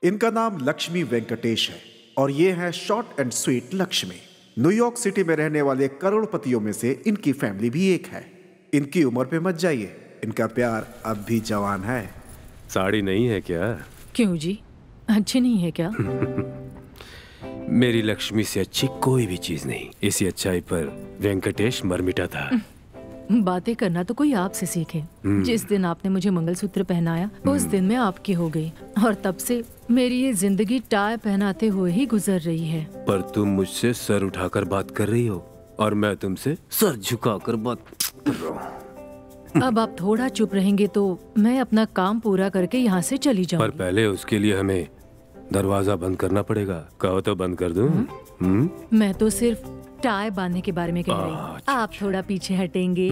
इनका नाम लक्ष्मी वेंकटेश है और ये है short and sweet Lakshmi. New York city में रहने वाले करोड़पतियों में से इनकी फैमिली भी एक है। इनकी उम्र पे मत जाइए, इनका प्यार अब भी जवान है। साड़ी नहीं है क्या? क्यों जी, अच्छी नहीं है क्या? मेरी लक्ष्मी से अच्छी कोई भी चीज नहीं। इसी अच्छाई पर वेंकटेश मरमिटा था। बातें करना तो कोई आपसे सीखे। जिस दिन आपने मुझे मंगलसूत्र पहनाया उस दिन मैं आपकी हो गई और तब से मेरी ये जिंदगी टाई पहनाते हुए ही गुजर रही है। पर तुम मुझसे सर उठाकर बात कर रही हो और मैं तुमसे सर झुकाकर बात कर रहा हूँ। अब आप थोड़ा चुप रहेंगे तो मैं अपना काम पूरा करके यहाँ से चली जाऊंगी। पर पहले उसके लिए हमें दरवाजा बंद करना पड़ेगा। कहो तो बंद कर दूं? मैं तो सिर्फ टाई बांधने के बारे में कह रही हूँ। आप थोड़ा पीछे हटेंगे?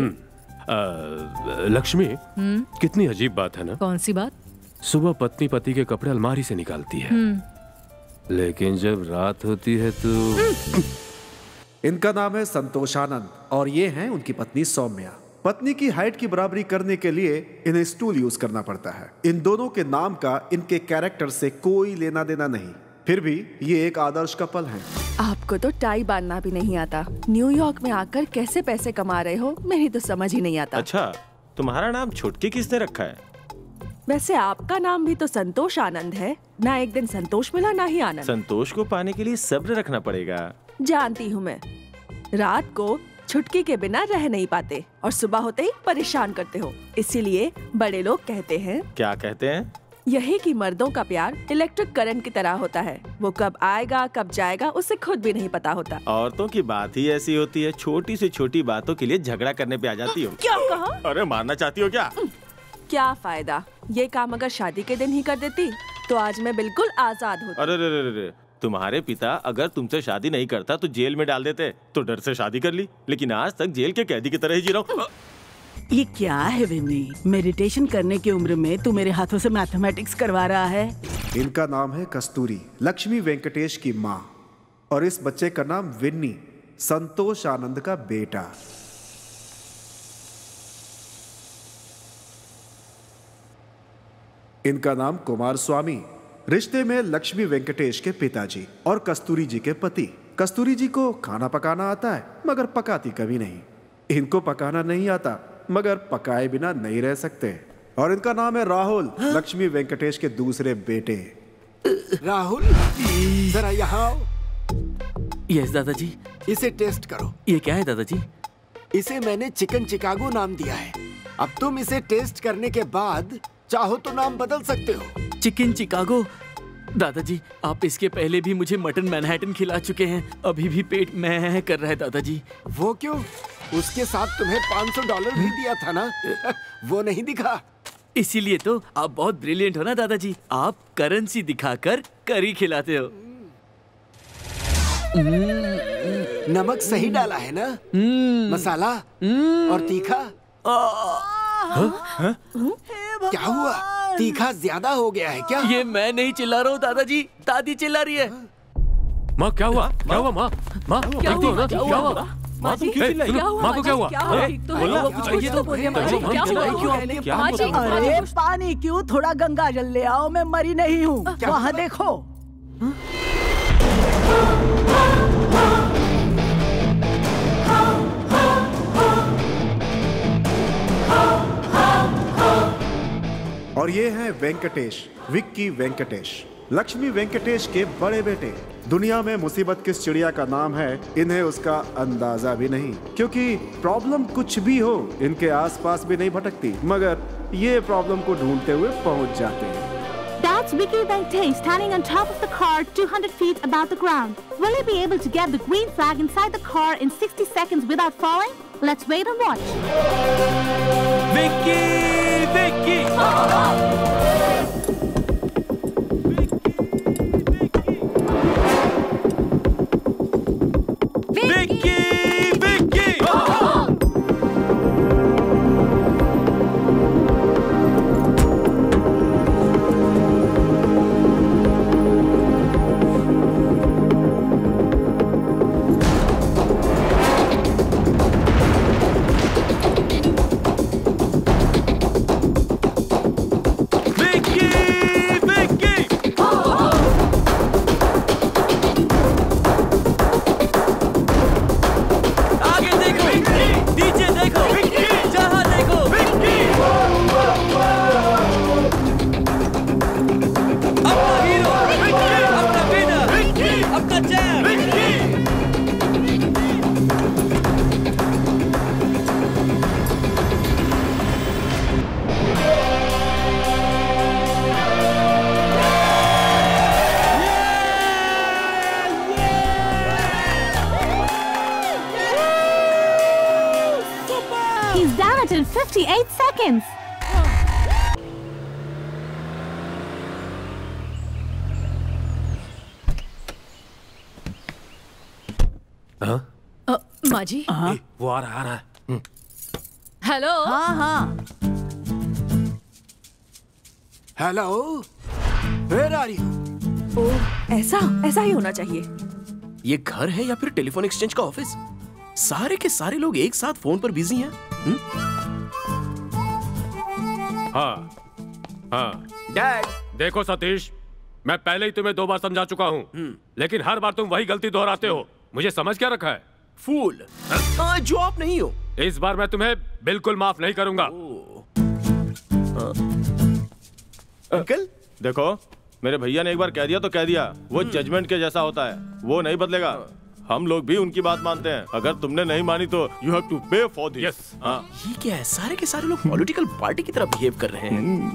लक्ष्मी, कितनी अजीब बात है ना? कौन सी बात? सुबह पत्नी पति के कपड़े अलमारी से निकालती है, लेकिन जब रात होती है तो इनका नाम है संतोषानंद और ये हैं उनकी पत्नी सौम्या। पत्नी की हाइट की बराबरी करने के लिए इन्हें स्टूल यूज करना पड़ता है। इन दोनों के नाम का इनके कैरेक्टर से कोई लेना देना नहीं, फिर भी ये एक आदर्श कपल हैं। आपको तो टाई बांधना भी नहीं आता। न्यूयॉर्क में आकर कैसे पैसे कमा रहे हो, मेरी तो समझ ही नहीं आता। अच्छा, तुम्हारा नाम छुटकी किसने रखा है? वैसे आपका नाम भी तो संतोष आनंद है ना। एक दिन संतोष मिला ना ही आनंद। संतोष को पाने के लिए सब्र रखना पड़ेगा। जानती हूँ मैं, रात को छुटकी के बिना रह नहीं पाते और सुबह होते ही परेशान करते हो। इसीलिए बड़े लोग कहते हैं। क्या कहते हैं? यही कि मर्दों का प्यार इलेक्ट्रिक करंट की तरह होता है। वो कब आएगा कब जाएगा उसे खुद भी नहीं पता होता। औरतों की बात ही ऐसी होती है, छोटी से छोटी बातों के लिए झगड़ा करने पे आ जाती हो। क्या कहा? अरे मारना चाहती हो क्या? क्या फायदा, ये काम अगर शादी के दिन ही कर देती तो आज मैं बिल्कुल आजाद होती। अरे रे रे रे, तुम्हारे पिता अगर तुमसे शादी नहीं करता तो जेल में डाल देते, तो डर से शादी कर ली, लेकिन आज तक जेल के कैदी की तरह ही जी रहा हूँ। ये क्या है विन्नी? मेडिटेशन करने की उम्र में तू मेरे हाथों से मैथमेटिक्स करवा रहा है? इनका नाम है कस्तूरी, लक्ष्मी वेंकटेश की माँ, और इस बच्चे का नाम विन्नी, संतोष आनंद का बेटा। इनका नाम कुमार स्वामी, रिश्ते में लक्ष्मी वेंकटेश के पिताजी और कस्तूरी जी के पति। कस्तूरी जी को खाना पकाना आता है मगर पकाती कभी नहीं। इनको पकाना नहीं आता मगर पकाए बिना नहीं रह सकते। और इनका नाम है राहुल, लक्ष्मी वेंकटेश के दूसरे बेटे। राहुल, जरा यहाँ आओ। यस दादाजी। इसे टेस्ट करो। ये क्या है दादाजी? इसे मैंने चिकन चिकागो नाम दिया है। अब तुम इसे टेस्ट करने के बाद चाहो तो नाम बदल सकते हो। Chicken Chicago? दादाजी, आप इसके पहले भी मुझे मटन मैनहट्टन खिला चुके हैं, अभी भी पेट में कर रहा है दादाजी। वो क्यों? उसके साथ तुम्हें $500 भी दिया था ना? वो नहीं दिखा? इसीलिए तो आप बहुत ब्रिलियंट हो ना दादाजी, आप करेंसी दिखाकर करी खिलाते हो। नमक सही डाला है ना? मसाला और तीखा? क्या हुआ? तीखा ज्यादा हो गया है क्या? ये मैं नहीं चिल्ला रहा हूँ दादाजी, दादी चिल्ला रही है। माँ क्या हुआ? क्या हुआ माँ? माँ क्या हुआ? क्या हुआ? माँ तुम क्यों चिल्लाई? माँ को क्या हुआ? अरे पानी क्यों? थोड़ा गंगा जल ले आओ, मैं मरी नहीं हूँ। वहाँ देखो। और ये हैं वेंकटेश, विक्की वेंकटेश, लक्ष्मी वेंकटेश के बड़े बेटे। दुनिया में मुसीबत किस चिड़िया का नाम है इन्हें उसका अंदाजा भी नहीं, क्योंकि प्रॉब्लम कुछ भी हो इनके आसपास भी नहीं भटकती, मगर ये प्रॉब्लम को ढूंढते हुए पहुंच जाते हैं। That's Vicky Venkatesh standing on top of the car 200 feet above the ground. Will he be able to get the green flag inside the car in 60 seconds without falling? Let's wait and watch. Vicky! Vicky! 58 seconds. हाँ? माँ जी। वो आ रहा है। Hello. हाँ हाँ। Hello, where are you? Oh, ऐसा ही होना चाहिए। ये घर है या फिर टेलीफोन एक्सचेंज का ऑफिस? सारे के सारे लोग एक साथ फोन पर बिजी हैं। हाँ हाँ। डैड, देखो सतीश, मैं पहले ही तुम्हें 2 बार समझा चुका हूँ, लेकिन हर बार तुम वही गलती दोहराते हो। मुझे समझ क्या रखा है? फूल। जो आप नहीं हो। इस बार मैं तुम्हें बिल्कुल माफ नहीं करूंगा। अंकल देखो, मेरे भैया ने एक बार कह दिया तो कह दिया। वो जजमेंट के जैसा होता है, वो नहीं बदलेगा। हम लोग भी उनकी बात मानते हैं। अगर तुमने नहीं मानी तो you have to pay for this. Yes. हाँ। ये क्या है? सारे के सारे लोग पॉलिटिकल पार्टी की तरह बिहेव कर रहे हैं।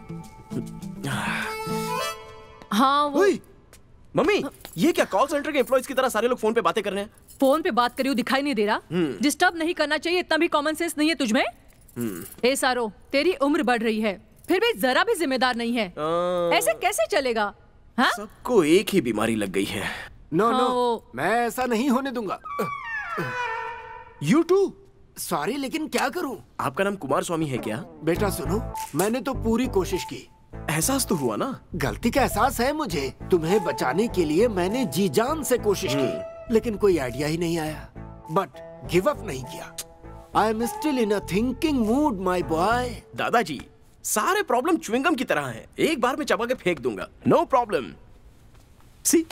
हाँ वो मम्मी, ये क्या कॉल सेंटर के एम्प्लॉइज की तरह सारे लोग फोन पे बातें कर रहे हैं? फोन पे बात करी दिखाई नहीं दे रहा? डिस्टर्ब नहीं करना चाहिए, इतना भी कॉमन सेंस नहीं है तुझमें? ए सारो, तेरी उम्र बढ़ रही है, फिर भी जरा भी जिम्मेदार नहीं है। ऐसे कैसे चलेगा? हाँ? सबको एक ही बीमारी लग गई है। नो नो, मैं ऐसा नहीं होने दूंगा। You to. सॉरी, लेकिन क्या करूं? आपका नाम कुमार स्वामी है क्या? बेटा सुनो, मैंने तो पूरी कोशिश की। एहसास तो हुआ ना? गलती का एहसास है मुझे। तुम्हें बचाने के लिए मैंने जी जान से कोशिश की, लेकिन कोई आइडिया ही नहीं आया। बट गिव अप नहीं किया। I am still in a thinking mood my boy. दादाजी, सारे प्रॉब्लम च्युइंगम की तरह हैं। एक बार में चबा के फेंक दूंगा। No problem. See.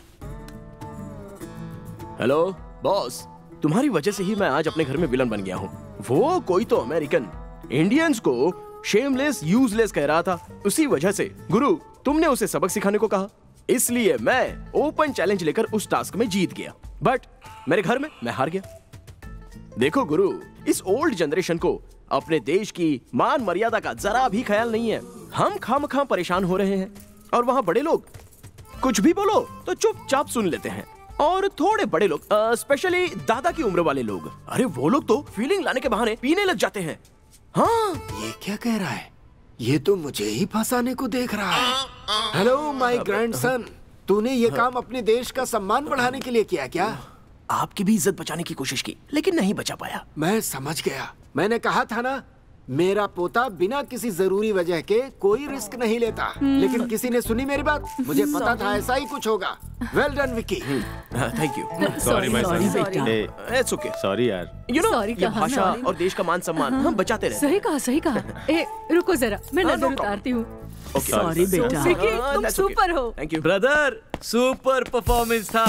Hello boss, तुम्हारी वजह से ही मैं आज अपने घर में विलन बन गया हूँ। वो कोई तो अमेरिकन इंडियंस को शेमलेस यूजलेस कह रहा था। उसी वजह से गुरु, तुमने उसे सबक सिखाने को कहा, इसलिए मैं ओपन चैलेंज लेकर उस टास्क में जीत गया। बट मेरे घर में मैं हार गया। देखो गुरु, इस ओल्ड जनरेशन को अपने देश की मान मर्यादा का जरा भी ख्याल नहीं है। हम खामखा परेशान हो रहे हैं और वहां बड़े लोग कुछ भी बोलो तो चुपचाप सुन लेते हैं। और थोड़े बड़े लोग, स्पेशली दादा की उम्र वाले लोग, अरे वो लोग तो फीलिंग लाने के बहाने पीने लग जाते हैं। हाँ, ये क्या कह रहा है? ये तो मुझे ही फंसाने को देख रहा है। हेलो माय ग्रैंडसन, तूने ये काम अपने देश का सम्मान बढ़ाने के लिए किया क्या? आपकी भी इज्जत बचाने की कोशिश की, लेकिन नहीं बचा पाया। मैं समझ गया। मैंने कहा था ना, मेरा पोता बिना किसी जरूरी वजह के कोई रिस्क नहीं लेता। लेकिन किसी ने सुनी मेरी बात। मुझे पता था ऐसा ही कुछ होगा। Well done Vicky. Thank you. Sorry my son. It's okay. Sorry यार। यू नो, Sorry ये कहा, भाषा sorry। और देश का मान सम्मान हम बचाते रहते हैं। सही कहा। ए रुको जरा, मैं हाँ, नजर no problem। उतारती हूँ। सॉरी बेटा। विकी, तुम that's okay। सुपर हो। Thank you brother, super performance था।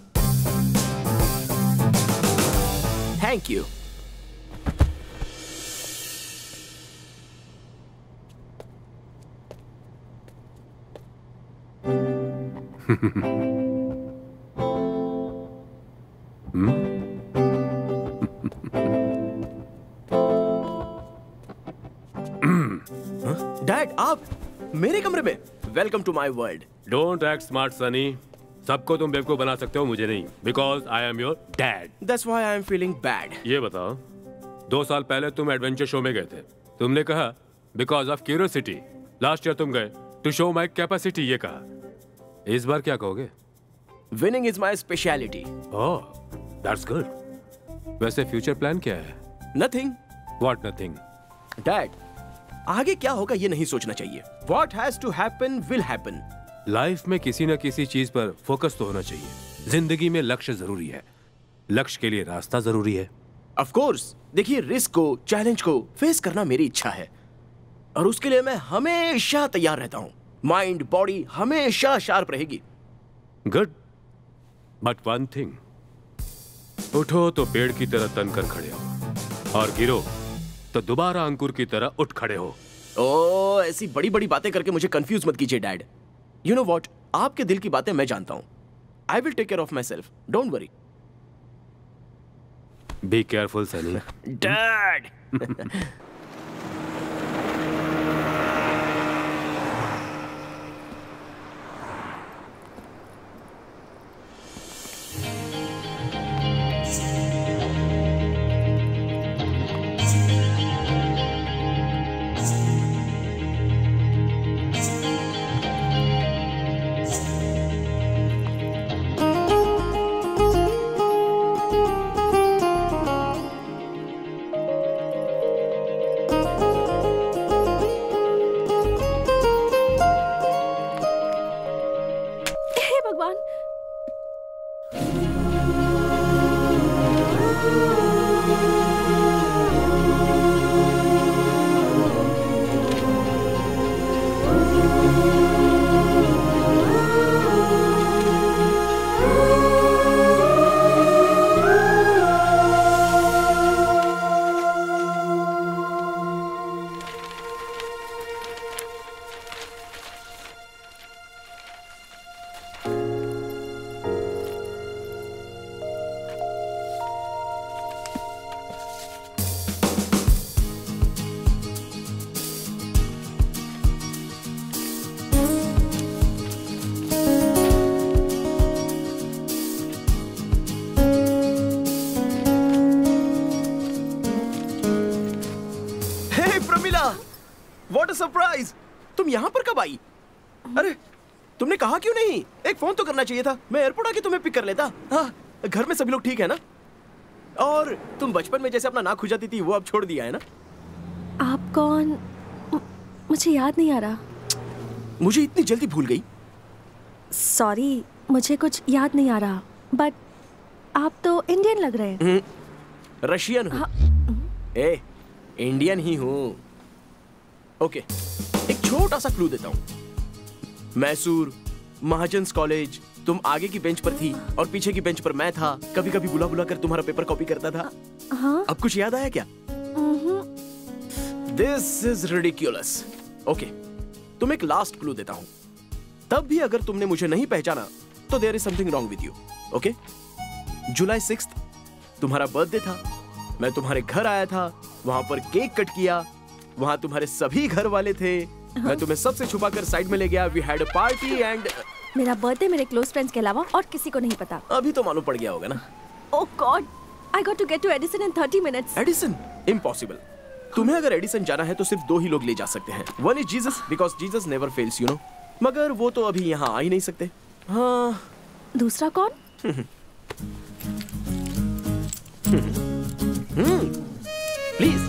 Thank you. डैड, आप मेरे कमरे में? Welcome to my world. Don't act smart Sunny. सबको तुम बेवकूफ बना सकते हो, मुझे नहीं। Because I am your dad. That's why I am feeling bad. ये बताओ, 2 साल पहले तुम एडवेंचर शो में गए थे। तुमने कहा because of curiosity. Last year तुम गए टू शो माई कैपेसिटी, ये कहा। इस बार क्या कहोगे? Winning is my speciality. Oh, that's good. वैसे फ्यूचर प्लान क्या है? नथिंग। What nothing? डैड, आगे क्या होगा ये नहीं सोचना चाहिए। What has to happen will happen. Life में किसी न किसी चीज पर फोकस तो होना चाहिए। जिंदगी में लक्ष्य जरूरी है, लक्ष्य के लिए रास्ता जरूरी है। ऑफ कोर्स, देखिए, रिस्क को, चैलेंज को फेस करना मेरी इच्छा है और उसके लिए मैं हमेशा तैयार रहता हूँ। माइंड बॉडी हमेशा शार्प रहेगी। गुड, बट वन थिंग, उठो तो पेड़ की तरह तनकर खड़े हो और गिरो तो दोबारा अंकुर की तरह उठ खड़े हो। ओ, ऐसी बड़ी बड़ी बातें करके मुझे कंफ्यूज मत कीजिए डैड। यू नो व्हाट, आपके दिल की बातें मैं जानता हूँ। I will take care of myself, don't worry. Be careful Sunny. Dad. कब आई? अरे तुमने कहा क्यों नहीं? एक फोन तो करना चाहिए था, मैं एयरपोर्ट आके तुम्हें पिक कर लेता। हाँ, घर में सभी लोग ठीक है ना? और तुम बचपन में जैसे अपना नाक खुजाती थी वो अब छोड़ दिया है ना? आप कौन? मुझे याद नहीं आ रहा। मुझे इतनी जल्दी भूल गई? सॉरी, मुझे कुछ याद नहीं आ रहा, बट आप तो इंडियन लग रहे हैं। रशियन हूँ। ए, इंडियन ही हूँ। ओके, एक छोटा सा क्लू देता हूँ। मैसूर, महाजन्स कॉलेज, तुम आगे की बेंच पर थी और पीछे की बेंच पर मैं था। कभी कभी बुला बुला कर तुम्हारा पेपर कॉपी करता था। हाँ? अब कुछ याद आया क्या? This is ridiculous. ओके, तुम एक लास्ट क्लू देता हूँ। तब भी अगर तुमने मुझे नहीं पहचाना तो there is something wrong with you. Okay, जुलाई 6 तुम्हारा बर्थडे था। मैं तुम्हारे घर आया था, वहां पर केक कट किया, वहां तुम्हारे सभी घर वाले थे। मैं तुम्हें सबसे छुपाकर साइड में ले गया। We had a party and मेरा बर्थडे मेरे क्लोज फ्रेंड्स के अलावा और किसी को नहीं पता। अभी तो मालूम पड़ गया होगा ना? Oh god, I got to get to Edison in 30 minutes. Edison? Impossible. तुम्हें अगर एडिसन जाना है तो सिर्फ 2 ही लोग ले जा सकते हैं। One is Jesus, because Jesus never fails, you know. मगर वो तो अभी यहाँ आ ही नहीं सकते। हाँ, दूसरा कौन? प्लीज।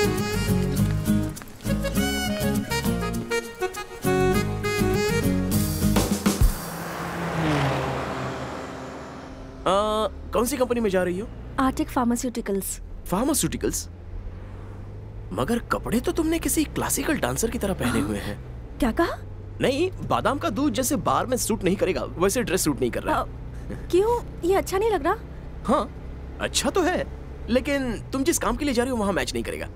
कौन सी कंपनी में जा रही हो? Arctic pharmaceuticals. फार्मास्यूटिकल्स? मगर कपड़े तो तुमने किसी क्लासिकल डांसर की तरह पहने हुए हैं। क्या कहा? नहीं, बादाम का दूध जैसे बार में सूट नहीं करेगा वैसे ड्रेस सूट नहीं कर रहा। क्यों? ये अच्छा नहीं लग रहा? हाँ, अच्छा तो है, लेकिन तुम जिस काम के लिए जा रही हो वहाँ मैच नहीं करेगा।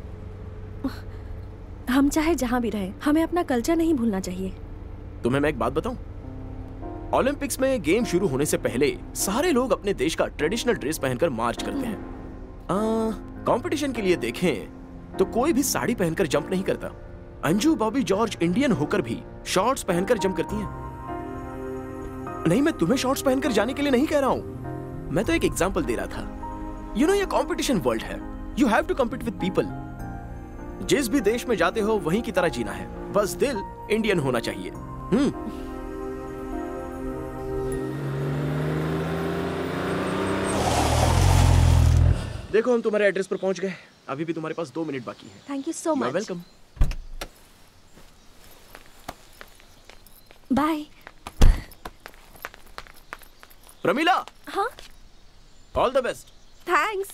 हम चाहे जहाँ भी रहे, हमें अपना कल्चर नहीं भूलना चाहिए। तुम्हें मैं एक बात बताऊं? ओलंपिक्स में गेम शुरू होने से पहले सारे लोग अपने देश का ट्रेडिशनल ड्रेस पहनकर मार्च करते हैं। कंपटीशन के लिए देखें तो कोई भी साड़ी पहनकर जंप नहीं करता। अंजू बॉबी जॉर्ज इंडियन होकर भी शॉर्ट्स पहनकर जंप करती हैं। नहीं, मैं तुम्हें शॉर्ट्स पहनकर जाने के लिए नहीं कह रहा हूं, मैं तो एक एग्जांपल दे रहा था। यू नो, ये कंपटीशन वर्ल्ड है। You have to compete with people. जिस भी देश में जाते हो वहीं की तरह जीना है, बस दिल इंडियन होना चाहिए। देखो, हम तुम्हारे एड्रेस पर पहुंच गए। अभी भी तुम्हारे पास 2 मिनट बाकी है। Thank you so much. Welcome. Bye. Pramila. हाँ? All the best. थैंक्स।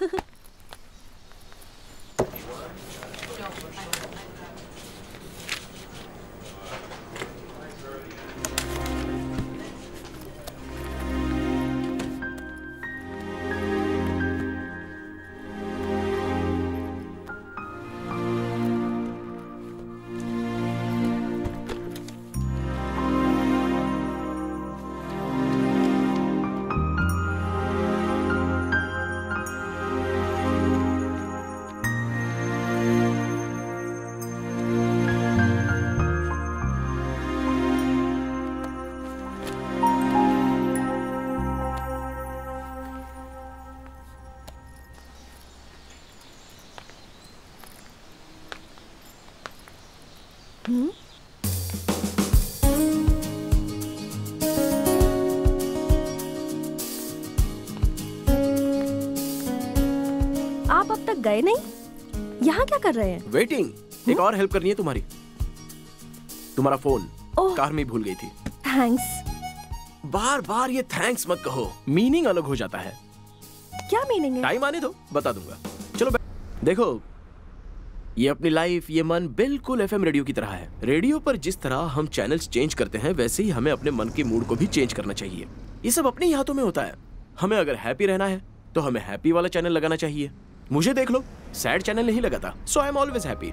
आप अब तक गए नहीं? यहाँ क्या कर रहे हैं? वेटिंग। एक और हेल्प करनी है तुम्हारी। तुम्हारा फोन कार में भूल गई थी। थैंक्स। बार बार ये थैंक्स मत कहो, मीनिंग अलग हो जाता है। क्या मीनिंग है? टाइम आने दो, बता दूंगा। चलो देखो, ये अपनी लाइफ, ये मन बिल्कुल एफएम रेडियो की तरह है। रेडियो पर जिस तरह हम चैनल्स चेंज करते हैं वैसे ही हमें अपने मन के मूड को भी चेंज करना चाहिए। ये सब अपने ही हाथों में होता है। हमें अगर हैप्पी रहना है तो हमें हैप्पी वाला चैनल लगाना चाहिए। मुझे देख लो, सैड चैनल नहीं लगाता, so I am always happy.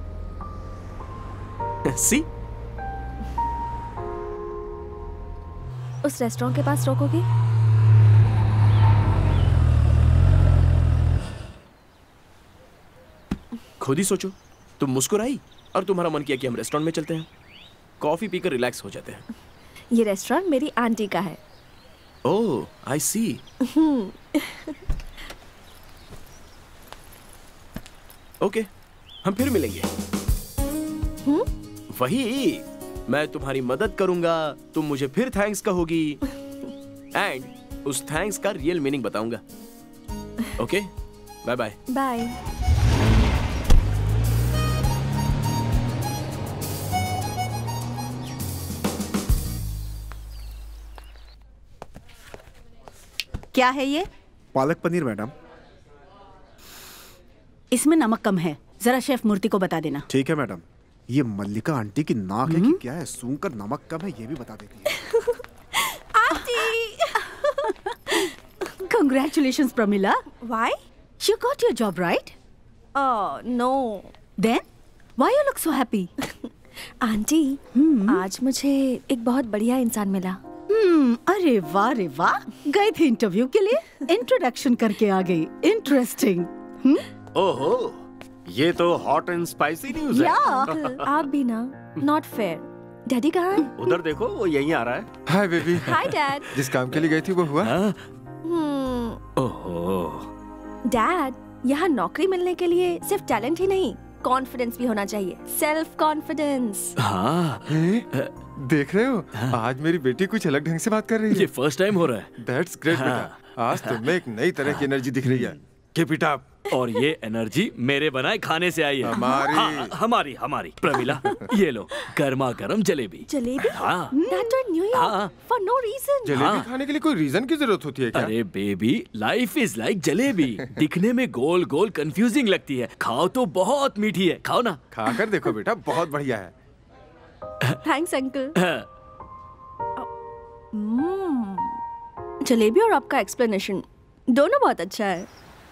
See? उस रेस्टोरेंट के पास रोकोगे? खुद ही सोचो, तुम मुस्कुराई और तुम्हारा मन किया कि हम रेस्टोरेंट में चलते हैं, कॉफी पीकर रिलैक्स हो जाते हैं। ये रेस्टोरेंट मेरी आंटी का है। ओह, आई सी। ओके, हम फिर मिलेंगे। वही, मैं तुम्हारी मदद करूंगा, तुम मुझे फिर थैंक्स कहोगी एंड उस थैंक्स का रियल मीनिंग बताऊंगा। Okay, bye bye. बाय। क्या है ये? पालक पनीर मैडम। इसमें नमक कम है, जरा शेफ मूर्ति को बता देना। ठीक है मैडम। ये मल्लिका आंटी की नाक है कि क्या है? सूंघकर नमक कम है ये भी बता देती है। Aunty! Congratulations, Pramila. Why? You got your job, right? Oh no. Then why you look so happy? Aunty, आज मुझे एक बहुत बढ़िया इंसान मिला। अरे वाह रे वाह, गए थे इंटरव्यू के लिए, इंट्रोडक्शन करके आ गई। इंटरेस्टिंग। ओहो, ये तो हॉट एंड स्पाइसी न्यूज़ है। आप भी ना, नॉट फेयर। डैडी कहाँ है? उधर देखो, वो यहीं आ रहा है। Hi baby. Hi dad. जिस काम के लिए गई थी वो हुआ? ओहो। डैड, यहाँ नौकरी मिलने के लिए सिर्फ टैलेंट ही नहीं, कॉन्फिडेंस भी होना चाहिए। Self confidence. हाँ। देख रहे हो, आज मेरी बेटी कुछ अलग ढंग से बात कर रही है। ये फर्स्ट टाइम हो रहा है। दैट्स ग्रेट बेटा। आज तुम्हें एक नई तरह की एनर्जी दिख रही है। Keep it up. और ये एनर्जी मेरे बनाए खाने से आई है। हमारी। हाँ, हमारी प्रमिला, ये लो गर्मा गर्म जलेबी। जलेबी? हाँ। That to New York for no reason. Jalebi खाने के लिए कोई रीजन की जरूरत होती है क्या? अरे baby, life is like jalebi. दिखने में गोल गोल कंफ्यूजिंग लगती है, खाओ तो बहुत मीठी है। खाओ ना। खाकर देखो बेटा, बहुत बढ़िया है। Thanks uncle. जलेबी और आपका एक्सप्लेनेशन दोनों बहुत अच्छा है।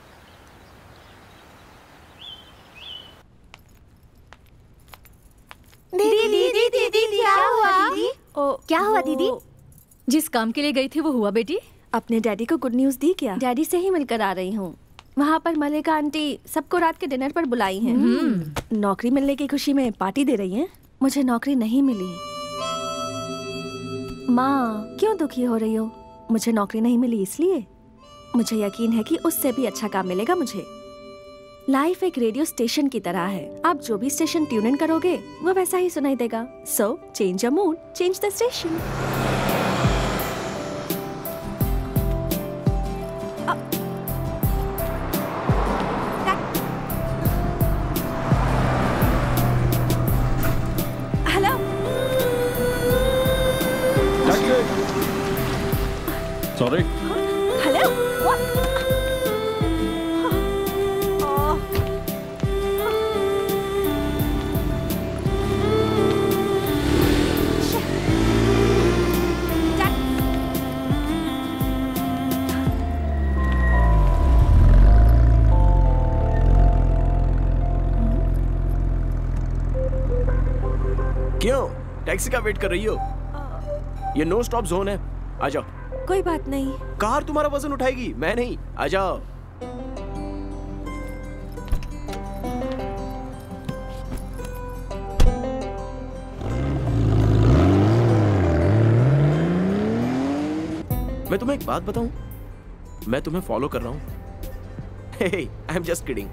दीदी क्या हुआ? क्या हुआ दीदी? जिस काम के लिए गई थी वो हुआ बेटी? अपने डैडी को गुड न्यूज दी क्या? डैडी से ही मिलकर आ रही हूँ। वहाँ पर मल्लिका आंटी सबको रात के डिनर पर बुलाई हैं। नौकरी मिलने की खुशी में पार्टी दे रही हैं। मुझे नौकरी नहीं मिली। माँ, क्यों दुखी हो रही हो? मुझे नौकरी नहीं मिली इसलिए? मुझे यकीन है कि उससे भी अच्छा काम मिलेगा मुझे। लाइफ एक रेडियो स्टेशन की तरह है। आप जो भी स्टेशन ट्यून इन करोगे वो वैसा ही सुनाई देगा। So change your mood, change the station. Hello. Sorry. Hello. What? क्यों टैक्सी का वेट कर रही हो? ये नो स्टॉप जोन है, आ जाओ। कोई बात नहीं। कार तुम्हारा वजन उठाएगी, मैं नहीं। आ जाओ। मैं तुम्हें एक बात बताऊं, मैं तुम्हें फॉलो कर रहा हूं। hey, I'm just kidding.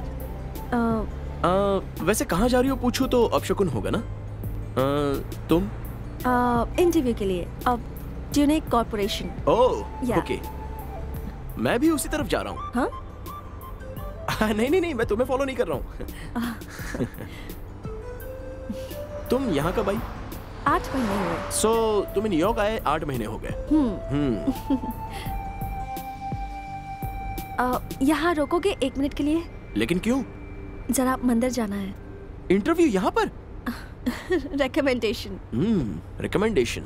वैसे कहाँ जा रही हो पूछूं तो अपशकुन होगा ना? तुम? इंटरव्यू के लिए। अब ट्यूनिक कॉर्पोरेशन। ओह, ओके। मैं भी उसी तरफ जा रहा हूँ। हाँ? नहीं, मैं तुम्हें फॉलो नहीं कर रहा हूँ। तुम यहाँ कब आई? 8 महीने हुए। सो तुम न्यूयॉर्क आए 8 महीने हो गए। यहाँ रोकोगे 1 मिनट के लिए? लेकिन क्यों? जरा मंदिर जाना है। इंटरव्यू यहाँ पर? रिकमेंडेशन। रिकमेंडेशन।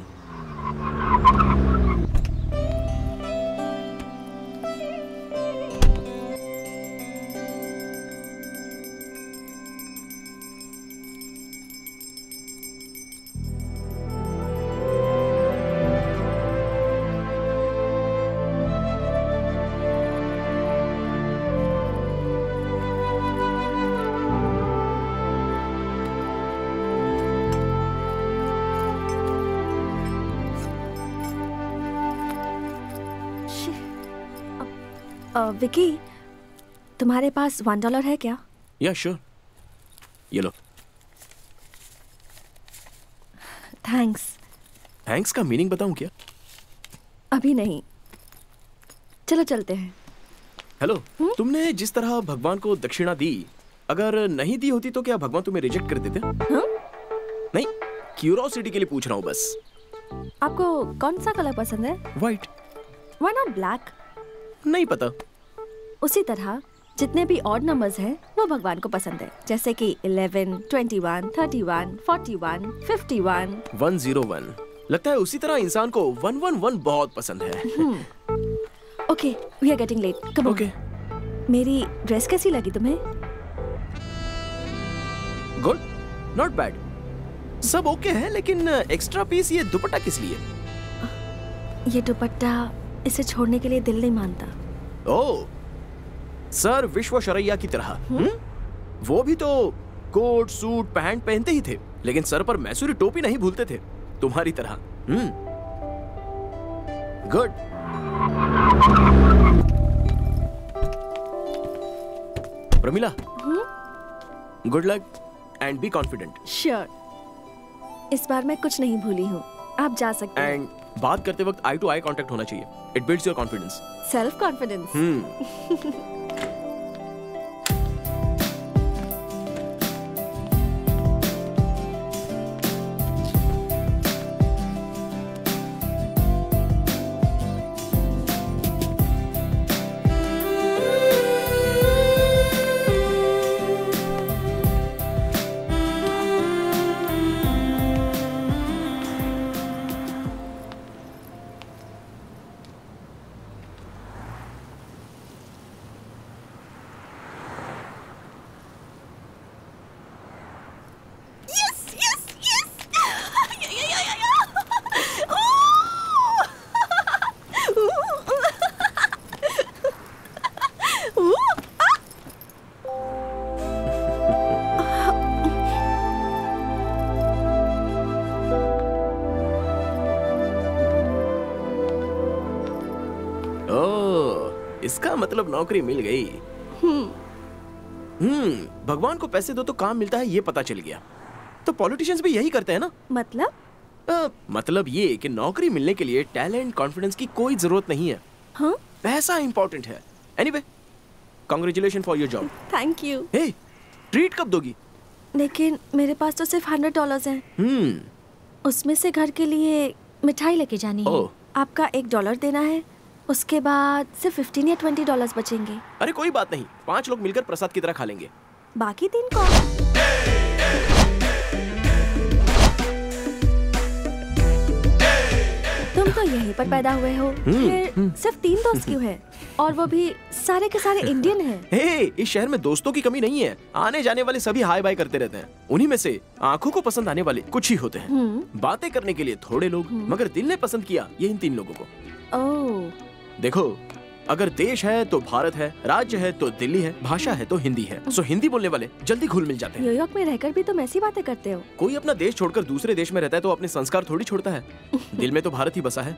विकी, तुम्हारे पास $1 है क्या? या श्योर। ये लो। थैंक्स। थैंक्स का मीनिंग बताऊं क्या? अभी नहीं, चलो चलते हैं। हेलो, तुमने जिस तरह भगवान को दक्षिणा दी, अगर नहीं दी होती तो क्या भगवान तुम्हें रिजेक्ट कर देते? नहीं, क्यूरोसिटी के लिए पूछ रहा हूँ बस। आपको कौन सा कलर पसंद है? व्हाइट। Why not black? नहीं पता। उसी तरह जितने भी ऑड नंबर्स हैं वो भगवान को पसंद है, जैसे कि 11, 21, 31, 41, 51, 101। लगता है उसी तरह इंसान को 111 बहुत पसंद है। Okay, we are getting late, come on. Okay. मेरी ड्रेस कैसी लगी तुम्हें? गुड, नॉट बैड, सब ओके है, लेकिन एक्स्ट्रा पीस ये दुपट्टा किस लिए? ये दुपट्टा इसे छोड़ने के लिए दिल नहीं मानता। ओह, सर विश्वेश्वरैया की तरह। वो भी तो कोट सूट पैंट पहनते ही थे, लेकिन सर पर मैसूरी टोपी नहीं भूलते थे, तुम्हारी तरह। Good. Pramila, good luck and be confident. Sure, इस बार मैं कुछ नहीं भूली हूँ, आप जा सकते हैं। एंड बात करते वक्त आई टू आई कांटेक्ट होना चाहिए, it builds your confidence. Self confidence. इसका मतलब नौकरी मिल गई। भगवान को पैसे दो तो काम मिलता है, ये पता चल गया। तो पॉलिटिशियंस भी यही करते हैं ना? मतलब ये कि नौकरी मिलने के लिए टैलेंट कॉन्फिडेंस की कोई जरूरत नहीं है। पैसा इंपॉर्टेंट है। Anyway, congratulation for your job. Thank you. Hey, treat कब दोगी? लेकिन मेरे पास तो सिर्फ $100 हैं। उसमें से घर के लिए मिठाई लेके जानी है। आपका $1 देना है, उसके बाद सिर्फ $15 या $20 बचेंगे। अरे कोई बात नहीं, 5 लोग मिलकर प्रसाद की तरह खा लेंगे। बाकी 3 कौन? तुम तो यहीं पर पैदा हुए हो, फिर सिर्फ 3 दोस्त क्यों हैं? और वो भी सारे के सारे इंडियन हैं। हे, इस शहर में दोस्तों की कमी नहीं है। आने जाने वाले सभी हाय बाय करते रहते हैं। उन्हीं में से आंखों को पसंद आने वाले कुछ ही होते हैं। बातें करने के लिए थोड़े लोग, मगर दिल ने पसंद किया ये इन 3 लोगों को। देखो, अगर देश है तो भारत है, राज्य है तो दिल्ली है, भाषा है तो हिंदी है। सो हिंदी बोलने वाले जल्दी घुल मिल जाते हैं। न्यूयॉर्क में रहकर भी तुम ऐसी बातें करते हो। कोई अपना देश छोड़कर दूसरे देश में रहता है तो अपने संस्कार थोड़ी छोड़ता है। दिल में तो भारत ही बसा है।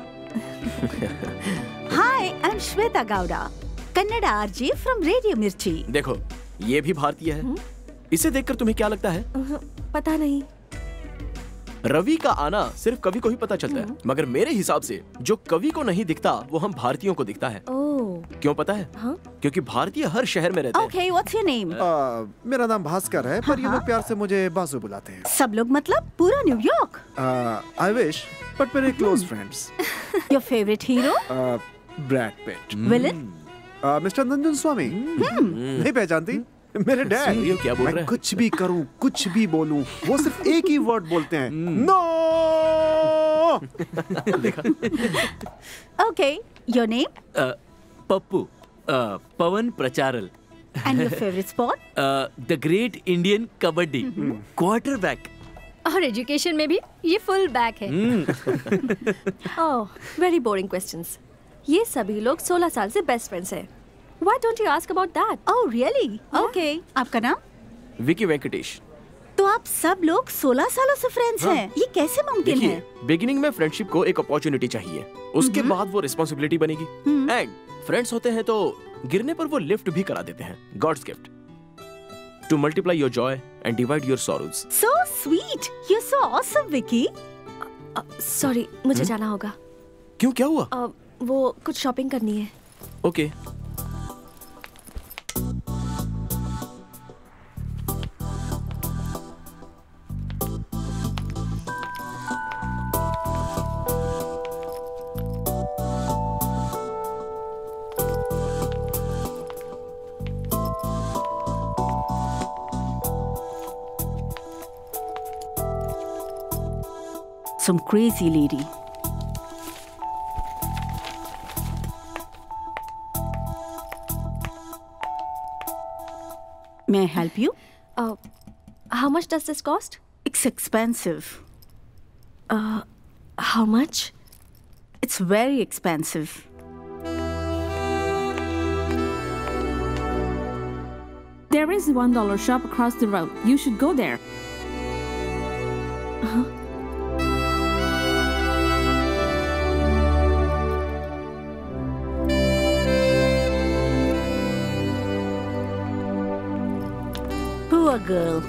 Hi, I am Shweta Gowda, Kannada RJ from radio Mirchi. देखो, ये भी भारतीय है। इसे देखकर तुम्हें क्या लगता है? पता नहीं। रवि का आना सिर्फ कवि को ही पता चलता है, मगर मेरे हिसाब से जो कवि को नहीं दिखता वो हम भारतीयों को दिखता है। क्यों पता है? क्योंकि भारतीय हर शहर में रहते हैं। Okay, what's your name? मेरा नाम भास्कर है, पर ये लोग प्यार से मुझे बासु बुलाते हैं। सब लोग मतलब पूरा न्यूयॉर्क? I wish, but मेरे close friends. Your favorite hero? Brad Pitt. Villain? Mister Nandan Swamy. नहीं पहचानती? मेरे डैड। क्या बोल रहा है? मैं कुछ भी करूं, कुछ भी बोलूं, वो सिर्फ एक ही वर्ड बोलते हैं, नो। देखा? Okay, your name? Pappu, Pawan Pracharal. And your favorite sport? The Great Indian kabaddi, quarterback. और एजुकेशन में भी ये फुल बैक है। Oh, very boring questions. ये सभी लोग 16 साल से बेस्ट फ्रेंड्स हैं। Why don't you ask about that? Oh, really? Okay. आपका नाम? विकी वेंकटेश। तो आप सब लोग 16 सालों से फ्रेंड्स हैं? ये कैसे मुमकिन है? बिगिनिंग में फ्रेंडशिप को एक अपॉर्चुनिटी चाहिए, उसके बाद वो रिस्पॉन्सिबिलिटी बनेगी। एंड फ्रेंड्स होते हैं तो गिरने पर वो लिफ्ट भी करा देते हैं। God's gift. to multiply your joy and divide your sorrows. So sweet. You're so awesome, Vicky. Sorry, मुझे जाना होगा। क्यों, क्या हुआ? वो कुछ शॉपिंग करनी है। Okay. Some crazy lady. May I help you? How much does this cost? It's expensive. How much? It's very expensive. There is $1 shop across the road. You should go there. Poor girl.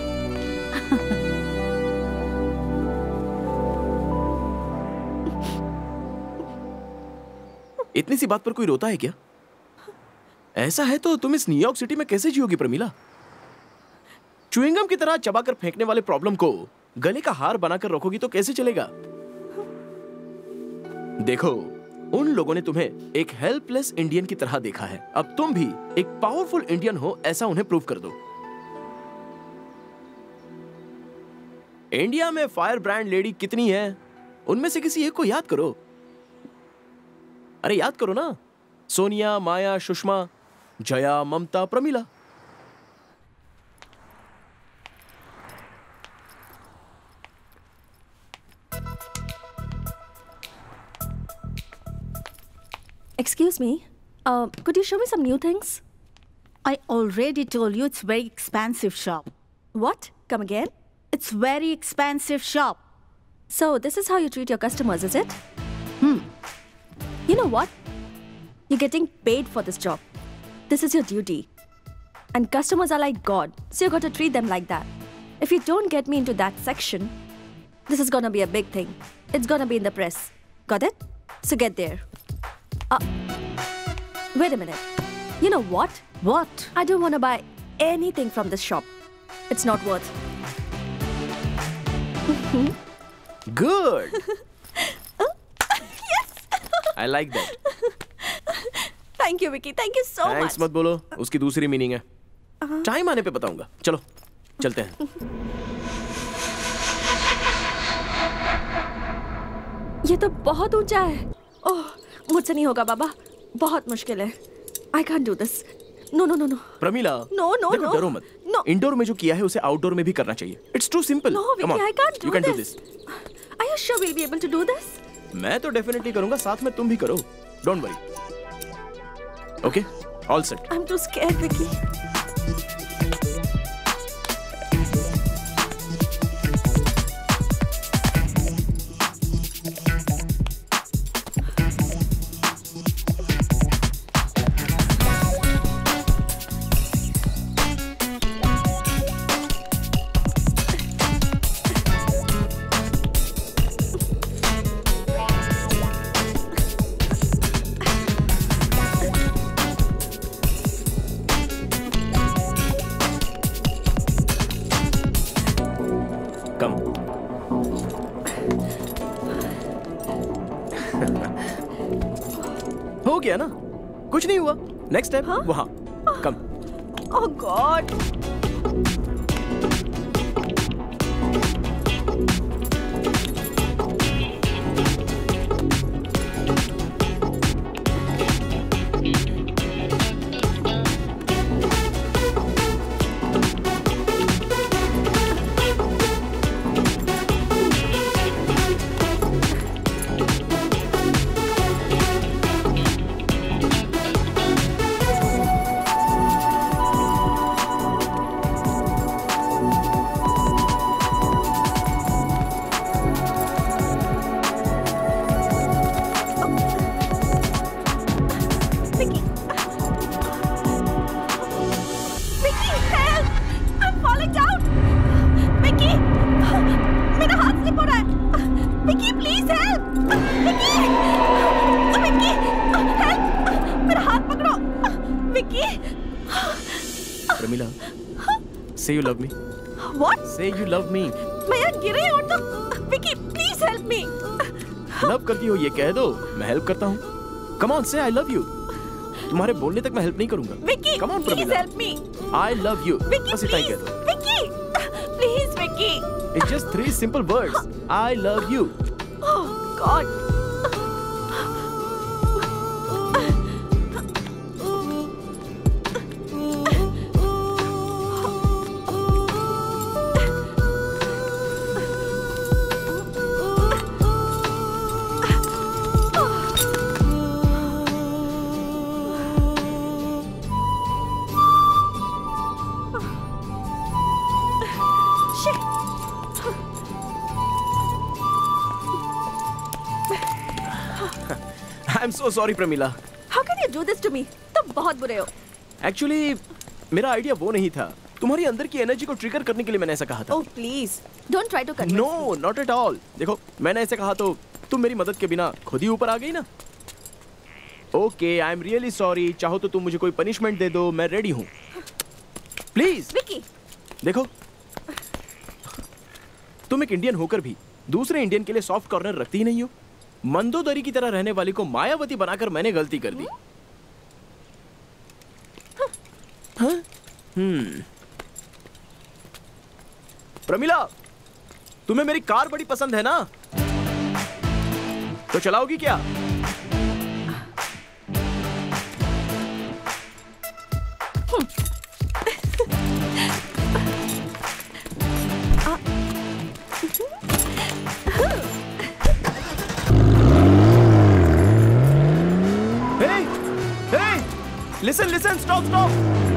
इतनी सी बात पर कोई रोता है क्या? ऐसा है तो तुम इस न्यूयॉर्क सिटी में कैसे जियोगी प्रमीला? च्युइंगम की तरह चबाकर फेंकने वाले प्रॉब्लम को गले का हार बनाकर रखोगी तो कैसे चलेगा? देखो, उन लोगों ने तुम्हें एक हेल्पलेस इंडियन की तरह देखा है। अब तुम भी एक पावरफुल इंडियन हो ऐसा उन्हें प्रूव कर दो। इंडिया में फायर ब्रांड लेडी कितनी है? उनमें से किसी एक को याद करो। अरे याद करो ना, सोनिया, माया, सुषमा, जया, ममता, Pramila. Excuse me, could you show me some new things? I already told you it's very expensive shop. What? Come again? It's very expensive shop. So this is how you treat your customers, is it? You know what? You're getting paid for this job. This is your duty. And customers are like God, so you got to treat them like that. If you don't get me into that section, this is gonna be a big thing. It's gonna be in the press. Got it? So get there. Wait a minute. You know what? What? I don't want to buy anything from this shop. It's not worth. Good. Yes. I like that. Thank you, Vicky. Thank you so much. Thanks मत बोलो, उसकी दूसरी meaning है। Time आने पे बताऊंगा। चलो, चलते हैं। ये तो बहुत ऊंचा है। ओह, मुझसे नहीं होगा बाबा, बहुत मुश्किल है। I can't do this. No, no, no, no. Pramila, No, no, देखो, no. डरो मत। No. इंडोर में जो किया है उसे आउटडोर में भी करना चाहिए। It's too simple. No, Come Vicky, on. I can't do You can do this. this. Are you sure we'll be able to do this? मैं तो डेफिनेटली करूंगा, साथ में तुम भी करो। Don't worry. Okay? All set. I'm too scared, Vicky. हो गया ना? कुछ नहीं हुआ। नेक्स्ट स्टेप वहां। Come. Oh God. Vicky please help. Vicky, Vicky help, मेरा हाथ पकड़ो। Vicky. Pramila, say you love me. What? Say you love me. मैं यहाँ गिरे और तुम। Vicky please help me. Love करती हो ये कह दो, मैं हेल्प करता हूँ। Come on, say I love you. तुम्हारे बोलने तक मैं हेल्प नहीं करूंगा। Vicky Come on, please Pramila. Help me. I love you. Vicky बस इतना ही प्लीज। कह दो। Vicky please Vicky. It's just 3 simple words. I love you. Oh God. I'm so sorry, Pramila. How can you do this to me? तुम बहुत बुरे हो। Actually, मेरा आइडिया वो नहीं था। तुम्हारी अंदर की एनर्जी को ट्रिगर करने के लिए मैंने ऐसा कहा था। Oh please, don't try to convince No, me. not at all. देखो, मैंने ऐसे कहा तो तुम मेरी मदद के बिना खुद ही ऊपर आ गई ना। Okay, I'm really sorry. चाहो तो तुम मुझे कोई पनिशमेंट दे दो, मैं रेडी हूँ। Please. विकी। देखो, तुम एक इंडियन होकर भी दूसरे इंडियन के लिए सॉफ्ट कॉर्नर रखती ही नहीं हो। मंदोदरी की तरह रहने वाली को मायावती बनाकर मैंने गलती कर दी। हाँ? प्रमिला, तुम्हें मेरी कार बड़ी पसंद है ना? तो चलाओगी क्या? Listen, listen, stop, stop.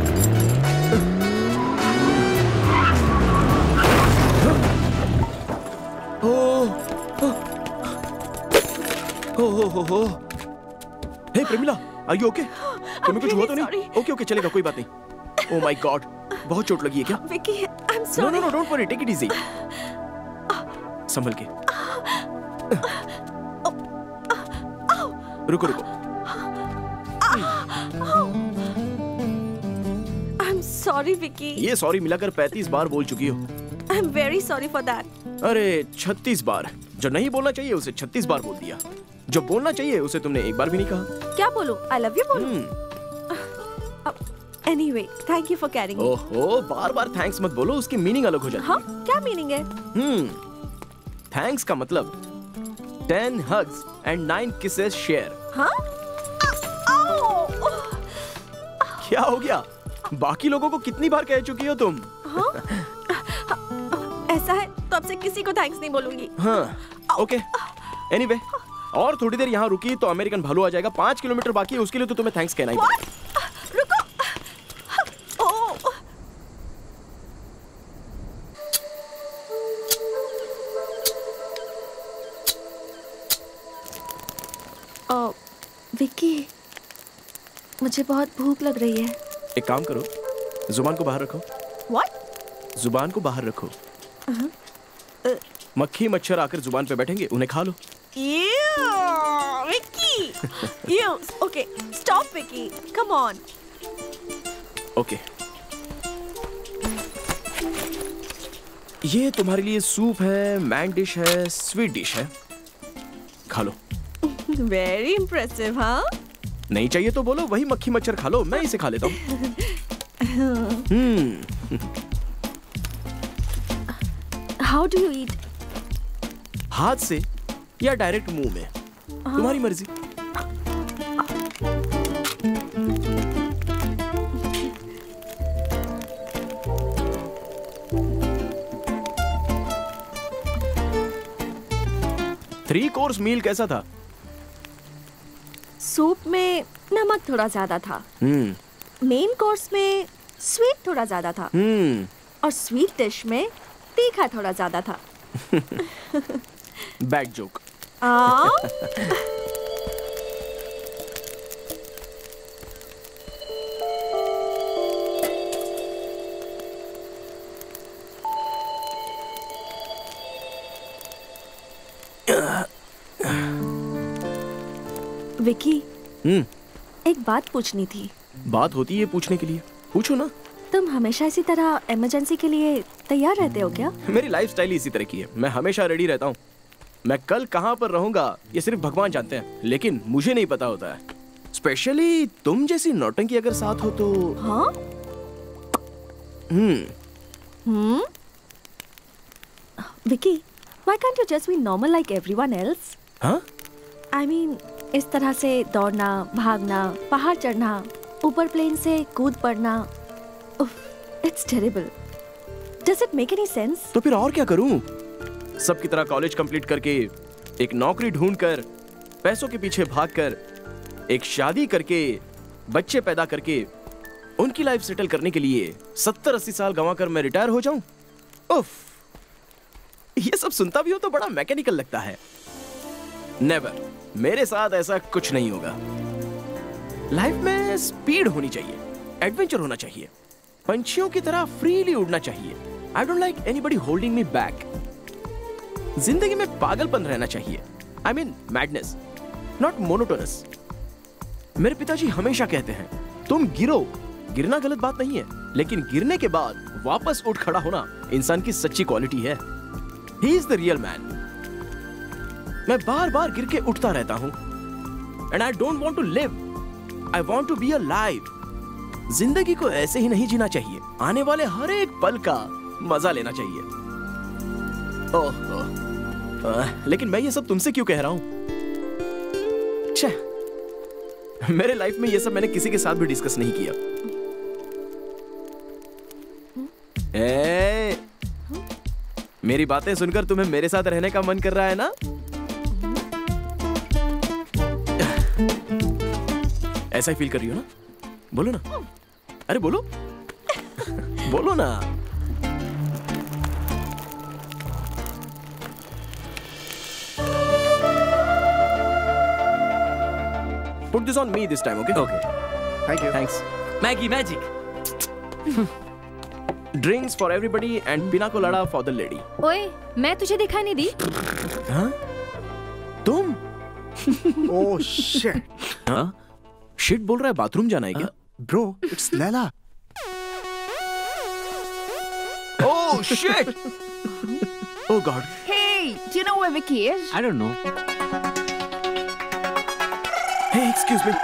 Hey, Pramila, are you okay? तुम्हें कुछ हुआ तो नहीं? Okay, okay, चलेगा, कोई बात नहीं। Oh my God, बहुत चोट लगी है क्या? Vicky, I'm No, sorry. no, no, don't worry, take it easy. संभल के। रुको, रुको। I'm sorry, Vicky. ये सॉरी मिलाकर 35 बार बोल चुकी हो। I'm very sorry for that. अरे 36 बार। जो नहीं बोलना चाहिए उसे 36 बार बोल दिया। जो बोलना चाहिए उसे तुमने एक बार भी नहीं कहा। क्या बोलूं? I love you बोलूं? Anyway, thank you for carrying me. ओहो, बार-बार थैंक्स मत बोलो, उसकी मीनिंग अलग हो जाती है। हाँ, क्या मीनिंग है? थैंक्स का मतलब 10 hugs and 9 kisses share। हाँ? क्या हो गया? बाकी लोगों को कितनी बार कह चुकी हो तुम? हाँ? ऐसा है तो अब से किसी को थैंक्स नहीं बोलूंगी। हाँ, ओके। एनीवे, और थोड़ी देर यहाँ रुकी तो अमेरिकन भालू आ जाएगा। 5 किलोमीटर बाकी है, उसके लिए तो तुम्हें थैंक्स कहना ही पड़ेगा। रुको। विक्की, मुझे बहुत भूख लग रही है। एक काम करो, जुबान को बाहर रखो। What? जुबान को बाहर रखो। मक्खी मच्छर आकर जुबान पे बैठेंगे, उन्हें खा लो। Vicky, okay, stop, Vicky, come on. Okay. ये तुम्हारे लिए सूप है, मैन डिश है, स्वीट डिश है, खा लो। Very impressive, हाँ? नहीं चाहिए तो बोलो, वही मक्खी मच्छर खा लो, मैं इसे खा लेता हूँ। How do you eat? हाथ से या डायरेक्ट मुंह में, तुम्हारी मर्जी। थ्री कोर्स मील कैसा था? सूप में नमक थोड़ा ज्यादा था। मेन कोर्स में स्वीट थोड़ा ज्यादा था। और स्वीट डिश में तीखा थोड़ा ज्यादा था। Bad joke. विकी, एक बात पूछनी थी। बात होती है पूछने के लिए, पूछो ना। तुम हमेशा इसी तरह इमरजेंसी के लिए तैयार रहते हो क्या? मेरी लाइफस्टाइल ही इसी तरह की है, मैं हमेशा रेडी रहता हूँ। मैं कल कहाँ पर रहूंगा ये सिर्फ भगवान जानते हैं, लेकिन मुझे नहीं पता होता है। स्पेशली तुम जैसी नौटंकी अगर साथ हो तो। हाँ? Vicky, why can't you just be normal like everyone else? हाँ? I mean, इस तरह से दौड़ना, भागना, पहाड़ चढ़ना, ऊपर प्लेन से कूद पड़ना, it's terrible. Does it make any sense? तो फिर और क्या करूं? सबकी तरह कॉलेज कंप्लीट करके, एक नौकरी ढूंढकर, पैसों के पीछे भागकर, एक शादी करके, बच्चे पैदा करके, उनकी लाइफ सेटल करने के लिए 70-80 साल गंवाकर मैं रिटायर हो जाऊं? उफ, ये सब सुनता भी हो तो बड़ा मैकेनिकल लगता है। नेवर, मेरे साथ ऐसा कुछ नहीं होगा। लाइफ में स्पीड होनी चाहिए, एडवेंचर होना चाहिए, पंछियों की तरह फ्रीली उड़ना चाहिए। I don't like anybody holding me back. जिंदगी में पागलपन रहना चाहिए, I mean madness, not monotonous. मेरे पिताजी हमेशा कहते हैं, तुम गिरो, गिरना गलत बात नहीं है, लेकिन गिरने के बाद वापस उठ खड़ा होना इंसान की सच्ची क्वालिटी है। He is the real man. मैं बार बार गिर के उठता रहता हूं, and I don't want to live, I want to be alive. जिंदगी को ऐसे ही नहीं जीना चाहिए, आने वाले हर एक पल का मजा लेना चाहिए। लेकिन मैं ये सब तुमसे क्यों कह रहा हूं? मेरे लाइफ में ये सब मैंने किसी के साथ भी डिस्कस नहीं किया। मेरी बातें सुनकर तुम्हें मेरे साथ रहने का मन कर रहा है ना? ऐसा ही फील कर रही हो ना? बोलो ना, अरे बोलो बोलो ना। Put this on me this time, okay? Okay. Thank you. Thanks. Maggie magic. Drinks for everybody and pina colada for the lady. ओए, मैं तुझे दिखाई नहीं दी? हाँ? तुम? Oh shit. हाँ? Shit बोल रहा है, बाथरूम जाना है क्या? Bro, it's Leila. Oh shit! Oh God. Hey, do you know where Vicky is? I don't know. Hey, excuse me.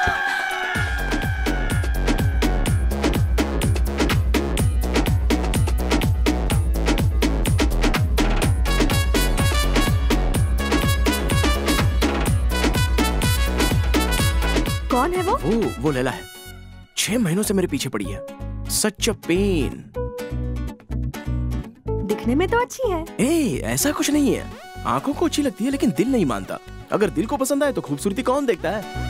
कौन है वो? वो लैला है। 6 महीनों से मेरे पीछे पड़ी है। Such a pain. दिखने में तो अच्छी है। ऐसा कुछ नहीं है। आंखों को अच्छी लगती है लेकिन दिल नहीं मानता। अगर दिल को पसंद आए तो खूबसूरती कौन देखता है?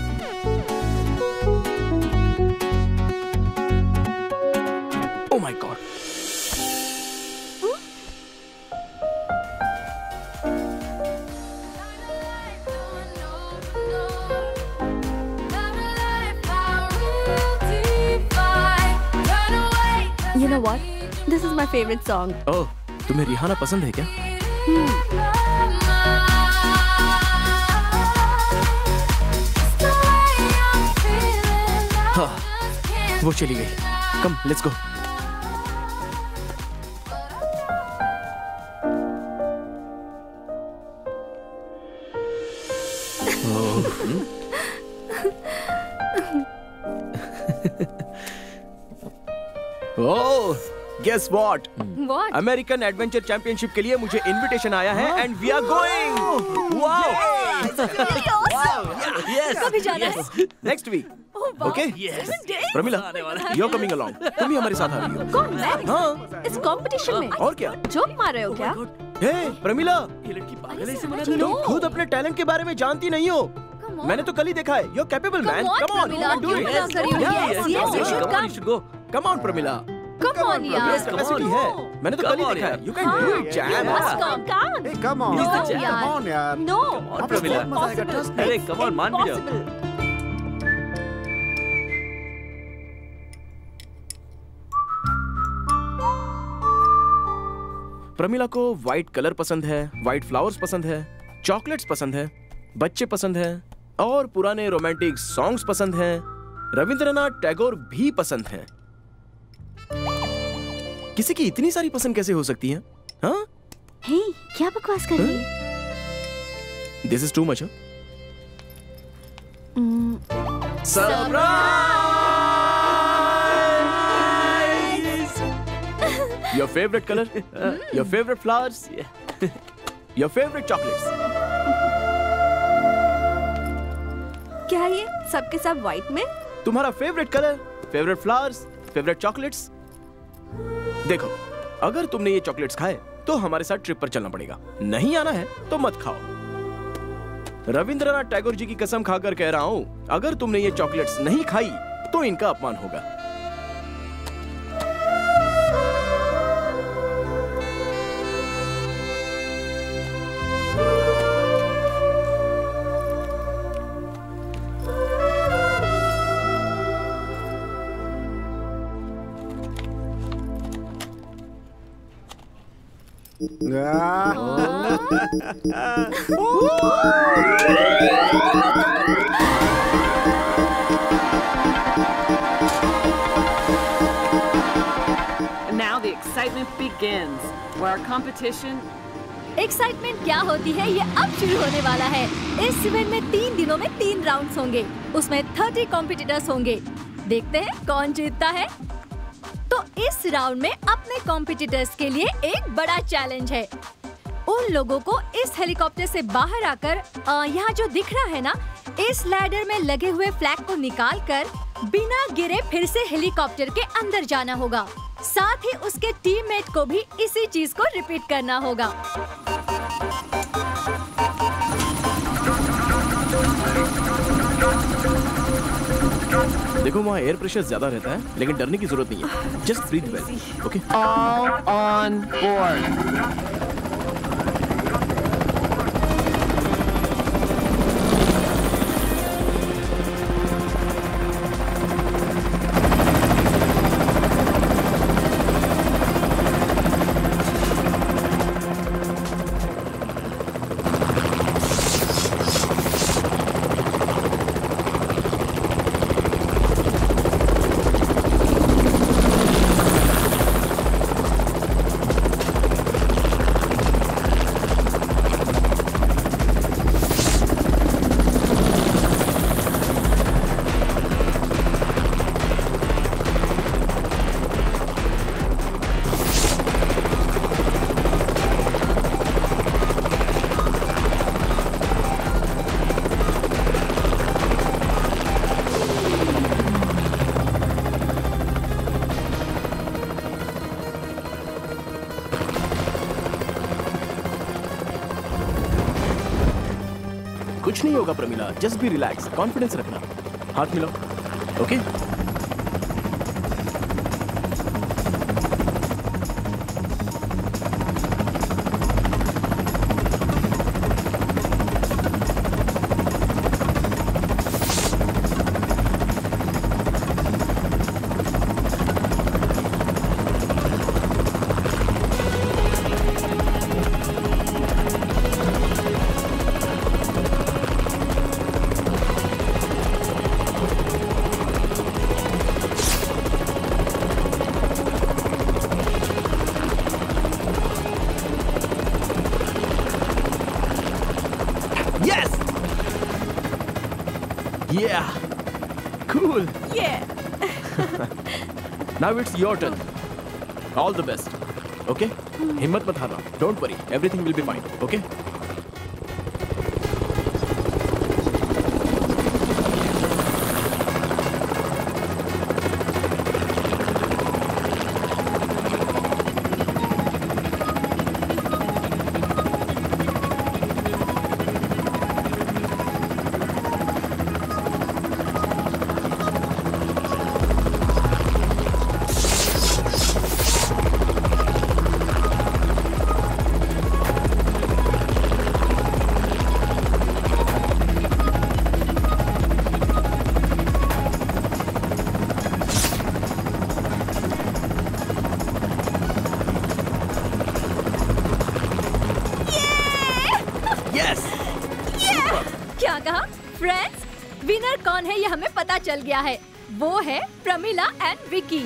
Oh my God. You know what? This is my favorite song. Oh, तुम्हें रिहाना पसंद है क्या? हाँ, वो चली गई। Come, let's go. Oh, guess what? What? American adventure championship के लिए मुझे इनविटेशन आया है and we are going. Wow! कभी जाना है? Next week. Okay? Pramila, you are coming along. तुम ही हमारे साथ आ रही हो। कौन मैं? हाँ। इस कंपटीशन में? और क्या? जोक मार रहे हो क्या? हे, प्रमिला, तुम खुद अपने टैलेंट के बारे में जानती नहीं हो। मैंने तो कल ही देखा है। You are capable man. Come on, do it. Come on Pramila. Come on, यार. कैपेसिटी है। मैंने तो कल ही देखा है। You can do it, Jam. Hey, come on. Come on, यार. No. अरे come on, मान भी जाओ. प्रमिला को व्हाइट कलर पसंद है, व्हाइट फ्लावर्स पसंद है, चॉकलेट्स पसंद है, बच्चे पसंद हैं और पुराने रोमांटिक सॉन्ग्स पसंद हैं। रविंद्रनाथ टैगोर भी पसंद हैं। किसी की इतनी सारी पसंद कैसे हो सकती है? हाँ? हे, क्या बकवास कर रही है? This is too much. Your favorite color, your favorite flowers, your favorite chocolates. क्या ये सबके सब व्हाइट में? तुम्हारा favourite colour, favourite flowers, favourite chocolates. देखो, अगर तुमने ये चॉकलेट्स खाए तो हमारे साथ ट्रिप पर चलना पड़ेगा। नहीं आना है तो मत खाओ। रविंद्रनाथ टैगोर जी की कसम खाकर कह रहा हूं, अगर तुमने ये चॉकलेट्स नहीं खाई तो इनका अपमान होगा। And now the excitement begins, where our competition. Excitement क्या होती है ये अब शुरू होने वाला है। इस इवेंट में 3 दिनों में 3 राउंड्स होंगे, उसमें 30 कॉम्पिटिटर्स होंगे। देखते हैं कौन जीतता है। तो इस राउंड में अपने कॉम्पिटिटर्स के लिए एक बड़ा चैलेंज है। उन लोगों को इस हेलीकॉप्टर से बाहर आकर यहाँ जो दिख रहा है ना, इस लैडर में लगे हुए फ्लैग को निकालकर बिना गिरे फिर से हेलीकॉप्टर के अंदर जाना होगा। साथ ही उसके टीममेट को भी इसी चीज को रिपीट करना होगा। देखो, वहाँ एयर प्रेशर ज्यादा रहता है, लेकिन डरने की जरूरत नहीं है। Just breathe well, okay? All on board. कुछ नहीं होगा Pramila, just be relax, confidence रखना। हाथ मिलाओ, okay? Yeah, cool. Yeah. Now it's your turn. All the best. Okay? हिम्मत मत हारना. Don't worry. Everything will be fine. Okay? Yes. क्या कहा फ्रेंड्स? विनर कौन है ये हमें पता चल गया है, वो है प्रमिला एंड विकी।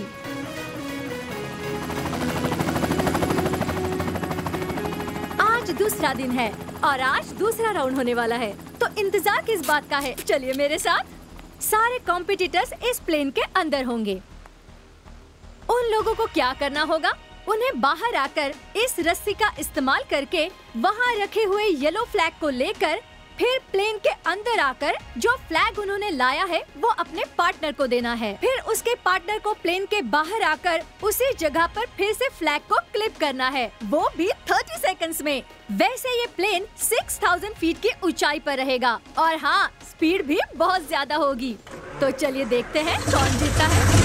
आज दूसरा दिन है और आज दूसरा राउंड होने वाला है, तो इंतजार किस बात का है? चलिए मेरे साथ। सारे कॉम्पिटिटर्स इस प्लेन के अंदर होंगे। उन लोगों को क्या करना होगा? उन्हें बाहर आकर इस रस्सी का इस्तेमाल करके वहाँ रखे हुए येलो फ्लैग को लेकर फिर प्लेन के अंदर आकर जो फ्लैग उन्होंने लाया है वो अपने पार्टनर को देना है। फिर उसके पार्टनर को प्लेन के बाहर आकर उसी जगह पर फिर से फ्लैग को क्लिप करना है, वो भी 30 सेकंड्स में। वैसे ये प्लेन 6000 फीट की ऊंचाई पर रहेगा और हाँ, स्पीड भी बहुत ज्यादा होगी। तो चलिए देखते हैं कौन जीतता है।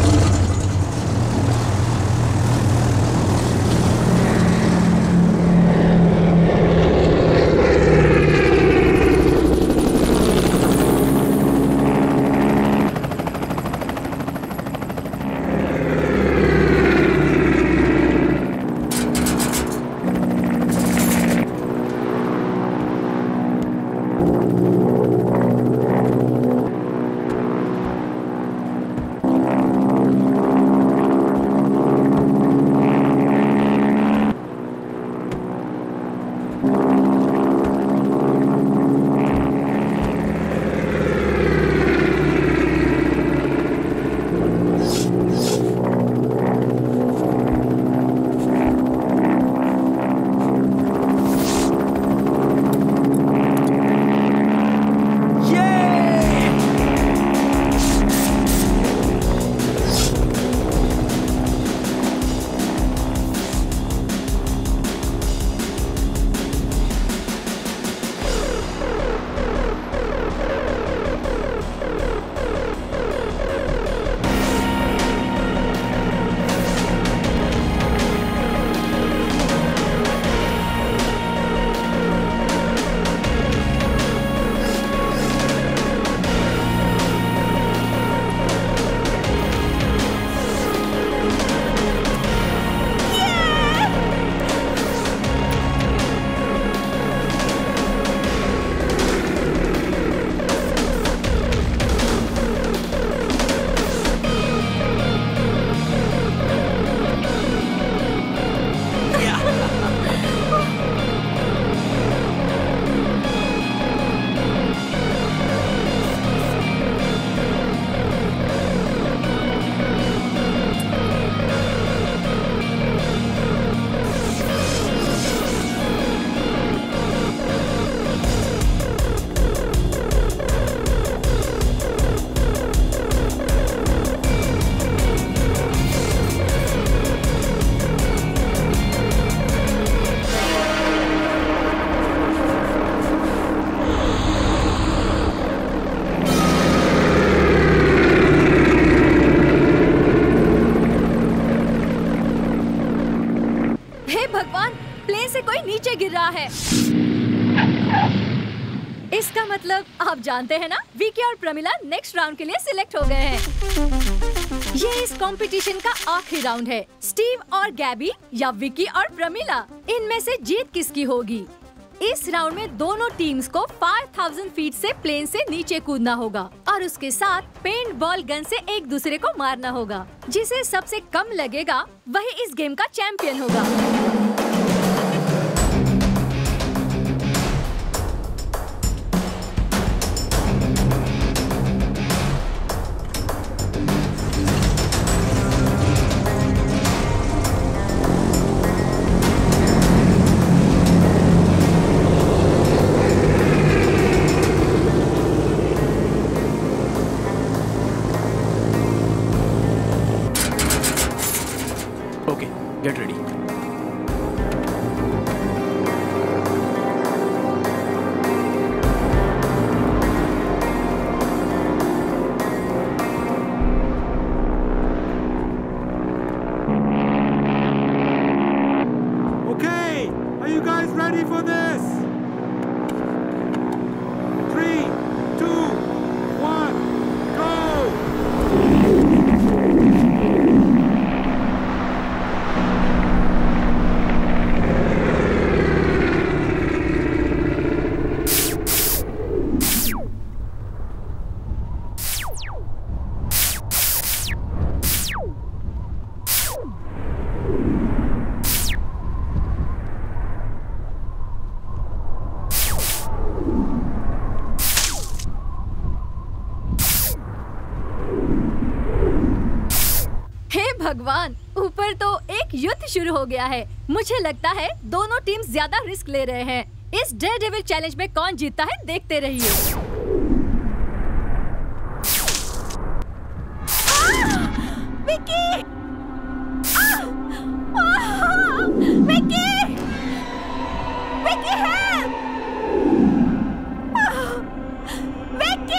गिर रहा है। इसका मतलब आप जानते हैं ना, विकी और प्रमिला नेक्स्ट राउंड के लिए सिलेक्ट हो गए हैं। ये इस कंपटीशन का आखिरी राउंड है। स्टीव और गैबी या विकी और प्रमिला, इनमें से जीत किसकी होगी? इस राउंड में दोनों टीम्स को 5000 फीट से प्लेन से नीचे कूदना होगा और उसके साथ पेंट बॉल गन से एक दूसरे को मारना होगा। जिसे सबसे कम लगेगा वही इस गेम का चैंपियन होगा। Get ready. भगवान, ऊपर तो एक युद्ध शुरू हो गया है। मुझे लगता है दोनों टीम ज्यादा रिस्क ले रहे हैं। इस डेयरडेविल चैलेंज में कौन जीतता है देखते रहिए। Vicky! Vicky! Vicky help! Vicky!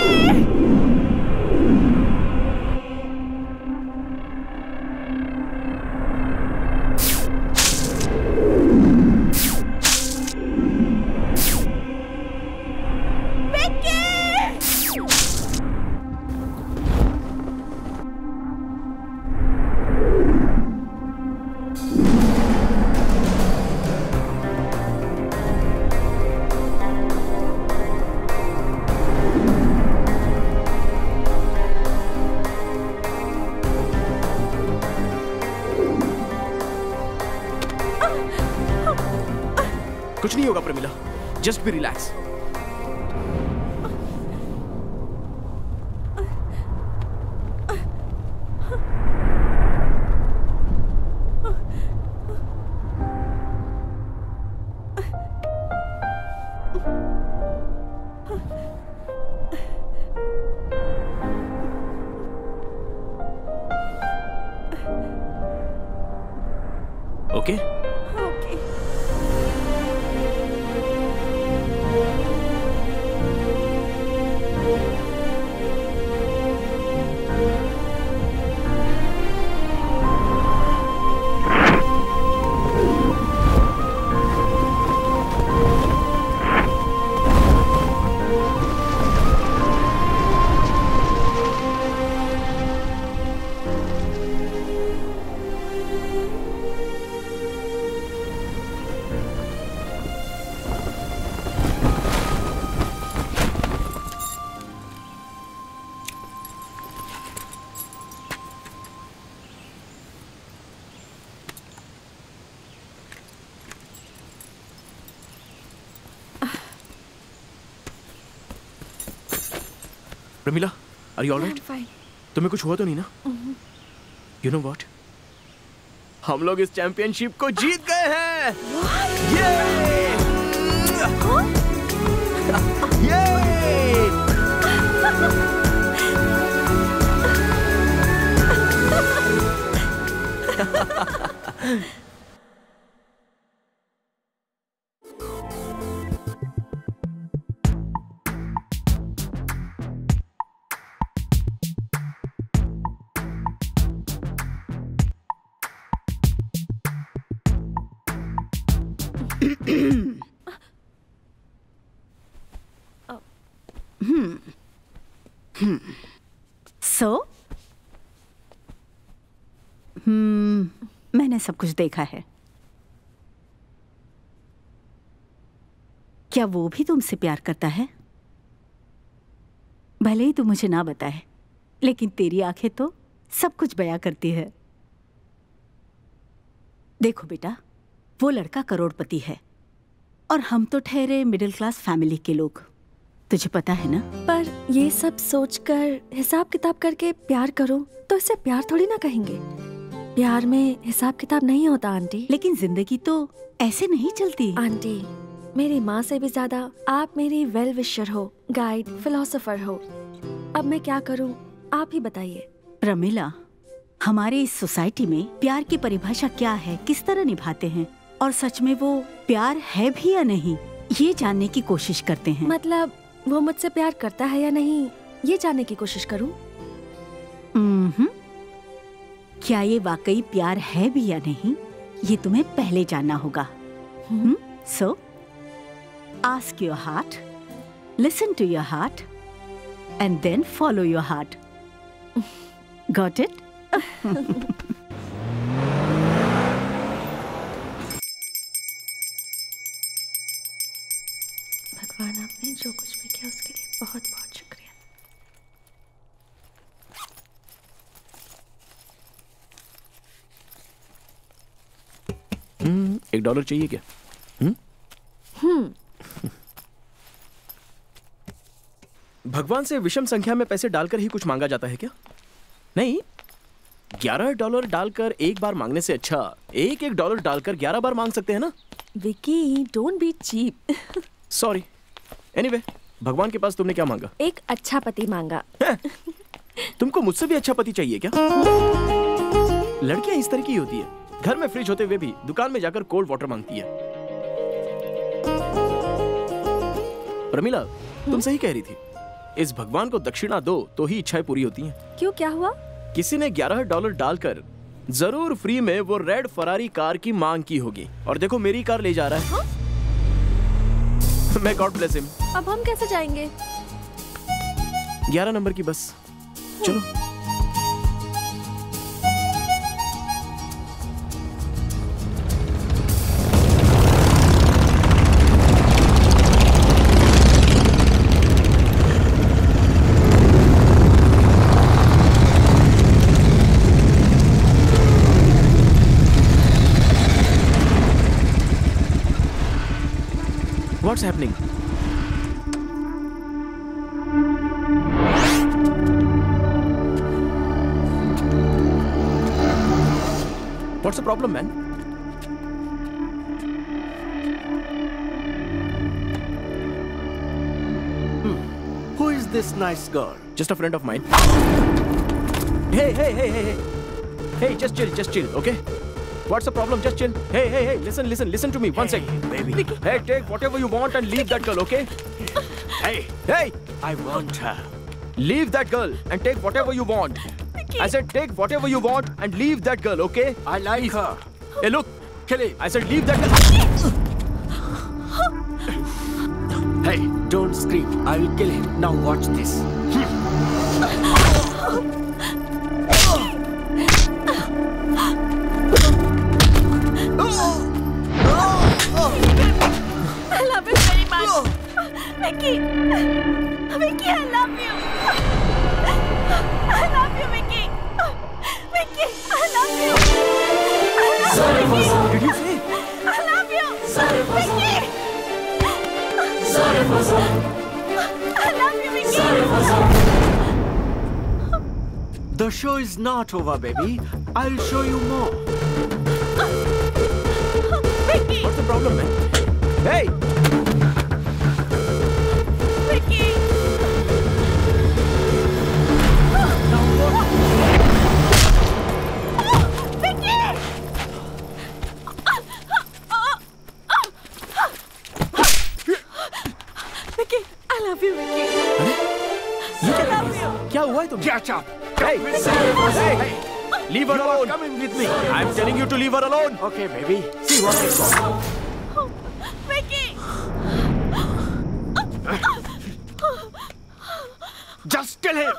कुछ नहीं होगा Pramila, just be relax. Okay? Pramila, are you alright? तुम्हें कुछ हुआ तो नहीं ना? यू नो व्हाट, हम लोग इस चैंपियनशिप को जीत गए हैं। मैंने सब कुछ देखा है। क्या वो भी तुमसे प्यार करता है? भले ही तू मुझे ना बताए, लेकिन तेरी आंखें तो सब कुछ बयां करती है। देखो बेटा, वो लड़का करोड़पति है और हम तो ठहरे मिडिल क्लास फैमिली के लोग, तुझे पता है ना। पर ये सब सोचकर हिसाब किताब करके प्यार करो तो इसे प्यार थोड़ी ना कहेंगे। प्यार में हिसाब किताब नहीं होता आंटी। लेकिन जिंदगी तो ऐसे नहीं चलती आंटी। मेरी माँ से भी ज्यादा आप मेरी वेल विशर हो, गाइड, फिलोसोफर हो। अब मैं क्या करूँ, आप ही बताइए। प्रमिला, हमारे इस सोसाइटी में प्यार की परिभाषा क्या है, किस तरह निभाते हैं, और सच में वो प्यार है भी या नहीं, ये जानने की कोशिश करते हैं। मतलब वो मुझसे प्यार करता है या नहीं, ये जानने की कोशिश करूं? क्या ये वाकई प्यार है भी या नहीं, ये तुम्हें पहले जानना होगा। So ask your heart, listen to your heart and then follow your heart. Got it? भगवान, आपने जो कुछ भी किया उसके लिए बहुत बहुत शुक्रिया। $1 चाहिए क्या? भगवान से विषम संख्या में पैसे डालकर ही कुछ मांगा जाता है क्या? नहीं, $11 डालकर एक बार मांगने से अच्छा एक डॉलर डालकर 11 बार मांग सकते हैं ना। Vicky, don't be cheap. Sorry. Anyway, भगवान के पास तुमने क्या मांगा? एक अच्छा पति मांगा। तुमको मुझसे भी अच्छा पति चाहिए क्या? लड़कियां इस तरह की होती है, घर में फ्रिज होते हुए भी दुकान में जाकर कोल्ड वाटर मांगती है। प्रमिला, तुम सही कह रही थी। इस भगवान को दक्षिणा दो तो ही इच्छाएं पूरी होती हैं। क्यों, क्या हुआ? किसी ने $11 डालकर जरूर फ्री में वो रेड फरारी कार की मांग की होगी, और देखो मेरी कार ले जा रहा है। हाँ? मैं गॉड ब्लेस हिम। अब हम कैसे जाएंगे? 11 नंबर की बस। चलो। What's happening? What's the problem, man? Who is this nice girl? Just a friend of mine. Hey, just chill, okay? What's the problem? Just chill. Hey, listen to me. One sec. Baby. Hey, take whatever you want and leave that girl, okay? Hey! I want her. Leave that girl and take whatever you want. I said take whatever you want and leave that girl, okay? I like her. Hey, look. Kill him. I said leave that girl. Hey, don't scream. I will kill him. Now watch this. I love you very much. Vicky, I love you. I love you, Vicky. Vicky, I love you. Did you say? I love you. Vicky. I love you, Vicky. The show is not over, baby. I'll show you more. Vicky. What's the problem, man? Hey! Vicky. Vicky, I love you, Vicky. I love you. क्या हुआ है तुम? Get up. Hey! Leave her alone. Coming with me. I'm telling you to leave her alone. Okay, baby. See what I got. Vicky. Just kill him.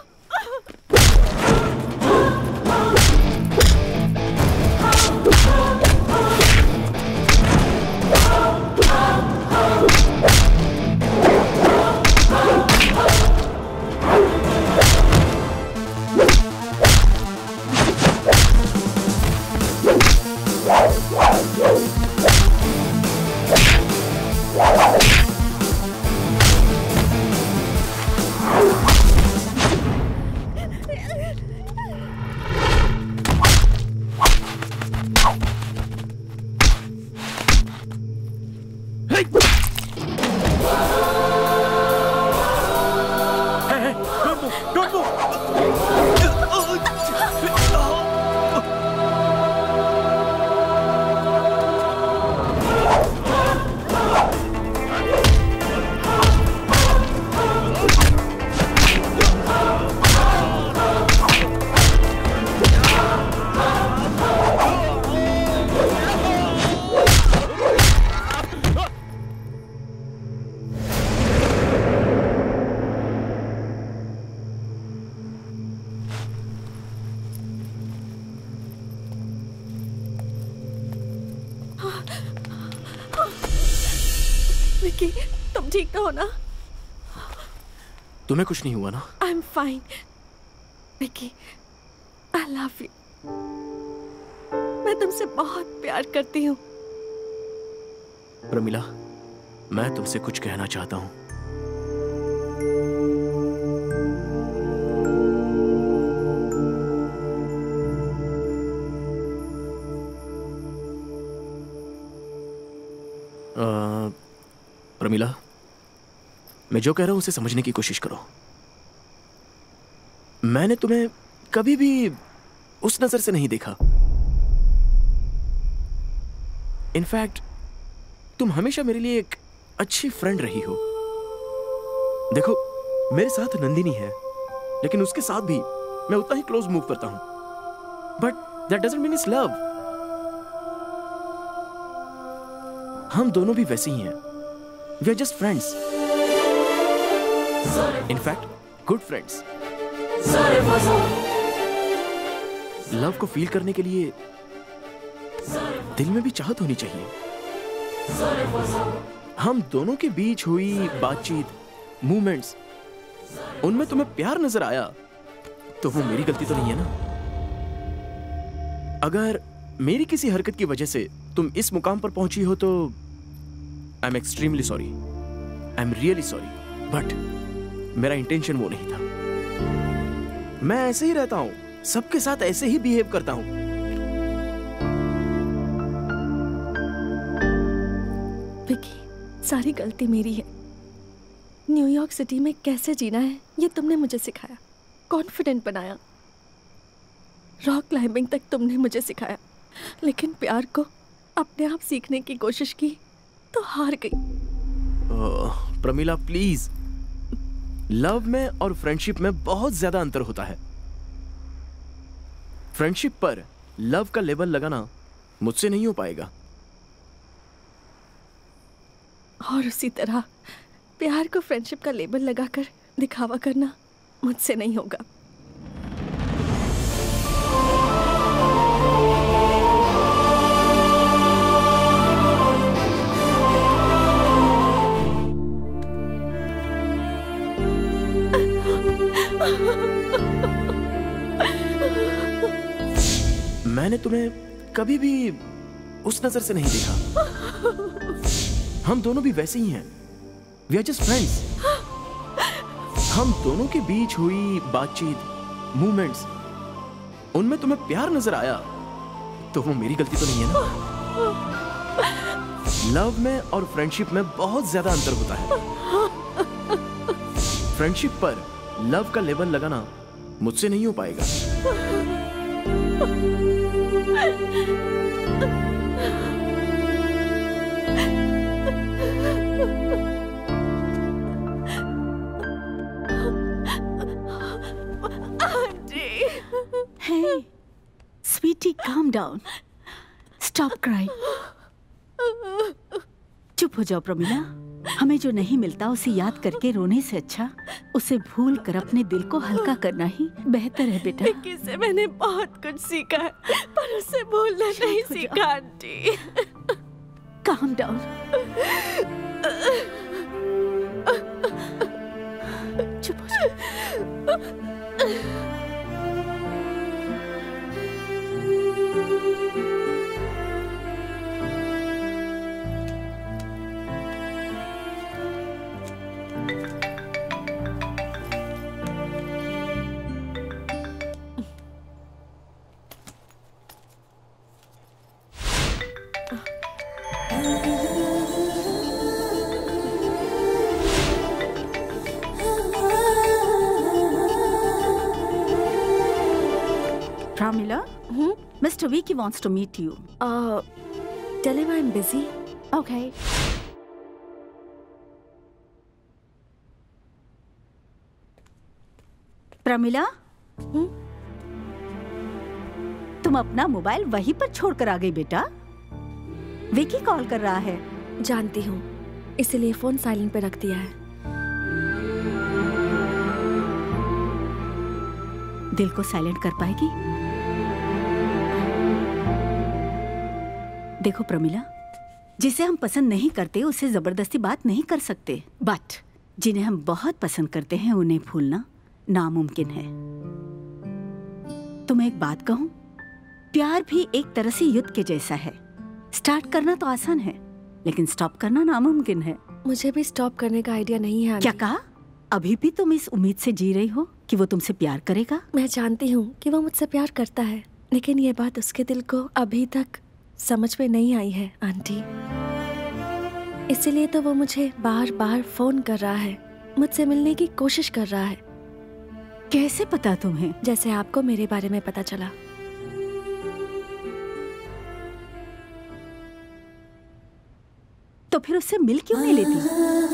Vicky, तुम ठीक तो हो ना? तुम्हें कुछ नहीं हुआ ना? I'm fine. Vicky, I love you. मैं तुमसे बहुत प्यार करती हूँ। प्रमिला, मैं तुमसे कुछ कहना चाहता हूँ। प्रमिला, मैं जो कह रहा हूं उसे समझने की कोशिश करो। मैंने तुम्हें कभी भी उस नजर से नहीं देखा। इनफैक्ट तुम हमेशा मेरे लिए एक अच्छी फ्रेंड रही हो। देखो, मेरे साथ नंदिनी है, लेकिन उसके साथ भी मैं उतना ही क्लोज मूव करता हूं। But that doesn't mean it's love. हम दोनों भी वैसे ही हैं। We are just friends. In fact good friends. Love को फील करने के लिए दिल में भी चाहत होनी चाहिए। हम दोनों के बीच हुई बातचीत, मूवमेंट्स, उनमें तुम्हें प्यार नजर आया तो वो मेरी गलती तो नहीं है ना? अगर मेरी किसी हरकत की वजह से तुम इस मुकाम पर पहुंची हो तो I am extremely sorry. I am really sorry. But मेरा इंटेंशन वो नहीं था। मैं ऐसे ही रहता हूं, सबके साथ ऐसे ही बिहेव करता हूं। विकी, सारी गलती मेरी है। न्यूयॉर्क सिटी में कैसे जीना है ये तुमने मुझे सिखाया, कॉन्फिडेंट बनाया। रॉक क्लाइंबिंग तक तुमने मुझे सिखाया, लेकिन प्यार को अपने आप सीखने की कोशिश की तो हार गई। प्रमिला प्लीज, लव में और फ्रेंडशिप में बहुत ज्यादा अंतर होता है। फ्रेंडशिप पर लव का लेबल लगाना मुझसे नहीं हो पाएगा। और उसी तरह प्यार को फ्रेंडशिप का लेबल लगाकर दिखावा करना मुझसे नहीं होगा। मैंने तुम्हें कभी भी उस नजर से नहीं देखा। हम दोनों भी वैसे ही हैं। We are just friends. हम दोनों के बीच हुई बातचीत, मूवमेंट्स, उनमें तुम्हें प्यार नजर आया तो वो मेरी गलती तो नहीं है ना? लव में और फ्रेंडशिप में बहुत ज्यादा अंतर होता है। फ्रेंडशिप पर लव का लेबल लगाना मुझसे नहीं हो पाएगा। Hey, sweetie, calm down. Stop crying. चुप हो जाओ प्रमिला। हमें जो नहीं मिलता उसे याद करके रोने से अच्छा उसे भूल कर अपने दिल को हल्का करना ही बेहतर है बेटा। विक्की से मैंने बहुत कुछ सीखा है, पर उसे भूलना नहीं सीखा आंटी। Calm down. चुप हो जाओ। Pramila, Mr. Vicky wants to meet you. Tell him I'm busy. Okay. Pramila, तुम अपना मोबाइल वहीं पर छोड़कर आ गई बेटा। विकी कॉल कर रहा है। जानती हूँ, इसीलिए फोन साइलेंट पे रख दिया है। दिल को साइलेंट कर पाएगी? देखो प्रमिला, जिसे हम पसंद नहीं करते उसे जबरदस्ती बात नहीं कर सकते, बट जिन्हें हम बहुत पसंद करते हैं उन्हें भूलना नामुमकिन है। तुम्हें एक बात कहूं, प्यार भी एक तरह से युद्ध के जैसा है। स्टार्ट करना तो आसान है, लेकिन स्टॉप करना नामुमकिन है। मुझे भी स्टॉप करने का आइडिया नहीं है। क्या कहा? अभी भी तुम इस उम्मीद से जी रही हो कि वो तुमसे प्यार करेगा? मैं जानती हूँ कि वो मुझसे प्यार करता है, लेकिन ये बात उसके दिल को अभी तक समझ में नहीं आई है आंटी। इसीलिए तो वो मुझे बार बार फोन कर रहा है, मुझसे मिलने की कोशिश कर रहा है। कैसे पता तुम्हें? जैसे आपको मेरे बारे में पता चला। तो फिर उससे मिल क्यों नहीं लेती?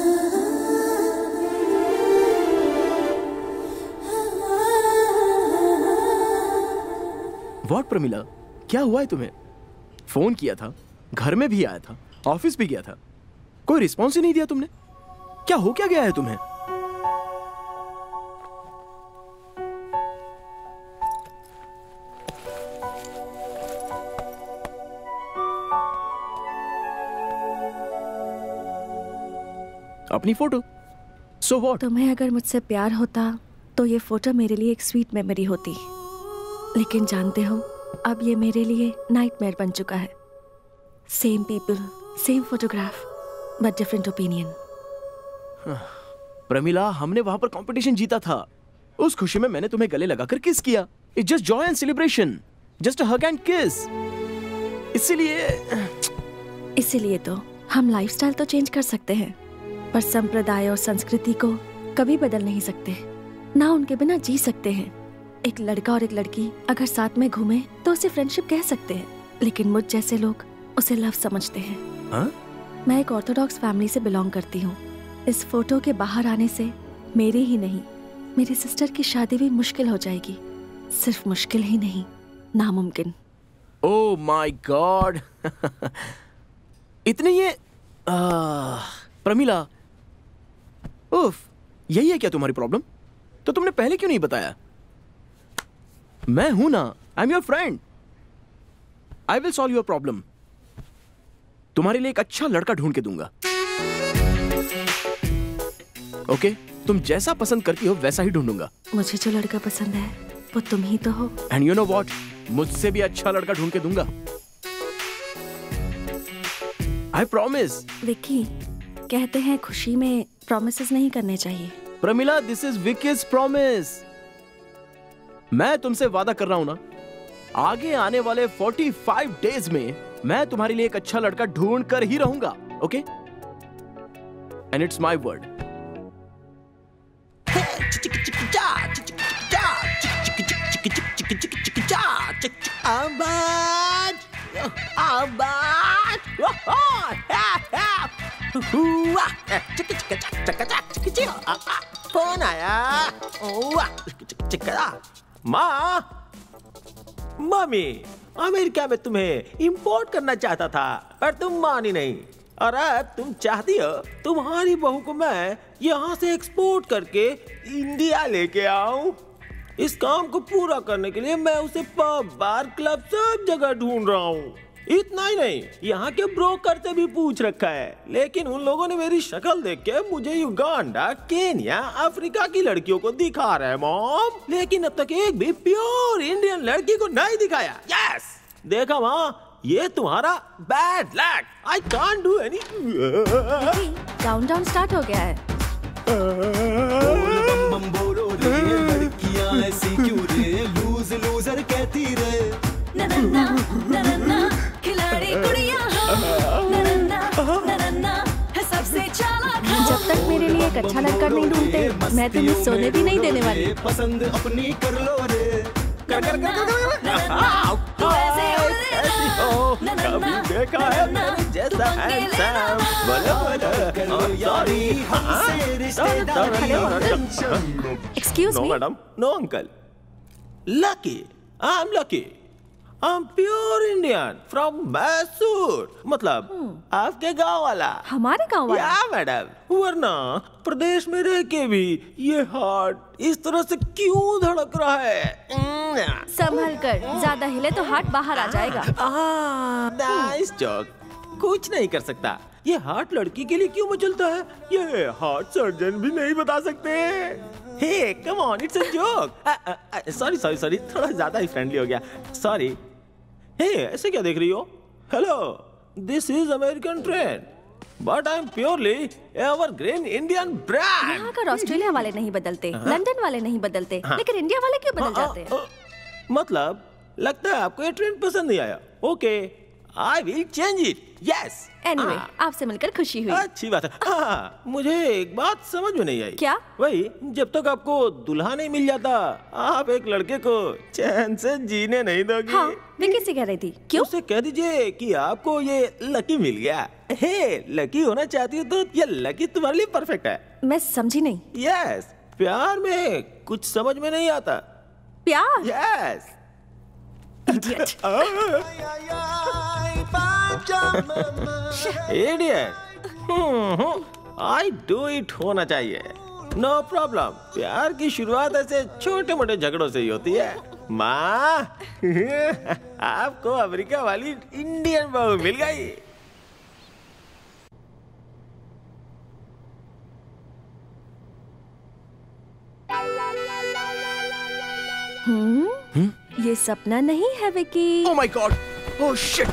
व्हाट प्रमिला, क्या हुआ है तुम्हें? फोन किया था, घर में भी आया था, ऑफिस भी गया था, कोई रिस्पॉन्स ही नहीं दिया तुमने। क्या हो क्या गया है तुम्हें? अपनी फोटो। So what? तुम्हें अगर मुझसे प्यार होता तो ये फोटो मेरे लिए एक स्वीट मेमोरी होती, लेकिन जानते हो अब ये मेरे लिए नाइटमेयर बन चुका है। Same people, same photograph, but different opinion. Pramila, हमने वहां पर कंपटीशन जीता था। उस खुशी में मैंने तुम्हें गले लगाकर किस किया। It's just joy and celebration, just a hug and kiss. इसीलिए तो हम लाइफस्टाइल तो चेंज कर सकते हैं, पर संप्रदाय और संस्कृति को कभी बदल नहीं सकते, ना उनके बिना जी सकते हैं। एक लड़का और एक लड़की अगर साथ में घूमे तो उसे फ्रेंडशिप कह सकते हैं, लेकिन मुझ जैसे लोग उसे लव समझते हैं। हाँ? मैं एक ऑर्थोडॉक्स फैमिली से बिलोंग करती हूँ। इस फोटो के बाहर आने से मेरी ही नहीं, मेरी सिस्टर की शादी भी मुश्किल हो जाएगी। सिर्फ मुश्किल ही नहीं, नामुमकिन। Oh my God. इतने ये प्रमिला, उफ, यही है क्या तुम्हारी प्रॉब्लम? तो तुमने पहले क्यों नहीं बताया? मैं हूं ना, I am your friend. I will solve your problem. तुम्हारे लिए एक अच्छा लड़का ढूंढ के दूंगा। ओके? तुम जैसा पसंद करती हो वैसा ही ढूंढूंगा। मुझे जो लड़का पसंद है वो तुम ही तो हो। एंड यू नो व्हाट, मुझसे भी अच्छा लड़का ढूंढ के दूंगा। I promise. विक्की, कहते हैं खुशी में प्रॉमिसेस नहीं करने चाहिए। Pramila, this is Vicky's promise. मैं तुमसे वादा कर रहा हूं ना, आगे आने वाले 45 डेज में मैं तुम्हारे लिए एक अच्छा लड़का ढूंढ कर ही रहूंगा। Okay? And it's my word. कौन आया? माँ, मम्मी, अमेरिका में तुम्हें इंपोर्ट करना चाहता था पर तुम मानी नहीं, और अब तुम चाहती हो तुम्हारी बहू को मैं यहाँ से एक्सपोर्ट करके इंडिया लेके आऊं। इस काम को पूरा करने के लिए मैं उसे पब, बार, क्लब सब जगह ढूंढ रहा हूँ। इतना ही नहीं, यहाँ के ब्रोकर से भी पूछ रखा है, लेकिन उन लोगों ने मेरी शक्ल देख के मुझे युगांडा, केन्या, अफ्रीका की लड़कियों को दिखा रहे हैं मॉम, लेकिन अब तक एक भी प्योर इंडियन लड़की को नहीं दिखाया। यस, देखा माँ, ये तुम्हारा bad luck. I can't do any. Countdown start हो गया है। बम बोलो रे, लड़कियां ऐसी क्यों रे, लूज लूजर कहती रे। खिलाड़ी कुड़ियां है सबसे चालाक। जब तक मेरे लिए एक अच्छा लड़का नहीं ढूंढते, मैं तुम्हें सोने भी नहीं देने वाली। पसंद अपनी कर लो रे। कभी देखा है मेरे जैसा handsome? Excuse me? No madam, no uncle. Lucky, I am Lucky. I'm pure Indian from Mysore, मतलब आपके गांव वाला। हमारे गांव वाला? या मैडम, वरना प्रदेश में रह के भी ये हार्ट इस तरह से क्यों धड़क रहा है? संभल कर, ज्यादा हिले तो हार्ट बाहर आ जाएगा। Nice joke. कुछ नहीं कर सकता। ये हार्ट लड़की के लिए क्यों मचलता है, ये हार्ट सर्जन भी नहीं बता सकते। Hey come on, it's a joke. Sorry, थोड़ा ज्यादा ही फ्रेंडली हो गया, सॉरी। हे, ऐसे क्या देख रही हो? Hello, this is American train, but I am purely evergreen Indian brand. यहाँ का ऑस्ट्रेलिया वाले नहीं बदलते, लंदन वाले नहीं बदलते, लेकिन इंडिया वाले क्यों बदल जाते हैं? मतलब लगता है आपको ये ट्रेन पसंद नहीं आया। Okay, I will change it. Yes. Anyway, आपसे मिलकर खुशी हुई। अच्छी बात है। हाँ, मुझे एक बात समझ में नहीं आई। क्या? वही, जब तक आपको दुल्हा नहीं मिल जाता, आप एक लड़के को चैन से जीने नहीं दोगी। हाँ, मैं किससे कह रही थी? क्यों? उससे कह दीजिए कि आपको ये लकी मिल गया। हे, लकी होना चाहती हो तो ये लकी तुम्हारे लिए परफेक्ट है। मैं समझी नहीं। यस, प्यार में कुछ समझ में नहीं आता। प्यार? Yes. Idiot. Idiot. I do it होना चाहिए। No problem. प्यार की शुरुआत ऐसे छोटे मोटे झगड़ों से ही होती है। माँ, आपको अमेरिका वाली इंडियन बहू मिल गई। ये सपना नहीं है Vicky. Oh my God! Oh shit!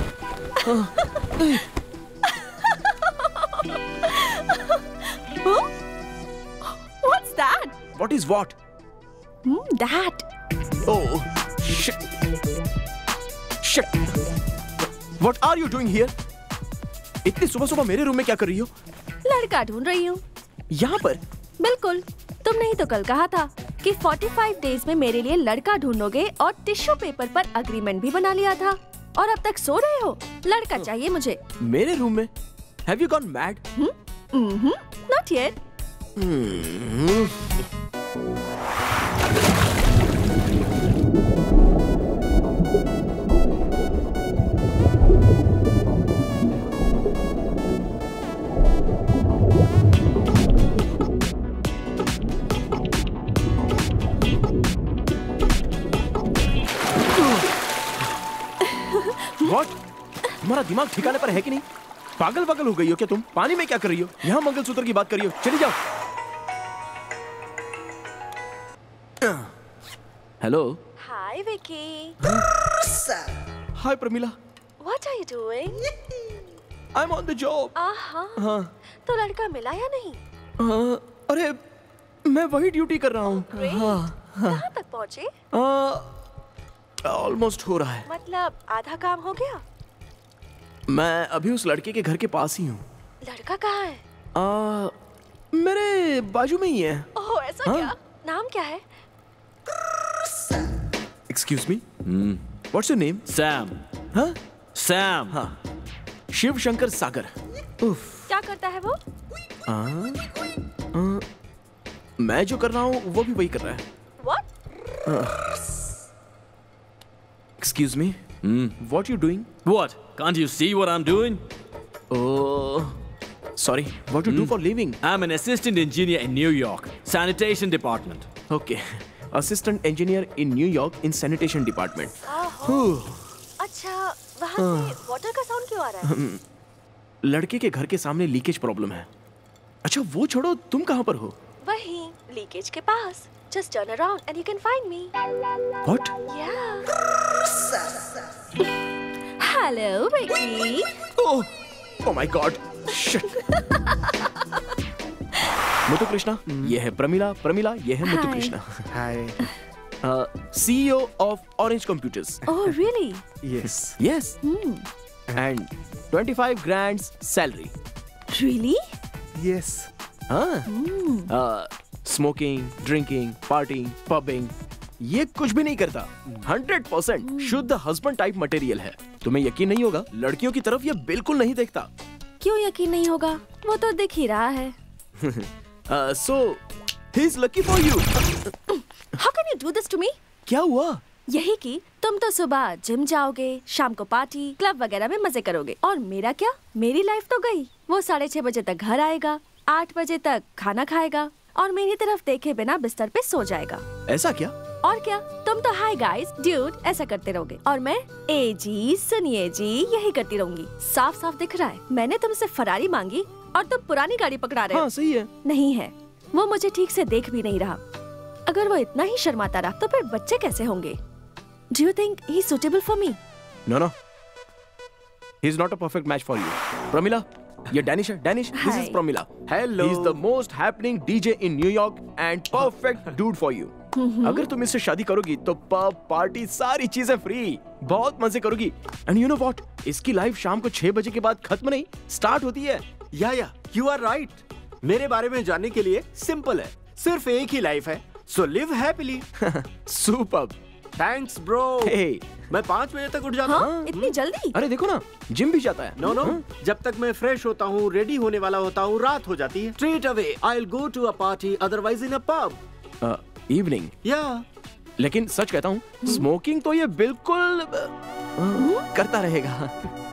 What's that? What is what? That. Oh shit! Shit! What are you doing here? इतनी सुबह सुबह मेरे रूम में क्या कर रही हो? लड़का ढूंढ रही हूँ। यहाँ पर? बिल्कुल। तुमने ही तो कल कहा था कि 45 डेज में मेरे लिए लड़का ढूंढोगे और टिश्यू पेपर पर अग्रीमेंट भी बना लिया था। और अब तक सो रहे हो? लड़का चाहिए मुझे। मेरे रूम में? Have you gone mad? Not yet. What? तुम्हारा दिमाग ठिकाने पर है कि नहीं? पागल पागल हो गई हो क्या तुम? पानी में क्या कर रही हो? यहाँ मंगलसूत्र की बात कर रही हो? चली जाओ। Hello. Hi Vicky. Hi Pramila. What are you doing? I'm on the job. हाँ। तो लड़का मिला या नहीं? अरे मैं वही ड्यूटी कर रहा हूँ। कहाँ तक पहुँचे? ऑलमोस्ट हो रहा है। मतलब आधा काम हो गया? मैं अभी उस लड़के के घर के पास ही हूँ। लड़का कहाँ है? मेरे बाजू में ही है। ओह ऐसा क्या? नाम क्या है? Excuse me? What's your name? Sam. हाँ? Sam. हाँ। शिव शंकर सागर। क्या करता है वो? मैं जो कर रहा हूँ वो भी वही कर रहा है। What? Excuse me? What you doing? What? Can't you see what I'm doing? Oh, sorry. What you do for living? I'm an assistant engineer in New York, sanitation department. Okay. Assistant engineer in New York in sanitation department. अच्छा, वहाँ से water का sound क्यों आ रहा है? लड़के के घर के सामने लीकेज प्रॉब्लम है। अच्छा वो छोड़ो, तुम कहाँ पर हो? वहीं लीकेज के पास। Just turn around and you can find me. What? Yeah. Hello, Vicky. Oh my God. Shit. Muthu Krishna, ये है प्रमिला, प्रमिला, ये है Muthu Krishna. Hi. CEO of Orange Computers. Oh, really? Yes. Yes. And 25 grand salary. Really? Yes. Smoking, drinking, partying, pubbing, ये कुछ भी नहीं करता। 100% शुद्ध हस्बैंड टाइप मटेरियल है। तुम्हें यकीन नहीं होगा, लड़कियों की तरफ ये बिल्कुल नहीं देखता। क्यों यकीन नहीं होगा? वो तो दिख ही रहा है। So he's lucky for you. How can you do this to me? क्या हुआ? यही कि तुम तो सुबह जिम जाओगे, शाम को पार्टी, क्लब वगैरह में मजे करोगे, और मेरा क्या? मेरी लाइफ तो गई। वो 6:30 बजे तक घर आएगा, 8 बजे तक खाना खाएगा और मेरी तरफ देखे बिना बिस्तर पे सो जाएगा। ऐसा क्या? और क्या? तुम तो हाय गाइस, ड्यूड ऐसा करते रहोगे और मैं ए जी, सुनिए जी, यही करती रहूंगी। साफ साफ दिख रहा है, मैंने तुमसे फरारी मांगी और तुम पुरानी गाड़ी पकड़ा रहे हो। हाँ, सही है। नहीं है, वो मुझे ठीक से देख भी नहीं रहा। अगर वो इतना ही शर्माता रहा तो फिर बच्चे कैसे होंगे? Do you think he's suitable for me? No. He's not a perfect match for you. Pramila, ये Danish है, Danish. This is Pramila. Hello. He's the most happening DJ in New York and perfect dude for you. अगर तुम इससे शादी करोगी तो pub party सारी चीजें फ्री, बहुत मजे करोगी। एंड यू नो व्हाट, इसकी लाइफ शाम को 6 बजे के बाद खत्म नहीं स्टार्ट होती है। या यू आर राइट। मेरे बारे में जानने के लिए सिंपल है, सिर्फ एक ही लाइफ है, so live happily. Superb. Thanks bro. मैं 5 बजे तक उठ जाता हूँ। हाँ? इतनी जल्दी? अरे देखो ना, जिम भी जाता है। नो जब तक मैं फ्रेश होता हूँ, रेडी होने वाला होता हूँ, रात हो जाती है। Straight away I will go to a party, otherwise in a pub. Evening. या लेकिन सच कहता हूँ, स्मोकिंग तो ये बिल्कुल करता रहेगा।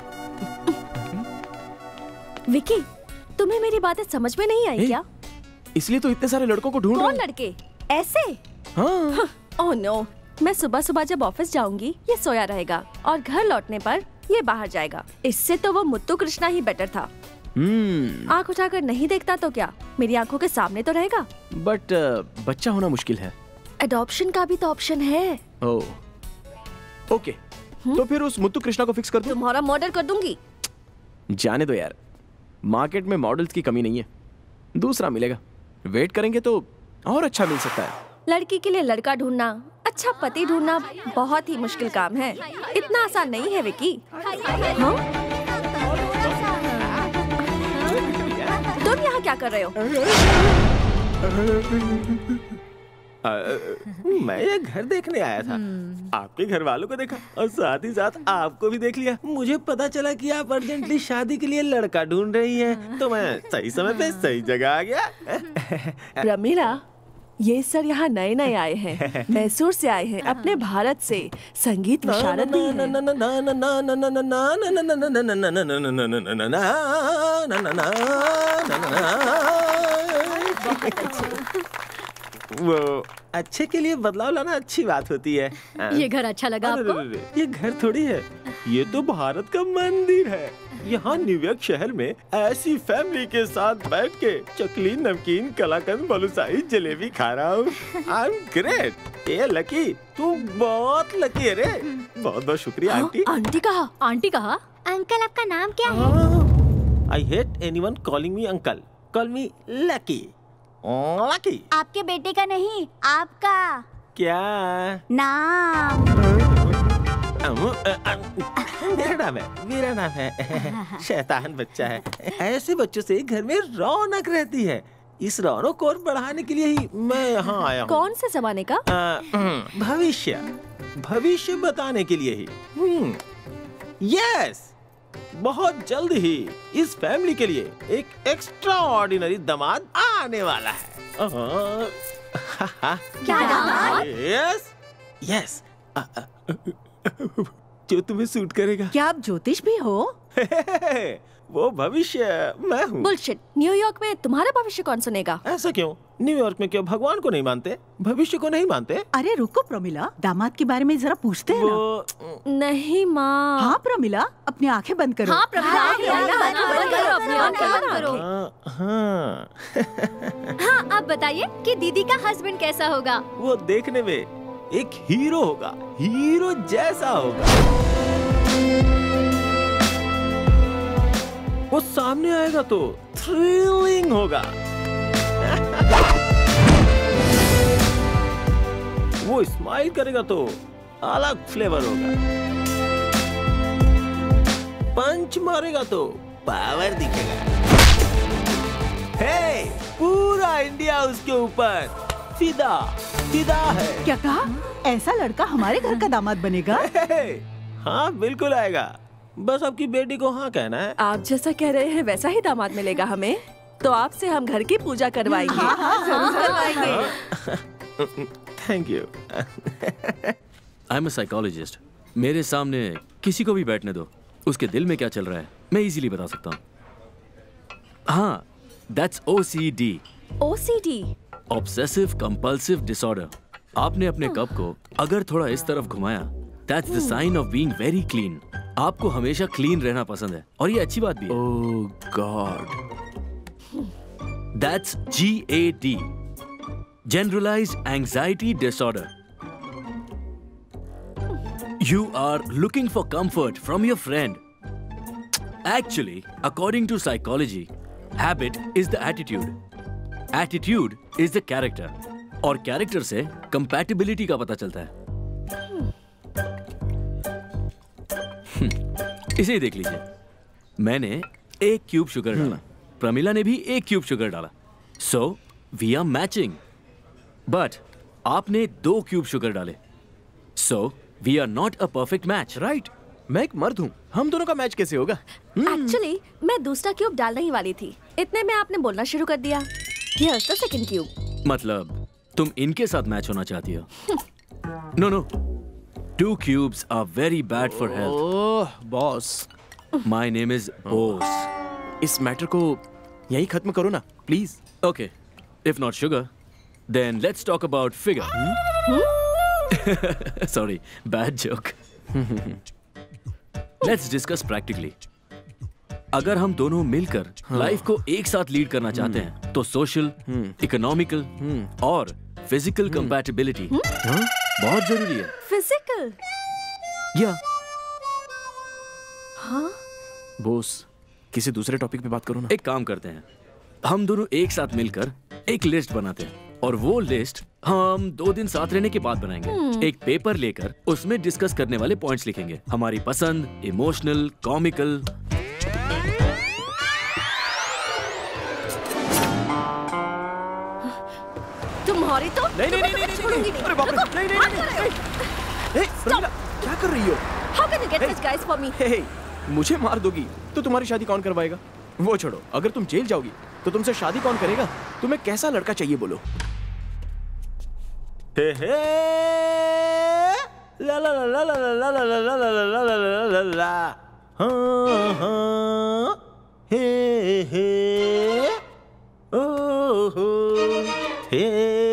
विकी, तुम्हें मेरी बातें समझ में नहीं आई क्या? इसलिए तो इतने सारे लड़कों को ढूंढ रहा हूं। कौन लड़के? ऐसे? हाँ। ओह नो, मैं सुबह सुबह जब ऑफिस जाऊंगी ये सोया रहेगा और घर लौटने पर ये बाहर जाएगा। इससे तो वो मुत्तू कृष्णा ही बेटर था। आँख उठाकर नहीं देखता तो क्या, मेरी आंखों के सामने तो रहेगा। बट बच्चा होना मुश्किल है। एडॉप्शन का भी तो ऑप्शन है। ओह ओके, तो फिर उस मुत्तू कृष्णा को फिक्स कर दूं? तुम्हारा मर्डर कर दूंगी। जाने दो यार, मार्केट में मॉडल्स की कमी नहीं है, दूसरा मिलेगा। वेट करेंगे तो और अच्छा मिल सकता है। लड़की के लिए लड़का ढूंढना, अच्छा पति ढूंढना बहुत ही मुश्किल काम है, इतना आसान नहीं है विकी। हाँ? तुम यहाँ क्या कर रहे हो? मैं ये घर देखने आया था। आपके घर वालों को देखा और साथ ही साथ आपको भी देख लिया। मुझे पता चला कि आप अर्जेंटली शादी के लिए लड़का ढूंढ रही हैं, तो मैं सही समय पे सही जगह आ गया। रमीला, ये सर यहाँ नए नए आए हैं, मैसूर से आए हैं, अपने भारत से। संगीत विशारद भी हैं। वो अच्छे के लिए बदलाव लाना अच्छी बात होती है। ये घर अच्छा लगा आपको? ये घर थोड़ी है, ये तो भारत का मंदिर है। यहाँ न्यूयॉर्क शहर में ऐसी फैमिली के साथ बैठ के चकली, नमकीन, कलाकंद, बालूशाही, जलेबी खा रहा हूँ। I am great. ये लकी, तू बहुत लकी है रे। बहुत बहुत शुक्रिया आंटी। आंटी कहा? आंटी कहा? अंकल, आपका नाम क्या है? I hate anyone calling me uncle, call me Lucky. Lucky. आपके बेटे का नहीं, आपका। क्या नाम? मेरा नाम है शैतान बच्चा है। ऐसे बच्चों से घर में रौनक रहती है। इस रौनक को और बढ़ाने के लिए ही मैं यहाँ आया हूँ। कौन से जमाने का? भविष्य बताने के लिए ही। यस, बहुत जल्द ही इस फैमिली के लिए एक एक्स्ट्रा ऑर्डिनरी दामाद आने वाला है। क्या दामाद? यस यस, जो तुम्हें सूट करेगा। क्या आप ज्योतिष भी हो? वो भविष्य मैं हूँ। बुलशिट, न्यूयॉर्क में तुम्हारा भविष्य कौन सुनेगा? ऐसा क्यों? न्यूयॉर्क में क्यों भगवान को नहीं मानते, भविष्य को नहीं मानते? अरे रुको प्रमिला, दामाद के बारे में जरा पूछते हैं ना। नहीं माँ। हाँ प्रमिला, अपनी आंखें बंद करो। हाँ प्रमिला, अपनी आंखें बंद करो। हाँ, आप बताइए कि दीदी का हस्बैंड कैसा होगा? वो देखने में एक हीरो होगा, हीरो जैसा होगा। वो सामने आएगा तो थ्रिलिंग होगा। वो स्माइल करेगा तो अलग फ्लेवर होगा। पंच मारेगा तो पावर दिखेगा। हे, पूरा इंडिया उसके ऊपर फिदा फिदा है। क्या कहा? ऐसा लड़का हमारे घर का दामाद बनेगा? हाँ बिल्कुल आएगा, बस आपकी बेटी को हाँ कहना है। आप जैसा कह रहे हैं वैसा ही दामाद मिलेगा हमें, तो आपसे हम घर की पूजा करवाएंगे। हाँ, जरूर करवाएंगे। Thank you. I am a psychologist. मेरे सामने किसी को भी बैठने दो, उसके दिल में क्या चल रहा है मैं इजीली बता सकता हूँ। हाँ, that's OCD। OCD? Obsessive compulsive disorder. आपने अपने कप को अगर थोड़ा इस तरफ घुमाया, that's the sign of being very clean. आपको हमेशा क्लीन रहना पसंद है और ये अच्छी बात भी है। Oh God. That's GAD, Generalized Anxiety Disorder. You are looking for comfort from your friend. Actually, according to psychology, habit is the attitude. Attitude is the character. और कैरेक्टर से कंपैटिबिलिटी का पता चलता है। इसे ही देख लीजिए, मैंने 1 क्यूब शुगर डाला, प्रमिला ने भी 1 क्यूब शुगर डाला, so we are matching. But आपने 2 क्यूब शुगर डाले, so we are not a perfect match. Right, मैं एक मर्द हूँ, हम दोनों का मैच कैसे होगा? एक्चुअली मैं दूसरा क्यूब डालने ही वाली थी, इतने में आपने बोलना शुरू कर दिया। Here's the second cube. मतलब तुम इनके साथ मैच होना चाहती हो? No no, 2 cubes are very bad for health. Oh boss, My name is Bose. इस मैटर को यहीं खत्म करो ना please. Okay, if not sugar, then let's talk about figure. Sorry, bad joke. Let's discuss practically. अगर हम दोनों मिलकर लाइफ को एक साथ लीड करना चाहते हैं तो सोशल, इकोनॉमिकल और फिजिकल कंपैटिबिलिटी बहुत जरूरी है। फिजिकल? या हाँ? बॉस, किसी दूसरे टॉपिक पे बात करो ना। एक काम करते हैं, हम दोनों एक साथ मिलकर एक लिस्ट बनाते हैं और वो लिस्ट हम 2 दिन साथ रहने के बाद बनाएंगे। एक पेपर लेकर उसमें डिस्कस करने वाले पॉइंट्स लिखेंगे, हमारी पसंद, इमोशनल, कॉमिकल। तुम्हारी तो नहीं, छोड़ूंगी नहीं। अरे बाप रे, रुको, नहीं, मत करो। प्रमिला, क्या कर रही हो? How can you get this guys for me? हे, मुझे मार दोगी तो तुम्हारी शादी कौन करवाएगा? वो छोड़ो, अगर तुम जेल जाओगी तो तुमसे शादी कौन करेगा? तुम्हें कैसा लड़का चाहिए बोलो? हे ला ला ला ला ला ला ला ला ला ला ला ला ला ला ला, हाँ हाँ, हे ओ हे,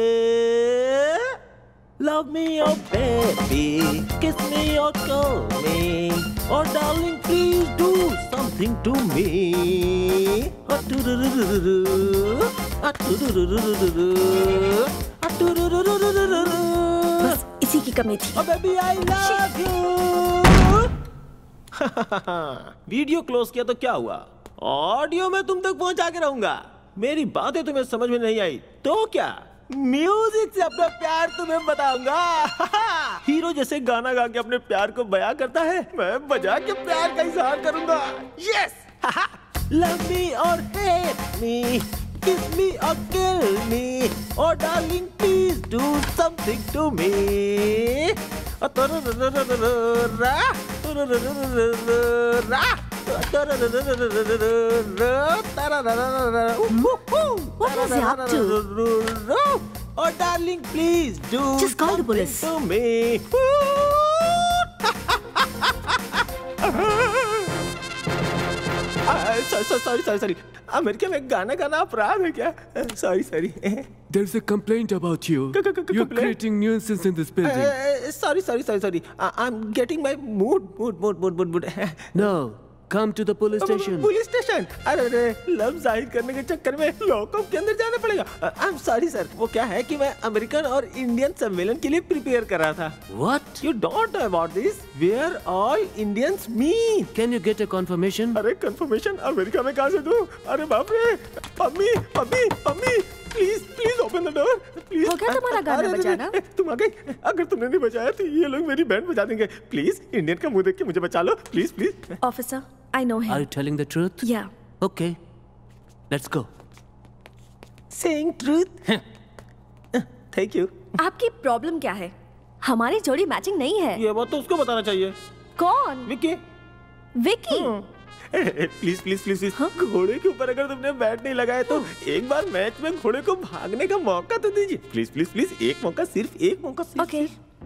love me oh baby, kiss me or call me, oh darling please do something to me. बस इसी की कमी थी। Oh baby I love you. Video close किया तो क्या हुआ? ऑडियो में तुम तक पहुंचा के रहूंगा। मेरी बातें तुम्हें समझ में नहीं आई तो क्या, म्यूजिक से अपना प्यार तुम्हें बताऊंगा। हीरो जैसे गाना गा के अपने प्यार को बयां करता है, मैं बजा के प्यार का इजहार करूंगा। यस, लव मी और हेट मी, किस मी और किल मी, और darling please do something to me. What was he up to? Oh darling please do Just call the police. to me. Sorry. America में गाना गाना अपराध है क्या? Sorry. There's a complaint about you. You're creating nuisance in this building. Sorry. I'm getting my mood. No, come to the police station. Police station? अरे love जाहिर करने के चक्कर में लॉकअप के अंदर जाना पड़ेगा। आई एम सॉरी सर, वो क्या है कि मैं अमेरिकन और इंडियन सम्मेलन के लिए प्रिपेयर कर रहा था। What? You don't know about this? Where all Indians meet? Can you get a confirmation? अरे कंफर्मेशन अमेरिका में कहाँ से दूँ? अरे बाप रे, mummy please open the door please. हो गया तुम्हारा गाना बजाना? तुम आ गई? अगर तुमने नहीं बजाया तो ये लोग मेरी बैंड बजा देंगे। प्लीज इंडियन का मुंह देख के मुझे बचा लो, please. Officer, I know him. Are you telling the truth? Yeah. Okay, let's go. Saying truth? Thank you. आपकी प्रॉब्लम क्या है? हमारी जोड़ी मैचिंग नहीं है। ये बात तो उसको बताना चाहिए। कौन? विकी। प्लीज घोड़े के ऊपर अगर तुमने बैट नहीं लगाया तो एक बार मैच में घोड़े को भागने का मौका तो दीजिए। प्लीज एक मौका, सिर्फ एक मौका। ओके।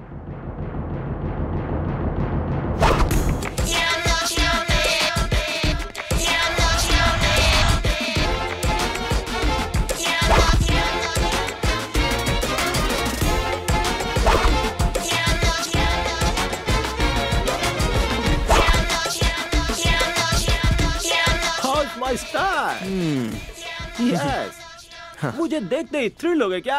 My star. Yes. मुझे देखते ही थ्रिल हो गए क्या?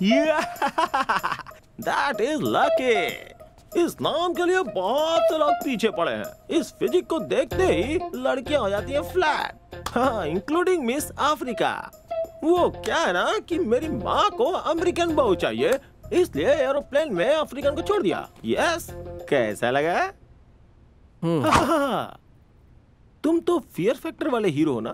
That is lucky. इस नाम के लिए बहुत से लोग पीछे पड़े हैं। इस फिजिक को देखते ही लड़कियां हो जाती हैं फ्लैट, हाँ, इंक्लूडिंग मिस अफ्रीका। वो क्या है ना कि मेरी माँ को अमेरिकन बहू चाहिए, इसलिए एरोप्लेन में अफ्रीकन को छोड़ दिया। यस, कैसा लगा? तुम तो फियर फैक्टर वाले हीरो हो ना?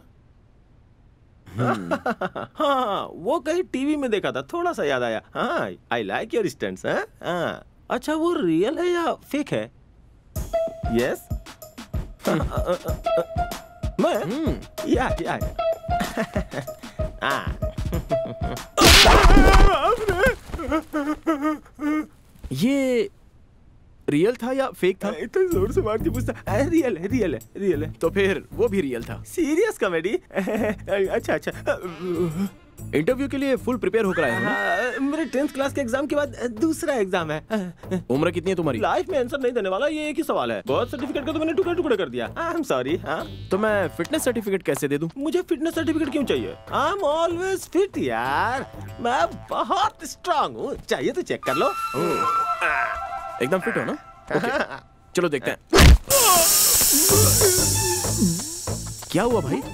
हाँ, वो कहीं टीवी में देखा था, थोड़ा सा याद आया। हाँ, आई लाइक योर स्टंट्स। हाँ, अच्छा वो रियल है या फेक है? यस। मैं या ये रियल था या फेक था? इतना जोर से मार के पूछता। रियल है। तो फिर वो भी रियल था। Serious comedy? अच्छा। इंटरव्यू के लिए फुल प्रिपेयर होकर आया ना? मेरे 10th क्लास के एग्जाम के बाद दूसरा एग्जाम है। उम्र कितनी है तुम्हारी? लाइफ में आंसर नहीं देने वाला, ये एक ही सवाल है। बर्थ सर्टिफिकेट का तो मैंने टुकड़े कर दिया। I am sorry. तो मैं फिटनेस सर्टिफिकेट कैसे दे दूं? मुझे फिटनेस सर्टिफिकेट क्यों चाहिए? आई एम ऑलवेज फिट यार, मैं बहुत स्ट्रांग हूँ, चाहिए तो चेक कर लो। एकदम फिट हो ना? ओके, चलो देखते हैं। क्या हुआ भाई?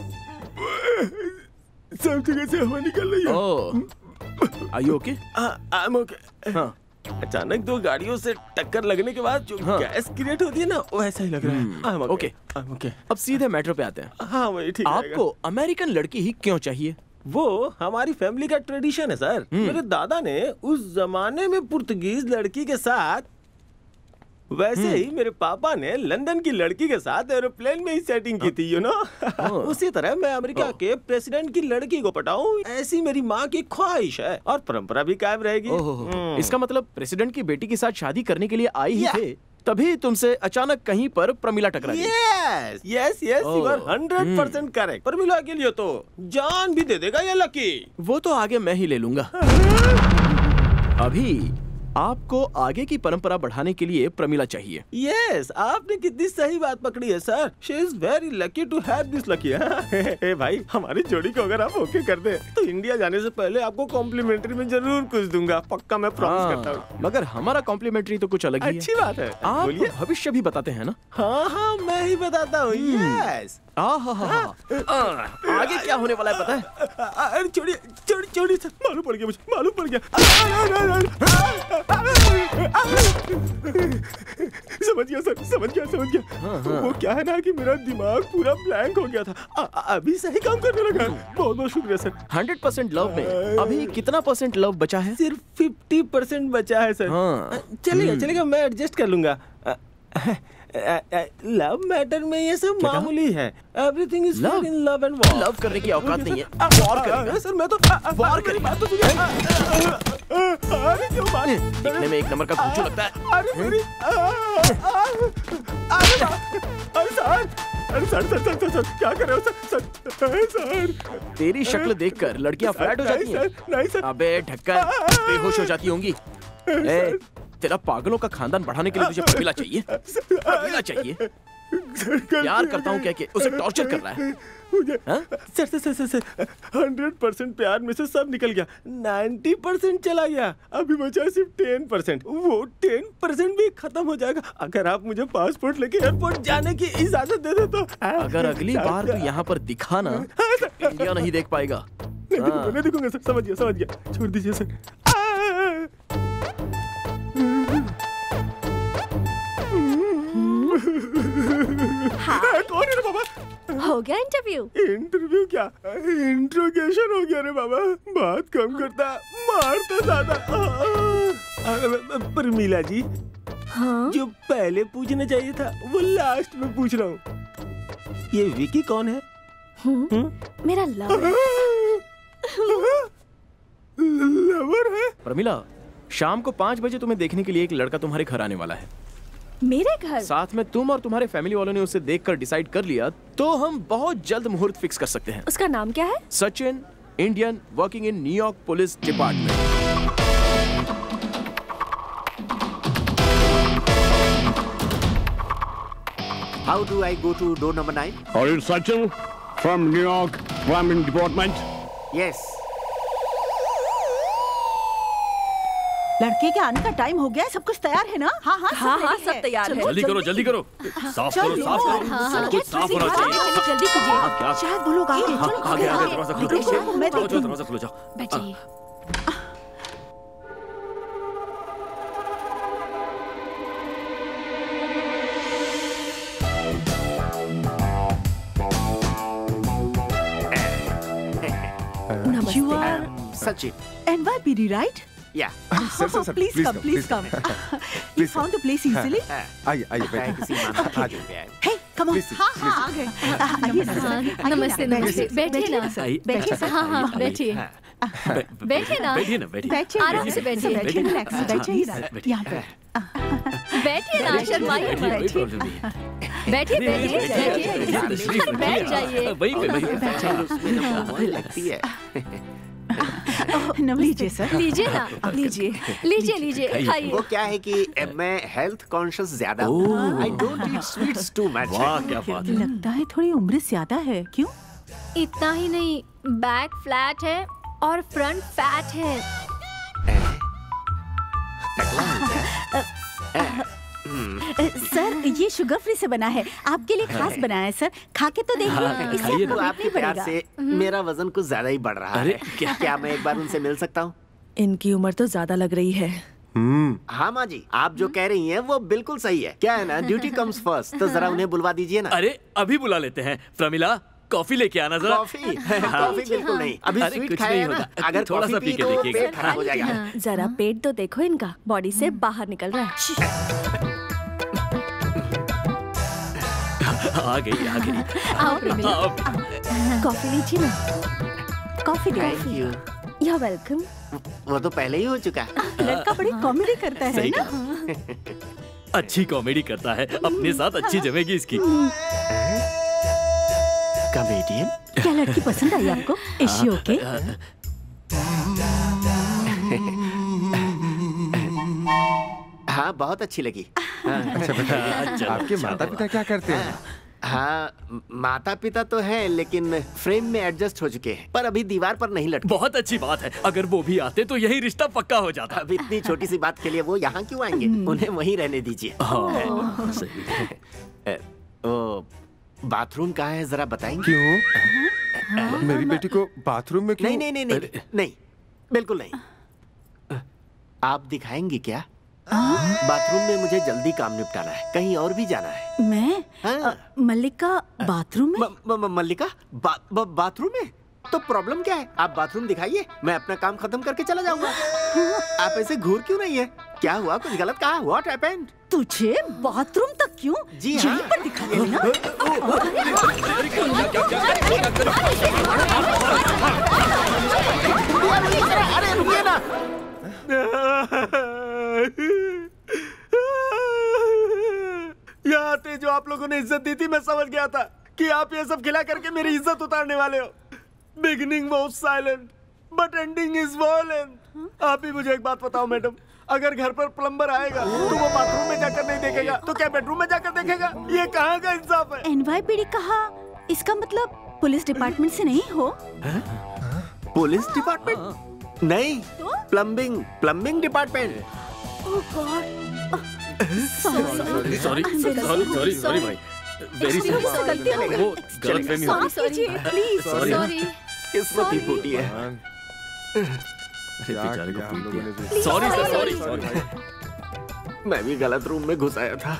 सब जगह से हवा निकल रही है। Are you okay? I am okay. अचानक दो गाड़ियों से टक्कर लगने के बाद जो गैस क्रिएट होती है ना, वो ऐसा ही लग रहा है। I am okay. अब सीधे मैटर पे आते हैं। हाँ वही ठीक है। आपको अमेरिकन लड़की ही क्यों चाहिए? वो हमारी फैमिली का ट्रेडिशन है सर। मेरे दादा ने उस जमाने में पुर्तगीज लड़की के साथ, वैसे ही मेरे पापा ने लंदन की लड़की के साथ एरोप्लेन में ही सेटिंग की थी, यू नो। उसी तरह मैं अमेरिका के प्रेसिडेंट की लड़की को पटाऊं, ऐसी मेरी माँ की ख्वाहिश है और परंपरा भी कायम रहेगी। इसका मतलब प्रेसिडेंट की बेटी के साथ शादी करने के लिए आई ही थे, तभी तुमसे अचानक कहीं पर प्रमिला टकरा गई। Yes, you are 100% correct. Pramila के लिए तो जान भी दे देगा ये लकी। वो तो आगे मैं ही ले लूंगा। अभी आपको आगे की परंपरा बढ़ाने के लिए प्रमिला चाहिए। यस, आपने कितनी सही बात पकड़ी है sir. She is very lucky to have this lucky. ए भाई, हमारी जोड़ी को अगर आप ओके कर दे तो इंडिया जाने से पहले आपको कॉम्प्लीमेंट्री में जरूर कुछ दूंगा, पक्का मैं प्रॉमिस करता हूँ। मगर हमारा कॉम्प्लीमेंट्री तो कुछ अलग ही है। अच्छी बात है। आप भविष्य भी बताते हैं ना? हाँ, मैं ही बताता हूँ। यस। आगे क्या होने वाला है पता है? अरे छोड़िए सर, मालूम पड़ गया। समझ गया। वो क्या है ना कि मेरा दिमाग पूरा ब्लैंक हो गया था, अभी सही काम करने लगा। बहुत शुक्रिया सर। 100% लव में अभी कितना % लव बचा है? सिर्फ 50% बचा है सर। चलेगा, मैं एडजस्ट कर लूंगा। लव मैटर में ये सब मामूली है। Everything is in love and war. Love करने की औकात नहीं है। वॉर करेगा सर, मैं तो वॉर करें। बात तो सुनिए। अरे क्यों मारे? दिखने में एक नंबर का घूंचू लगता है। अरे सर, क्या कर रहे हो सर? तेरी शक्ल देखकर लड़कियां फ्लैट हो जाती हैं। नहीं सर। अबे ढक्कन, बेहोश हो जाती होंगी। तेरा पागलों का खानदान बढ़ाने के लिए तुझे प्रमिला चाहिए। प्यार करता हूँ क्या कि उसे टॉर्चर कर रहा है? सर 100% प्यार में से सब निकल गया, 90% चला गया, अभी बचा सिर्फ 10%। वो 10% भी खत्म हो जाएगा अगर आप मुझे पासपोर्ट लेके एयरपोर्ट जाने की इजाजत दे दे तो। अगर अगली बार तू यहाँ पर दिखा ना, इंडिया नहीं देख पाएगा। नहीं देखूंगा सर। समझ गया। छोड़ दीजिए सर। कौन है रे बाबा? हो गया इंटरव्यू क्या इंट्रोगेशन हो गया रे बाबा। बात कम करता, मारता ज्यादा। प्रमिला जी, हाँ? जो पहले पूछना चाहिए था वो लास्ट में पूछ रहा हूँ। ये विकी कौन है? मेरा लवर है। प्रमिला, शाम को 5 बजे तुम्हें देखने के लिए एक लड़का तुम्हारे घर आने वाला है। मेरे घर? साथ में तुम और तुम्हारे फैमिली वालों ने उसे देखकर डिसाइड कर लिया तो हम बहुत जल्द मुहूर्त फिक्स कर सकते हैं। उसका नाम क्या है? Sachin, Indian, working in New York police department. How do I go to door number 9? Are you Sachin from New York Crime Department? Yes. लड़के के आने का टाइम हो गया है, सब कुछ तैयार है ना? हाँ हाँ हाँ, सब तैयार है। जल्दी करो, जल्दी करो। साफ करो, साफ करो। सब कुछ साफ होना चाहिए। जल्दी कीजिए। शायद वो लोग आगे। आगे आगे दरवाजा खोलो। मैं देखती हूँ। दरवाजा खोलो, जाओ। बैठिए। You are Sachin. NYPD, right? Yeah. Sir, Please come, please come. You found the place easily? आइए आइए बैठिए। आ जाओ। Hey, come on. हाँ हाँ आ गए। आइए सर। नमस्ते नमस्ते, बैठिए ना। बैठिए सर। हाँ हाँ बैठिए। बैठिए ना। बैठिए ना, बैठिए। आराम से बैठिए। बैठिए, रिलैक्स बैठिए यहाँ पे। बैठिए ना, शर्माइए मत। कोई प्रॉब्लम नहीं है। बैठिए बैठिए बैठ जाइए। वहीं पे लगती है। लीजिए सर। लीजिए ना, लीजिए लीजिए खाइए। वो क्या है कि मैं हेल्थ कॉन्शियस ज्यादा हूँ। I don't eat sweets too much. वाह क्या बात है। लगता है थोड़ी उम्र ज्यादा है, क्यों? इतना ही नहीं, बैक फ्लैट है और फ्रंट फैट है। सर ये शुगर फ्री से बना है, आपके लिए खास बनाया है सर, खा के तो देखिए, इससे आपको तो आपके प्यार से मेरा वजन कुछ ज्यादा ही बढ़ रहा है। क्या मैं एक बार उनसे मिल सकता हूँ? इनकी उम्र तो ज्यादा लग रही है। हाँ माँ जी, आप जो कह रही हैं वो बिल्कुल सही है। क्या है ना, ड्यूटी कम्स फर्स्ट, तो जरा उन्हें बुलवा दीजिए ना। अरे अभी बुला लेते हैं। प्रमिला, कॉफी लेके आना जरा। कॉफी? कॉफी बिल्कुल नहीं, अभी स्वीट खाया ना। अगर थोड़ा सा पी के तो देखिएगा। पेट खराब हो जाएगा। जरा पेट तो देखो इनका, बॉडी से बाहर निकल रहा है। आ गई आ गई। आओ प्रमिला। कॉफी लीजिए ना। Coffee thank you. You are welcome. वो तो पहले ही हो चुका है। लड़का बड़ी कॉमेडी करता है सही ना? अच्छी कॉमेडी करता है, अपने साथ अच्छी जमेगी इसकी। कॉमेडियन? क्या लड़की पसंद आई आपको? Is she okay? हाँ बहुत अच्छी लगी। अच्छा बताइए, आपके माता पिता क्या करते हैं? हाँ माता पिता तो हैं, लेकिन फ्रेम में एडजस्ट हो चुके हैं, पर अभी दीवार पर नहीं लटके। बहुत अच्छी बात है, अगर वो भी आते तो यही रिश्ता पक्का हो जाता। अब इतनी छोटी सी बात के लिए वो यहाँ क्यों आएंगे? उन्हें वहीं रहने दीजिए। हाँ, सही। ओ, बाथरूम कहाँ है जरा बताएंगे? क्यों? मेरी बेटी को बाथरूम में क्यों? नहीं, बिल्कुल नहीं। आप दिखाएंगे क्या? बाथरूम में मुझे जल्दी काम निपटाना है, कहीं और भी जाना है। मैं? मल्लिका बाथरूम में? मल्लिका बाथरूम में? तो प्रॉब्लम क्या है? आप बाथरूम दिखाइए, मैं अपना काम खत्म करके चला जाऊंगा। आप ऐसे घूर क्यों नहीं है? क्या हुआ? कुछ गलत कहा? What happened? तुझे बाथरूम तक क्यों? जी यहीं पर दिखाइए ना। अरे रुकिए ना। यहाँ आते जो आप लोगों ने इज्जत दी थी, मैं समझ गया था कि आप ये सब खिला करके मेरी इज्जत उतारने वाले हो। Beginning was silent but ending is violent. आप ही मुझे एक बात बताओ मैडम, अगर घर पर प्लम्बर आएगा तो वो बाथरूम में जाकर नहीं देखेगा तो क्या बेडरूम में जाकर देखेगा? ये कहाँ का इंसाफ है? NYPD कहा, इसका मतलब पुलिस डिपार्टमेंट से नहीं हो? पुलिस डिपार्टमेंट नहीं, प्लम्बिंग डिपार्टमेंट। सॉरी भाई, वेरी सॉरी। वो गलतफहमी हो गई। सॉरी। किस्मत ही फूटी है। बेचारे को पीट दिया। Sorry sir, sorry. मैं भी गलत रूम में घुस आया था।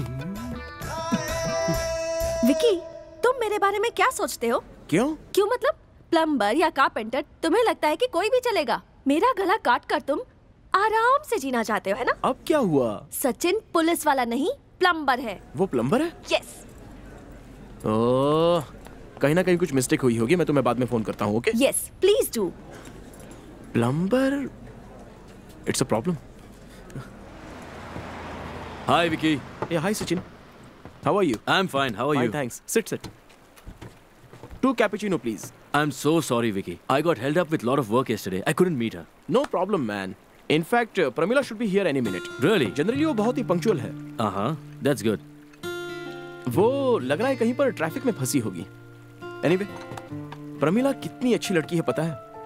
विकी, तुम मेरे बारे में क्या सोचते हो? क्यों मतलब प्लम्बर या कारपेंटर, तुम्हें लगता है कि कोई भी चलेगा? मेरा गला काट कर तुम आराम से जीना चाहते हो, है ना? अब क्या हुआ? सचिन पुलिस वाला नहीं, प्लम्बर है। वो प्लम्बर है? यस। ओह, कहीं ना कहीं कुछ मिस्टेक हुई होगी, मैं तुम्हें बाद में फोन करता हूँ। Okay? Yes, please do. Plumber, it's a problem. Hi Vicky. Yeah, hi Sachin. How are you? I'm fine. How are you? Fine, thanks. Sit. 2 cappuccino, please. I'm so sorry, Vicky. I got held up with lot of work yesterday. I couldn't meet her. No problem, man. In fact, Pramila should be here any minute. Really? Generally वो बहुत ही punctual है. That's good. वो लग रहा है कहीं पर traffic में फंसी होगी. Anyway, प्रमिला कितनी अच्छी लड़की है पता है?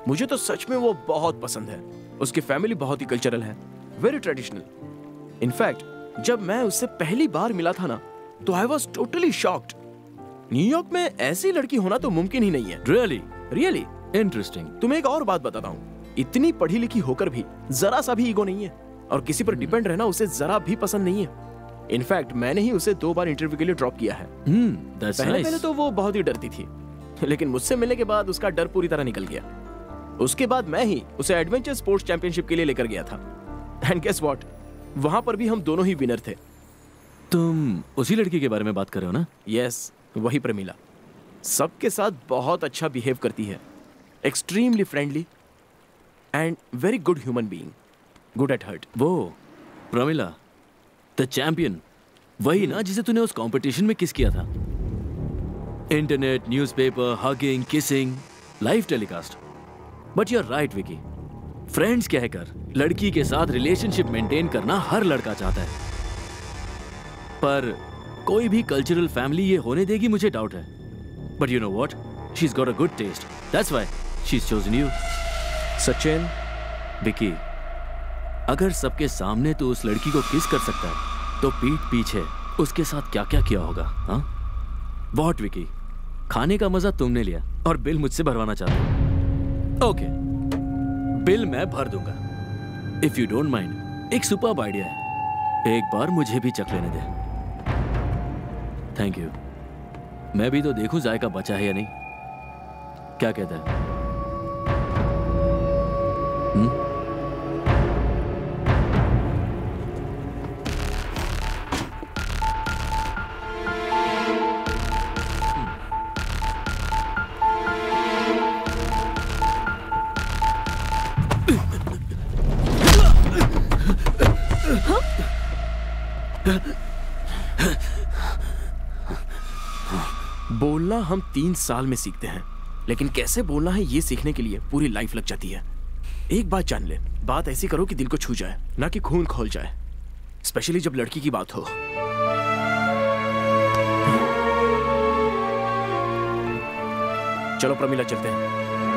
मुझे तो सच में वो बहुत पसंद है। उसकी फैमिली बहुत ही कल्चरल है, वेरी ट्रेडिशनल। इनफैक्ट जब मैं उससे पहली बार मिला था ना, तो I was totally shocked. New York में ऐसी लड़की होना तो मुमकिन ही नहीं है। Really really interesting. तुम्हें एक और बात बताता हूँ, इतनी पढ़ी लिखी होकर भी जरा सा भी ईगो नहीं है, और किसी पर डिपेंड रहना उसे जरा भी पसंद नहीं है। इनफैक्ट मैंने ही उसे 2 बार इंटरव्यू के लिए ड्रॉप किया है। पहले तो वो बहुत ही डरती थी, लेकिन मुझसे मिलने के बाद उसका डर पूरी तरह निकल गया। उसके बाद मैं ही उसे एडवेंचर स्पोर्ट्स चैंपियनशिप के लिए लेकर गया था। एंड गेस व्हाट, वहां पर भी हम दोनों ही विनर थे। तुम उसी लड़की के बारे में बात कर रहे हो ना? यस, वही प्रमिला। सबके साथ बहुत अच्छा बिहेव करती है, extremely friendly and very good human being, good at heart. वो प्रमिला द चैंपियन, वही ना जिसे तूने उस कंपटीशन में किस किया था? Internet, newspaper, hugging, kissing, live telecast. But you are right Vicky, friends कहकर लड़की के साथ रिलेशनशिप मेंटेन करना हर लड़का चाहता है, पर कोई भी कल्चरल फैमिली ये होने देगी मुझे डाउट है। But you know what, she has got a good taste, that's why she has chosen you. Sachin, Vicky, अगर सबके सामने तो उस लड़की को किस कर सकता है, तो पीठ पीछे उसके साथ क्या क्या किया होगा? हाँ व्हाट विकी, खाने का मजा तुमने लिया और बिल मुझसे भरवाना चाहते हो? ओके, बिल मैं भर दूंगा इफ यू डोंट माइंड। एक सुपर्ब आइडिया है, एक बार मुझे भी चख लेने दे। Thank you. मैं भी तो देखूं जायका बचा है या नहीं। क्या कहता है? बोलना हम 3 साल में सीखते हैं, लेकिन कैसे बोलना है ये सीखने के लिए पूरी लाइफ लग जाती है। एक बात जान ले, बात ऐसी करो कि दिल को छू जाए, ना कि खून खोल जाए, स्पेशली जब लड़की की बात हो। चलो प्रमिला, चलते हैं।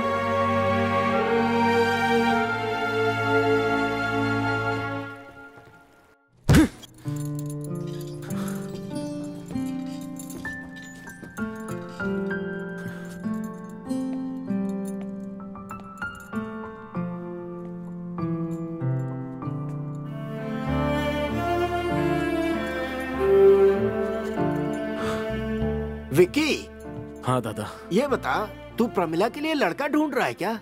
विकी। हाँ दादा। ये बता, तू प्रमिला के लिए लड़का ढूंढ रहा है क्या?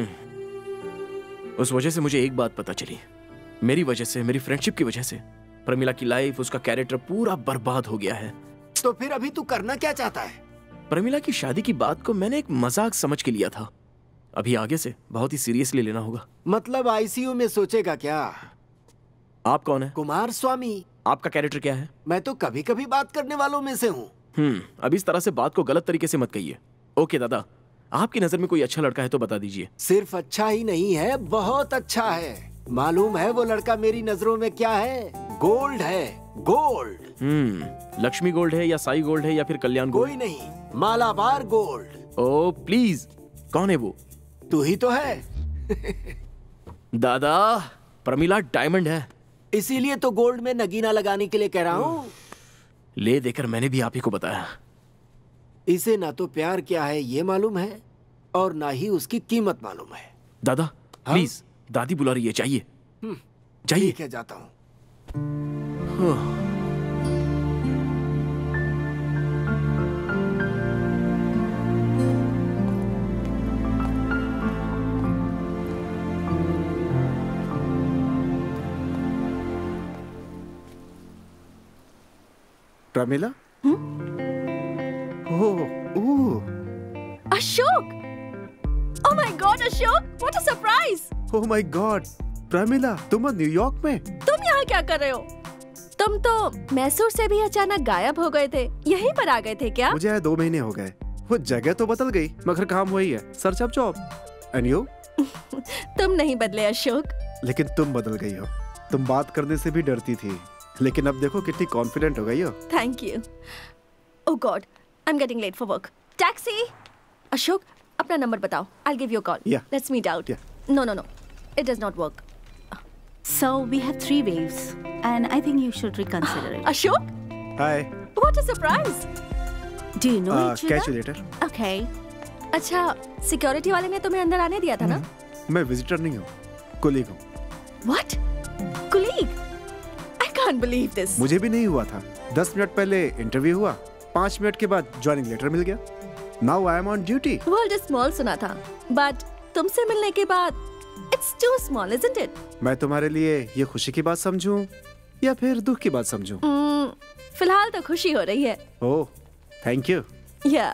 उस वजह से मुझे एक बात पता चली, मेरी वजह से, मेरी फ्रेंडशिप की वजह से प्रमिला की लाइफ, उसका कैरेक्टर पूरा बर्बाद हो गया है। तो फिर अभी तू करना क्या चाहता है? प्रमिला की शादी की बात को मैंने एक मजाक समझ के लिया था, अभी आगे से बहुत ही सीरियसली लेना होगा। मतलब आईसीयू में सोचेगा क्या? आप कौन है? कुमार स्वामी। आपका कैरेक्टर क्या है? मैं तो कभी कभी बात करने वालों में से हूँ। अब इस तरह से बात को गलत तरीके से मत कहिए। ओके दादा, आपकी नजर में कोई अच्छा लड़का है तो बता दीजिए। सिर्फ अच्छा ही नहीं है, बहुत अच्छा है। मालूम है वो लड़का मेरी नजरों में क्या है? गोल्ड है, गोल्ड। लक्ष्मी गोल्ड है या साई गोल्ड है या फिर कल्याण गोल्ड? कोई नहीं, मालाबार गोल्ड। ओ प्लीज, कौन है वो? तू ही तो है। दादा, प्रमिला डायमंड है, इसीलिए तो गोल्ड में नगीना लगाने के लिए कह रहा हूँ। ले देकर मैंने भी आप ही को बताया। इसे ना तो प्यार क्या है ये मालूम है, और ना ही उसकी कीमत मालूम है। दादा प्लीज, दादी बुला रही है, चाहिए चाहिए। ठीक है, जाता हूँ। Pramila? Ashok! Oh my God, Ashok! What a surprise! Oh my God, Pramila, तुम न्यूयॉर्क में? तुम यहाँ क्या कर रहे हो? तुम तो मैसूर से भी अचानक गायब हो गए थे, यहीं पर आ गए थे क्या? मुझे 2 महीने हो गए। वो जगह तो बदल गई, मगर काम वही है, search of job. And you? तुम नहीं बदले अशोक। लेकिन तुम बदल गई हो। तुम बात करने से भी डरती थी, लेकिन अब देखो कितनी कॉन्फिडेंट हो गई हो। Thank you. Oh god, I am getting late for work. Taxi! Ashok, अपना नंबर बताओ, I'll give you a call. Yeah. Let's meet out. Yeah. No. It does not work. So we have 3 waves, and I think you should reconsider it. Ashok? Hi. What a surprise! Do you know each Catch you other? later. Okay. अच्छा, security वाले ने तुम्हें अंदर आने दिया था ना? मैं विजिटर नहीं हूँ, कुलीग हूँ। What? Colleague? I can't believe this. मुझे भी नहीं हुआ था। 10 मिनट पहले इंटरव्यू हुआ, 5 मिनट के बाद ज्वाइनिंग लेटर मिल गया। Now I am on duty. World is small सुना था, but तुमसे मिलने के बाद it's too small, isn't it? मैं तुम्हारे लिए ये खुशी की बात समझूं या फिर दुख की बात समझूं? फिलहाल तो खुशी हो रही है। Oh, thank you. या।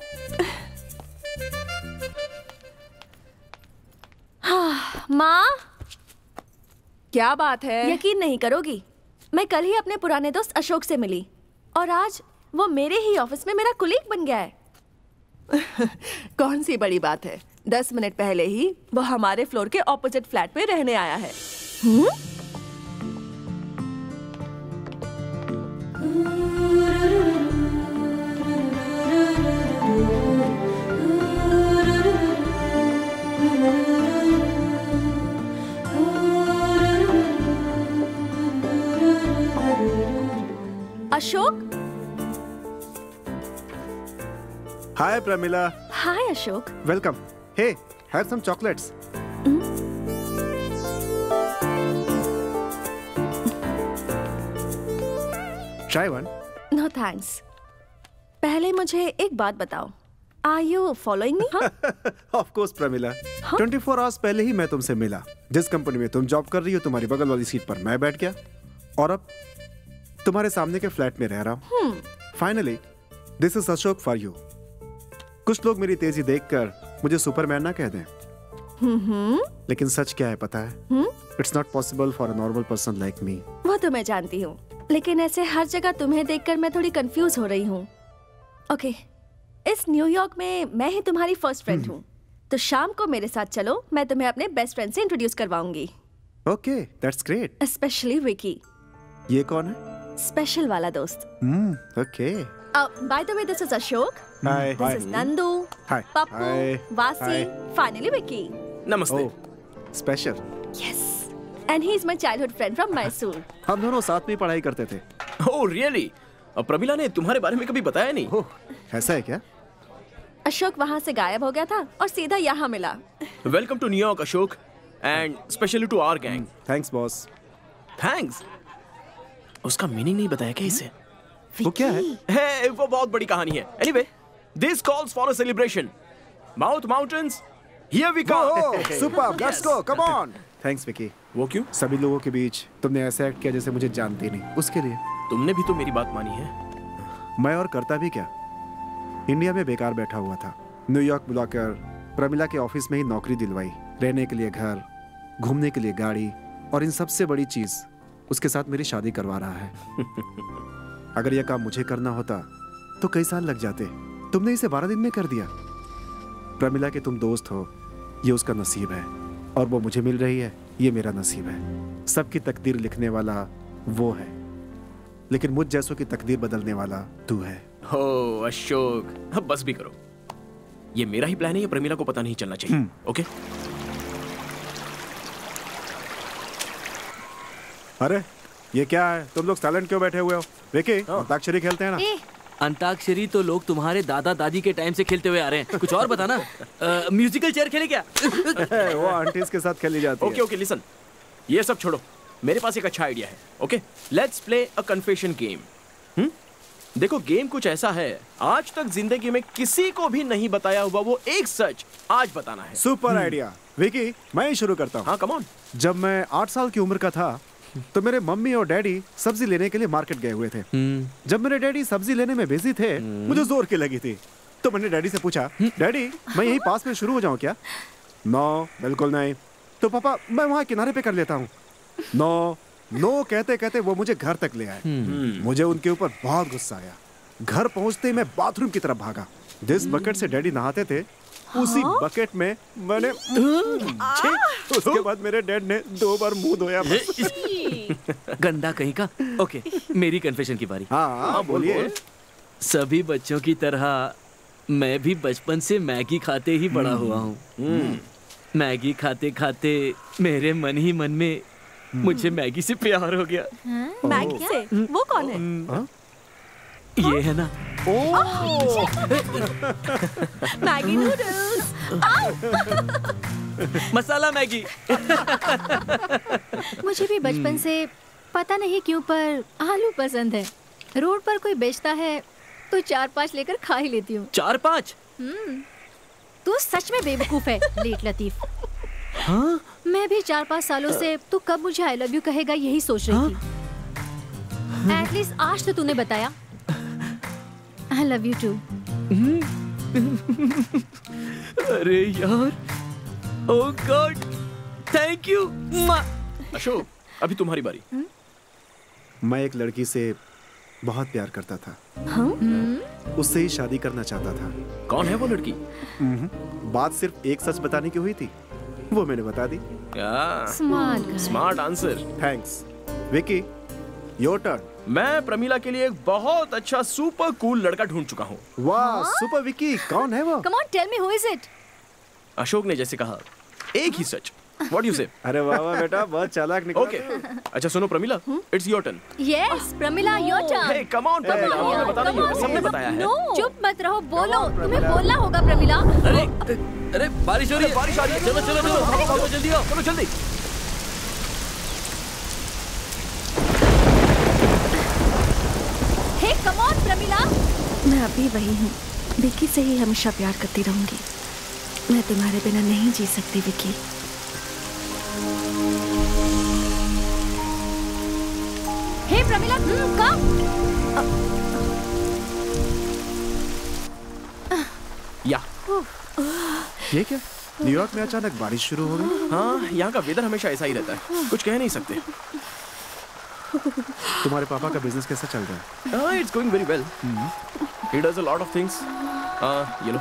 माँ, क्या बात है? यकीन नहीं करोगी, मैं कल ही अपने पुराने दोस्त अशोक से मिली और आज वो मेरे ही ऑफिस में मेरा कुलीग बन गया है। कौन सी बड़ी बात है, 10 मिनट पहले ही वो हमारे फ्लोर के ऑपोजिट फ्लैट में रहने आया है। Ashok? Hi Pramila. Hi Ashok. Welcome. Hey, have some chocolates. Try one. No thanks. पहले मुझे एक बात बताओ, are you following me? Of course Pramila. 24 hours पहले ही मैं तुमसे मिला। जिस कंपनी में तुम जॉब कर रही हो, तुम्हारी बगल वाली सीट पर मैं बैठ गया और अब तुम्हारे सामने के फ्लैट में रह रहा हूँ। Finally this is Ashok for you. कुछ लोग मेरी तेजी देखकर मुझे सुपरमैन ना कह दें, लेकिन सच क्या है पता है? It's not possible for a normal person like me. वो तो मैं जानती हूँ, लेकिन ऐसे हर जगह तुम्हें देखकर मैं थोड़ी कंफ्यूज हो रही हूँ। ओके, इस न्यूयॉर्क में मैं ही तुम्हारी फर्स्ट फ्रेंड हूँ, तो शाम को मेरे साथ चलो, मैं तुम्हें अपने बेस्ट फ्रेंड से इंट्रोड्यूस करवाऊंगी। Okay, that's great. Specially Vicky. ये कौन है? स्पेशल वाला दोस्त। Okay. By the way, this is Ashok. Hi. This is Nandu. Hi. Pappu, Vasi, finally Vicky. Namaste. Special. Yes, and he is my childhood friend from Mysore. हम दोनों साथ में पढ़ाई करते थे। Oh really? प्रमिला ने तुम्हारे बारे में कभी बताया नहीं? ओह, ऐसा है क्या? अशोक वहाँ से गायब हो गया था और सीधा यहाँ मिला। Welcome to New York Ashok, and specially to our gang. Thanks boss. Thanks? उसका मीनिंग नहीं बताया क्या इसे? वो क्या है? है वो बहुत बड़ी कहानी है। Anyway, this calls for a celebration. Mouth mountains, here we come. Super, let's go, come on. Thanks Vicky. वो क्यों? सभी लोगों के बीच तुमने ऐसा एक्ट किया जैसे मुझे जानती नहीं, उसके लिए। तुमने भी तो मेरी बात मानी है। मैं और करता भी क्या, इंडिया में बेकार बैठा हुआ था। न्यूयॉर्क बुलाकर प्रमिला के ऑफिस में ही नौकरी दिलवाई, रहने के लिए घर, घूमने के लिए गाड़ी, और इन सबसे बड़ी चीज उसके साथ मेरी शादी करवा रहा है। अगर यह काम मुझे करना होता तो कई साल लग जाते। तुमने इसे 12 दिन में कर दिया। प्रमिला के तुम दोस्त हो, ये उसका नसीब है, और वो मुझे मिल रही है, ये मेरा नसीब है। सबकी तकदीर लिखने वाला वो है, लेकिन मुझ जैसों की तकदीर बदलने वाला तू है। हो अशोक, अब बस भी करो। ये मेरा ही प्लान है, ये प्रमिला को पता नहीं चलना चाहिए। ओके? अरे ये क्या है, तुम लोग साइलेंट क्यों बैठे हुए हो? विकी, अंताक्षरी खेलते हैं ना? अंताक्षरी तो लोग तुम्हारे दादा दादी के टाइम से खेलते हुए आ रहे हैं। कुछ और बताना। म्यूजिकल चेयर खेले क्या? वो आंटीज के साथ खेली जाती है। ओके लिसन, ये सब छोड़ो, मेरे पास एक अच्छा आइडिया है। Okay, let's play a confession game. देखो, गेम कुछ ऐसा है, आज तक जिंदगी में किसी को भी नहीं बताया हुआ वो एक सच आज बताना है। Super idea. विकी, मैं ही शुरू करता हूँ। हाँ, कम ऑन। जब मैं 8 साल की उम्र का था तो मेरे मम्मी और डैडी सब्जी लेने के लिए मार्केट गए हुए थे। जब मेरे डैडी सब्जी लेने में बिजी थे, मुझे जोर की लगी थी, तो मैंने डैडी से पूछा, डैडी मैं यहीं पास में शुरू हो जाऊं क्या? नो, बिल्कुल नहीं। तो पापा, मैं वहाँ किनारे पे कर लेता हूँ। नो नो कहते कहते वो मुझे घर तक ले आए। मुझे उनके ऊपर बहुत गुस्सा आया। घर पहुंचते ही मैं बाथरूम की तरफ भागा। जिस बकेट से डैडी नहाते थे, उसी बकेट में मैंने उसके बाद मेरे डैड ने 2 बार मुंह धोया। गंदा कहीं का। ओके, मेरी कन्फेशन की बारी। हाँ, बोलिए। सभी बच्चों की तरह मैं भी बचपन से मैगी खाते ही बड़ा हुआ हूँ। मैगी खाते खाते मेरे मन ही मन में मुझे मैगी से प्यार हो गया। मैगी से? वो कौन है? ये है ना। Maggi noodles. मसाला मैगी। मुझे भी बचपन से पता नहीं क्यों पर आलू पसंद है। रोड पर कोई बेचता है तो 4-5 लेकर खा ही लेती हूँ। 4-5? तू सच में बेवकूफ है लेट लतीफ। हाँ? मैं भी 4-5 सालों से तू कब मुझे आई लव यू कहेगा यही सोच रही थी। एटलीस्ट आज तो तूने बताया। I love you too. अरे यार, oh god, thank you. Ashok, अभी तुम्हारी बारी। मैं एक लड़की से बहुत प्यार करता था। उससे ही शादी करना चाहता था। कौन है वो लड़की? बात सिर्फ एक सच बताने की हुई थी, वो मैंने बता दी। Smart answer. Thanks. Vicky, your turn. मैं प्रमीला के लिए एक बहुत अच्छा सुपर कूल लड़का ढूंढ चुका हूँ। वाह, सुपर विकी, कौन है वो? Come on, tell me who is it? Ashok ने जैसे कहा, एक ही सच। What do you say? अरे वाह वाह बेटा, बहुत चालाक निकला। Okay. अच्छा सुनो Pramila, it's your turn. Yes, Pramila, your turn. Hey, come on Pramila, हमें बता नहीं है, सबने बताया है। चुप मत रहो, बोलो, तुम्हें बोलना होगा प्रमीला। अरे बारिश हो रही है, बारिश आ रही है। चलो चलो चलो, चलो जल्दी आओ, चलो जल्दी। Hey, come on Pramila. मैं अभी वही हूँ, विकी से ही हमेशा प्यार करती रहूंगी। मैं तुम्हारे बिना नहीं जी सकती विकी। हे प्रमीला, कम। या ये क्या? न्यूयॉर्क में अचानक बारिश शुरू हो गई। हाँ, यहाँ का वेदर हमेशा ऐसा ही रहता है, कुछ कह नहीं सकते। तुम्हारे पापा का बिजनेस कैसा चल रहा है? It's going very well. He does a lot of things. ये लो।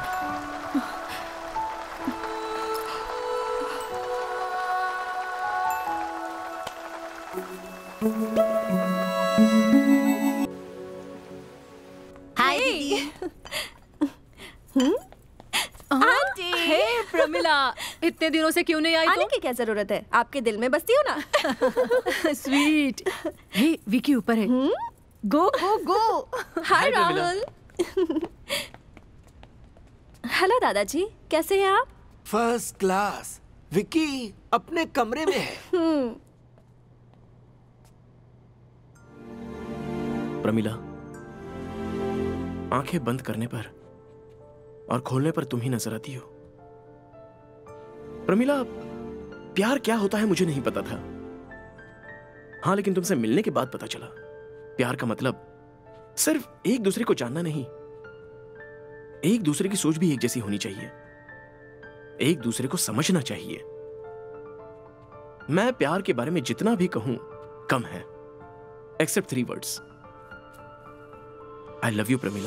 Hi aunty. हे प्रमीला, इतने दिनों से क्यों नहीं आई? आने की क्या जरूरत है? आपके दिल में बसती हूँ ना। स्वीट। हे विकी ऊपर है। गो गो गो। हाय राहुल। हेलो दादाजी, कैसे हैं आप? First class. विकी अपने कमरे में है। प्रमीला, आंखें बंद करने पर और खोलने पर तुम ही नजर आती हो। प्रमीला, प्यार क्या होता है मुझे नहीं पता था। हाँ, लेकिन तुमसे मिलने के बाद पता चला। प्यार का मतलब सिर्फ एक दूसरे को जानना नहीं, एक दूसरे की सोच भी एक जैसी होनी चाहिए, एक दूसरे को समझना चाहिए। मैं प्यार के बारे में जितना भी कहूं कम है, except 3 words. I love you, Pramila.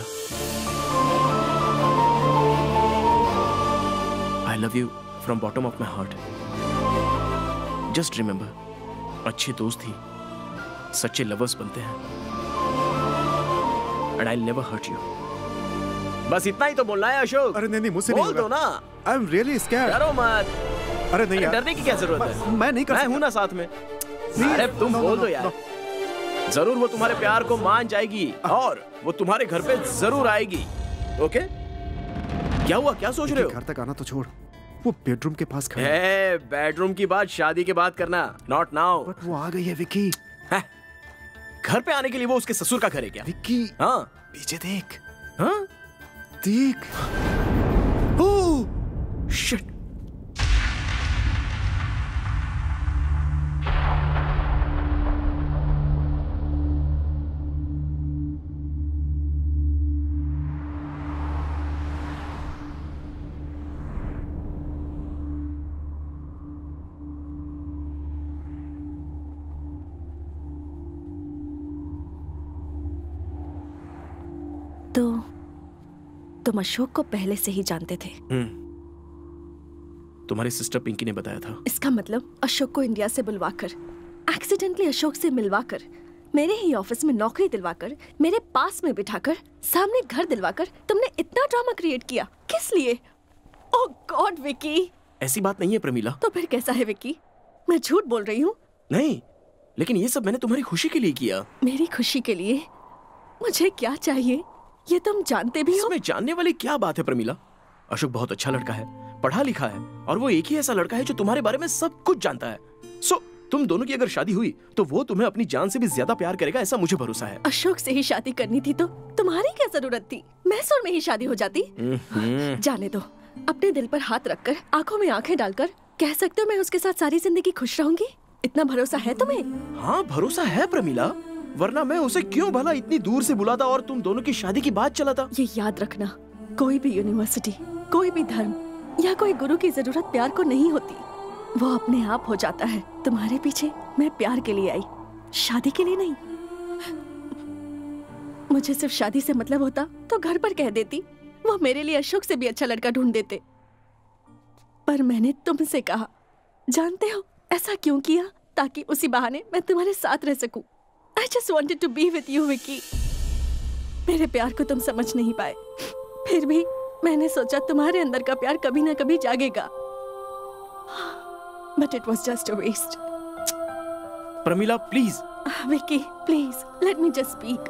I love you from bottom of my heart. Just remember, अच्छे दोस्त ही सच्चे लवर्स बनते हैं। And I'll never hurt you. बस इतना ही तो बोलना है अशोक। अरे नहीं, मुझसे नहीं बोल दो ना। I'm really scared. डरो मत। अरे नहीं यार, डरने की क्या जरूरत है? मैं नहीं कर सकता। मैं हूं ना साथ में। अरे तुम बोल दो यार। जरूर वो तुम्हारे प्यार को मान जाएगी और वो तुम्हारे घर पे जरूर आएगी। ओके? क्या हुआ? क्या सोच रहे हो? घर तक आना तो छोड़, वो बेडरूम के पास खड़ा है। बेडरूम की बात शादी के बाद करना, नॉट नाउ। बट वो आ गई है विकी। घर पे आने के लिए वो उसके ससुर का घर है क्या? विकी, हाँ, पीछे देख। हाँ, देख। Oh shit. तो तुम अशोक को पहले से ही जानते थे? तुम्हारी सिस्टर पिंकी ने बताया था। इसका मतलब अशोक को इंडिया से बुलवाकर, एक्सीडेंटली अशोक से मिलवाकर मेरे ही ऑफिस में नौकरी दिलवाकर, मेरे पास में बिठाकर, सामने घर दिलवाकर तुमने इतना ड्रामा क्रिएट किया, किस लिए? Oh god Vicky. ऐसी बात नहीं है प्रमीला। तो फिर कैसा है विकी? मैं झूठ बोल रही हूँ? नहीं, लेकिन ये सब मैंने तुम्हारी खुशी के लिए किया। मेरी खुशी के लिए? मुझे क्या चाहिए ये तुम जानते भी हो? इसमें जानने वाली क्या बात है प्रमीला? अशोक बहुत अच्छा लड़का है, पढ़ा लिखा है, और वो एक ही ऐसा लड़का है जो तुम्हारे बारे में सब कुछ जानता है। सो तुम दोनों की अगर शादी हुई तो वो तुम्हें अपनी जान से भी ज्यादा प्यार करेगा, ऐसा मुझे भरोसा है। अशोक से ही शादी करनी थी तो तुम्हारी क्या जरूरत थी? मैसूर में ही शादी हो जाती। जाने दो। अपने दिल पर हाथ रखकर, आंखों में आंखें डालकर कह सकते हो मैं उसके साथ सारी जिंदगी खुश रहूंगी? इतना भरोसा है तुम्हें? हाँ भरोसा है प्रमीला, वरना मैं उसे क्यों भला इतनी दूर से बुलाता और तुम दोनों की शादी की बात चलाता। ये याद रखना, कोई भी यूनिवर्सिटी, कोई भी धर्म या कोई गुरु की जरूरत प्यार को नहीं होती, वो अपने आप हो जाता है। तुम्हारे पीछे मैं प्यार के लिए आई, शादी के लिए नहीं। मुझे सिर्फ शादी से मतलब होता तो घर पर कह देती, वो मेरे लिए अशोक से भी अच्छा लड़का ढूंढ देते। पर मैंने तुमसे कहा। जानते हो ऐसा क्यों किया? ताकि उसी बहाने मैं तुम्हारे साथ रह सकूं। I just wanted to be with you, Vicky. मेरे प्यार को तुम समझ नहीं पाए, फिर भी मैंने सोचा तुम्हारे अंदर का प्यार कभी ना कभी जागेगा। But it was just a waste. Pramila please. Vicky please, let me just speak.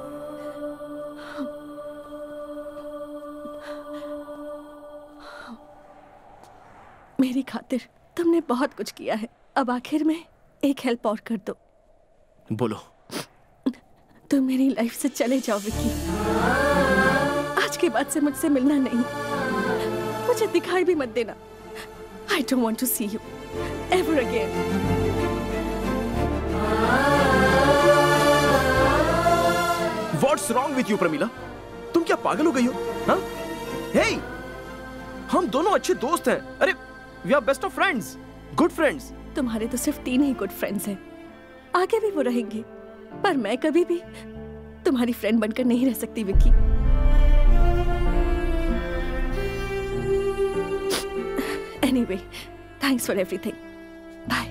मेरी खातिर तुमने बहुत कुछ किया है, अब आखिर में एक हेल्प और कर दो। बोलो। तुम मेरी लाइफ से चले जाओ विकी। आज के बाद से मुझसे मिलना नहीं, मुझे दिखाई भी मत देना। I don't want to see you ever again. What's wrong with you Pramila? तुम क्या पागल हो गई हो? हाँ? Hey, हम दोनों अच्छे दोस्त हैं। अरे we are best of friends, good friends. तुम्हारे तो सिर्फ 3 ही गुड फ्रेंड्स हैं, आगे भी वो रहेंगे, पर मैं कभी भी तुम्हारी फ्रेंड बनकर नहीं रह सकती Vicky. Anyway, thanks for everything. Bye.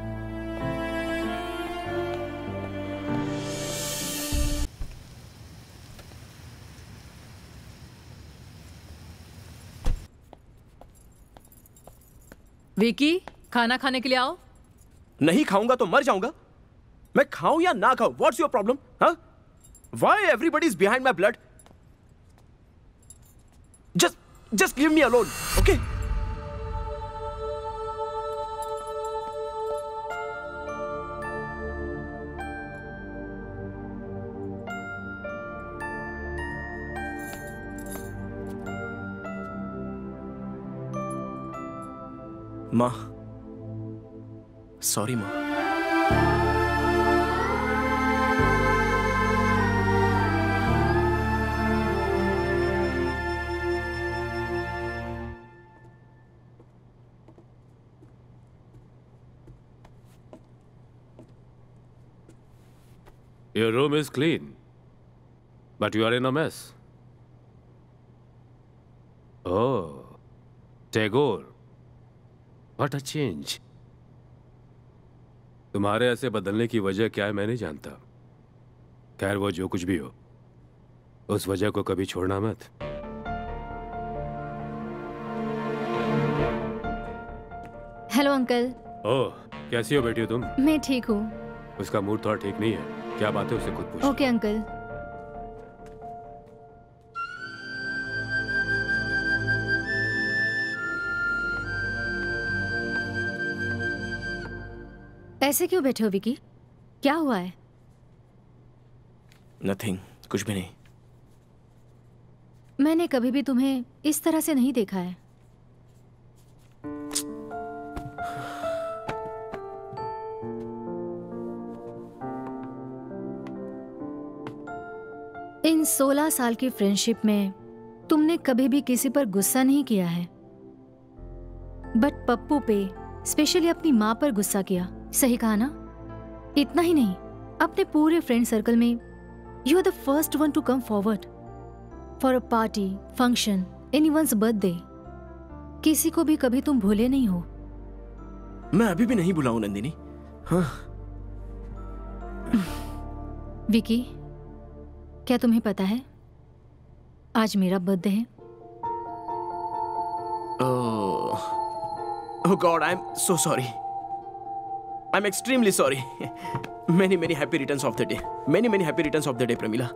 Vicky, खाना खाने के लिए आओ। नहीं खाऊंगा तो मर जाऊंगा। मैं खाऊं या ना खाऊं, व्हाट्स योर प्रॉब्लम? हाँ? Why everybody is behind my blood? Just leave me alone, okay? माँ, सॉरी माँ। Your room is clean, but you are in a mess. Oh, Tagore. What a change. तुम्हारे ऐसे बदलने की वजह क्या है मैं नहीं जानता। खैर वो जो कुछ भी हो, उस वजह को कभी छोड़ना मत। Hello uncle. ओह, कैसी हो बेटी हो तुम? मैं ठीक हूँ। उसका मूड थोड़ा ठीक नहीं है, क्या बात है उसे खुद पूछो। Okay uncle. ऐसे क्यों बैठे हो विकी? क्या हुआ है? नथिंग, कुछ भी नहीं। मैंने कभी भी तुम्हें इस तरह से नहीं देखा है। इन 16 साल की फ्रेंडशिप में तुमने कभी भी किसी पर गुस्सा नहीं किया है, बट पप्पू पे, स्पेशली अपनी माँ पर गुस्सा किया। सही कहा ना? इतना ही नहीं, अपने पूरे फ्रेंड सर्कल में you are the first one to come forward for a party, function, anyone's birthday. किसी को भी कभी तुम भूले नहीं हो। मैं अभी भी नहीं भुला हूं नंदिनी। हाँ। विकी, क्या तुम्हें पता है आज मेरा बर्थडे है? Oh God, I'm so sorry. I'm extremely sorry. Many happy returns of the day. Many happy returns of the day, Pramila.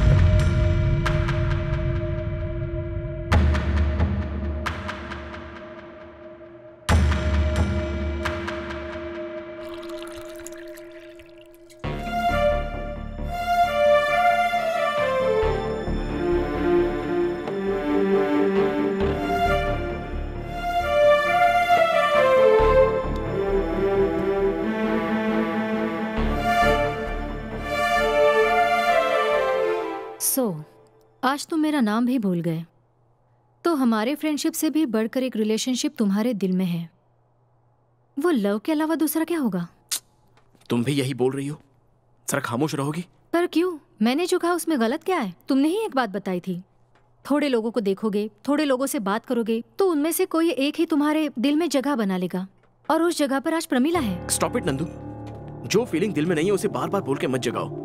आज तुम मेरा नाम भी भूल गए, तो हमारे फ्रेंडशिप से भी बढ़कर एक रिलेशनशिप तुम्हारे दिल में है। वो लव के अलावा दूसरा क्या होगा? तुम भी यही बोल रही हो? जरा खामोश रहोगी? पर क्यों? मैंने जो कहा उसमें गलत क्या है? तुमने ही एक बात बताई थी, थोड़े लोगों को देखोगे, थोड़े लोगों से बात करोगे, तो उनमें से कोई एक ही तुम्हारे दिल में जगह बना लेगा, और उस जगह पर आज प्रमिला है। स्टॉप इट नंदू, जो फीलिंग दिल में नहीं है उसे बार बार बोल के मत जगाओ।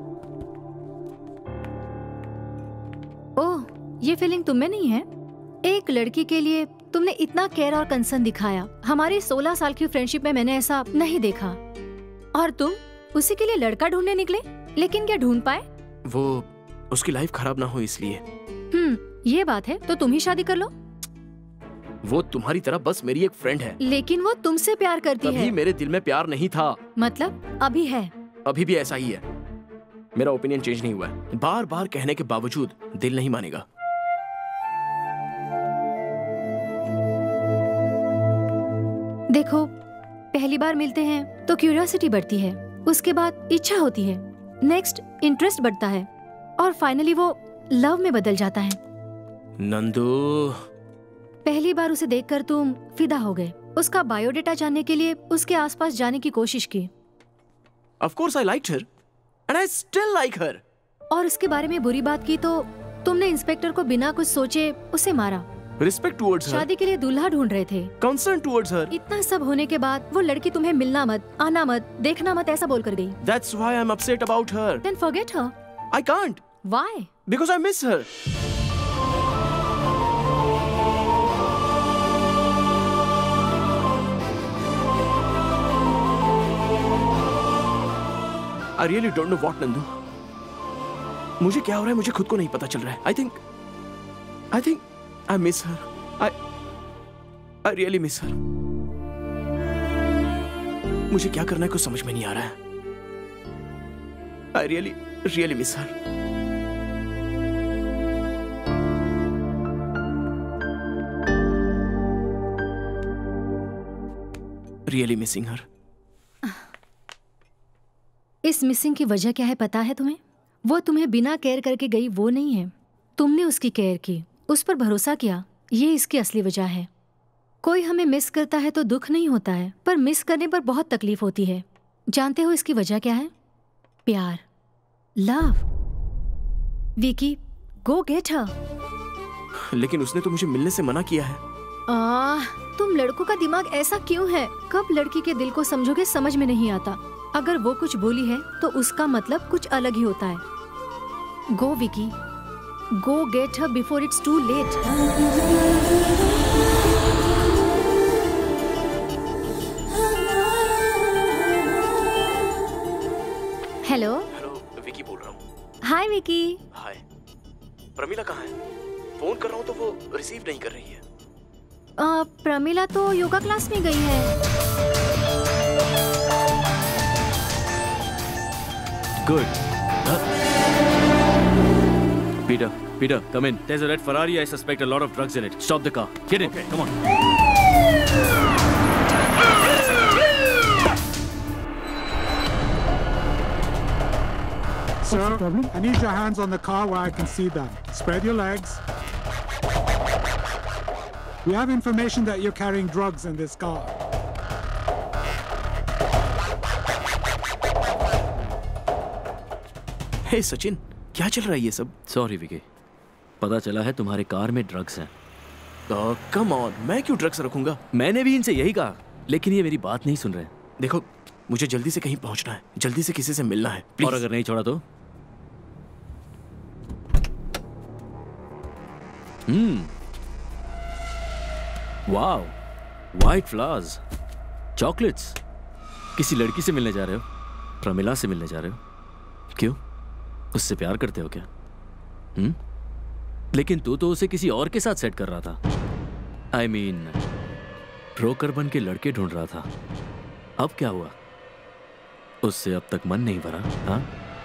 ओह, ये फीलिंग तुम में नहीं है? एक लड़की के लिए तुमने इतना केयर और कंसर्न दिखाया। हमारी 16 साल की फ्रेंडशिप में मैंने ऐसा नहीं देखा। और तुम उसी के लिए लड़का ढूंढने निकले, लेकिन क्या ढूंढ पाए? वो उसकी लाइफ खराब ना हो इसलिए। ये बात है तो तुम ही शादी कर लो। वो तुम्हारी तरह बस मेरी एक फ्रेंड है। लेकिन वो तुमसे प्यार करती है। कभी मेरे दिल में प्यार नहीं था। मतलब अभी है? अभी भी ऐसा ही है। मेरा ओपिनियन चेंज नहीं हुआ है। बार बार कहने के बावजूद दिल नहीं मानेगा। देखो, पहली बार मिलते हैं तो क्यूरियोसिटी बढ़ती है, उसके बाद इच्छा होती है, नेक्स्ट इंटरेस्ट बढ़ता है, और फाइनली वो लव में बदल जाता है। नंदू, पहली बार उसे देखकर तुम फिदा हो गए। उसका बायोडेटा जानने के लिए उसके आसपास जाने की कोशिश की। Of course I liked her and I still like her. और उसके बारे में बुरी बात की तो तुमने इंस्पेक्टर को बिना कुछ सोचे उसे मारा। Respect towards her. शादी के लिए दूल्हा ढूंढ रहे थे। Concern towards her. इतना सब होने के बाद वो लड़की तुम्हें मिलना मत, आना मत, देखना मत ऐसा बोल कर गई। That's why I'm upset about her. Then forget her. I can't. Why? Because I miss her. I really don't know what, Nandu. मुझे क्या हो रहा है मुझे खुद को नहीं पता चल रहा है। I think I miss her. I really miss her. मुझे क्या करना है कुछ समझ में नहीं आ रहा है। I really miss her. Really missing her. इस मिसिंग की वजह क्या है पता है तुम्हें? वो तुम्हें बिना केयर करके गई वो नहीं है, तुमने उसकी केयर की, उस पर भरोसा किया, ये इसकी असली वजह है। कोई हमें मिस करता है तो दुख नहीं होता है, पर मिस करने पर बहुत तकलीफ होती है। जानते हो इसकी वजह क्या है? प्यार, love. Vicky, go get her. लेकिन उसने तो मुझे मिलने से मना किया है। तुम लड़कों का दिमाग ऐसा क्यों है? कब लड़की के दिल को समझोगे समझ में नहीं आता। अगर वो कुछ बोली है तो उसका मतलब कुछ अलग ही होता है। Go Vicky, go get her before it's too late. Hello Vicky बोल रहा हूँ। हाय विकी। हाय। प्रमिला कहाँ है? फोन कर रहा हूँ तो वो रिसीव नहीं कर रही है। प्रमिला तो योगा क्लास में गई है। Good. Peter, come in. There's a red Ferrari. I suspect a lot of drugs in it. Stop the car. Get in. Okay. Come on. Sir, I need your hands on the car where I can see them. Spread your legs. We have information that you're carrying drugs in this car. हे सचिन, क्या चल रहा है ये सब? Sorry Vicky, पता चला है तुम्हारे कार में ड्रग्स हैं। कम ऑन, मैं क्यों ड्रग्स रखूंगा? मैंने भी इनसे यही कहा, लेकिन ये मेरी बात नहीं सुन रहे। देखो, मुझे जल्दी से कहीं पहुंचना है, जल्दी से किसी से मिलना है, और अगर नहीं छोड़ा तो? Wow, white flowers, chocolates. किसी लड़की से मिलने जा रहे हो? प्रमिला से मिलने जा रहे हो? क्यों? उससे प्यार करते हो क्या? लेकिन तू तो उसे किसी और के साथ सेट कर रहा था। I mean, ब्रोकर बन के लड़के ढूंढ रहा था। अब क्या हुआ? उससे अब तक मन नहीं भरा? हाँ?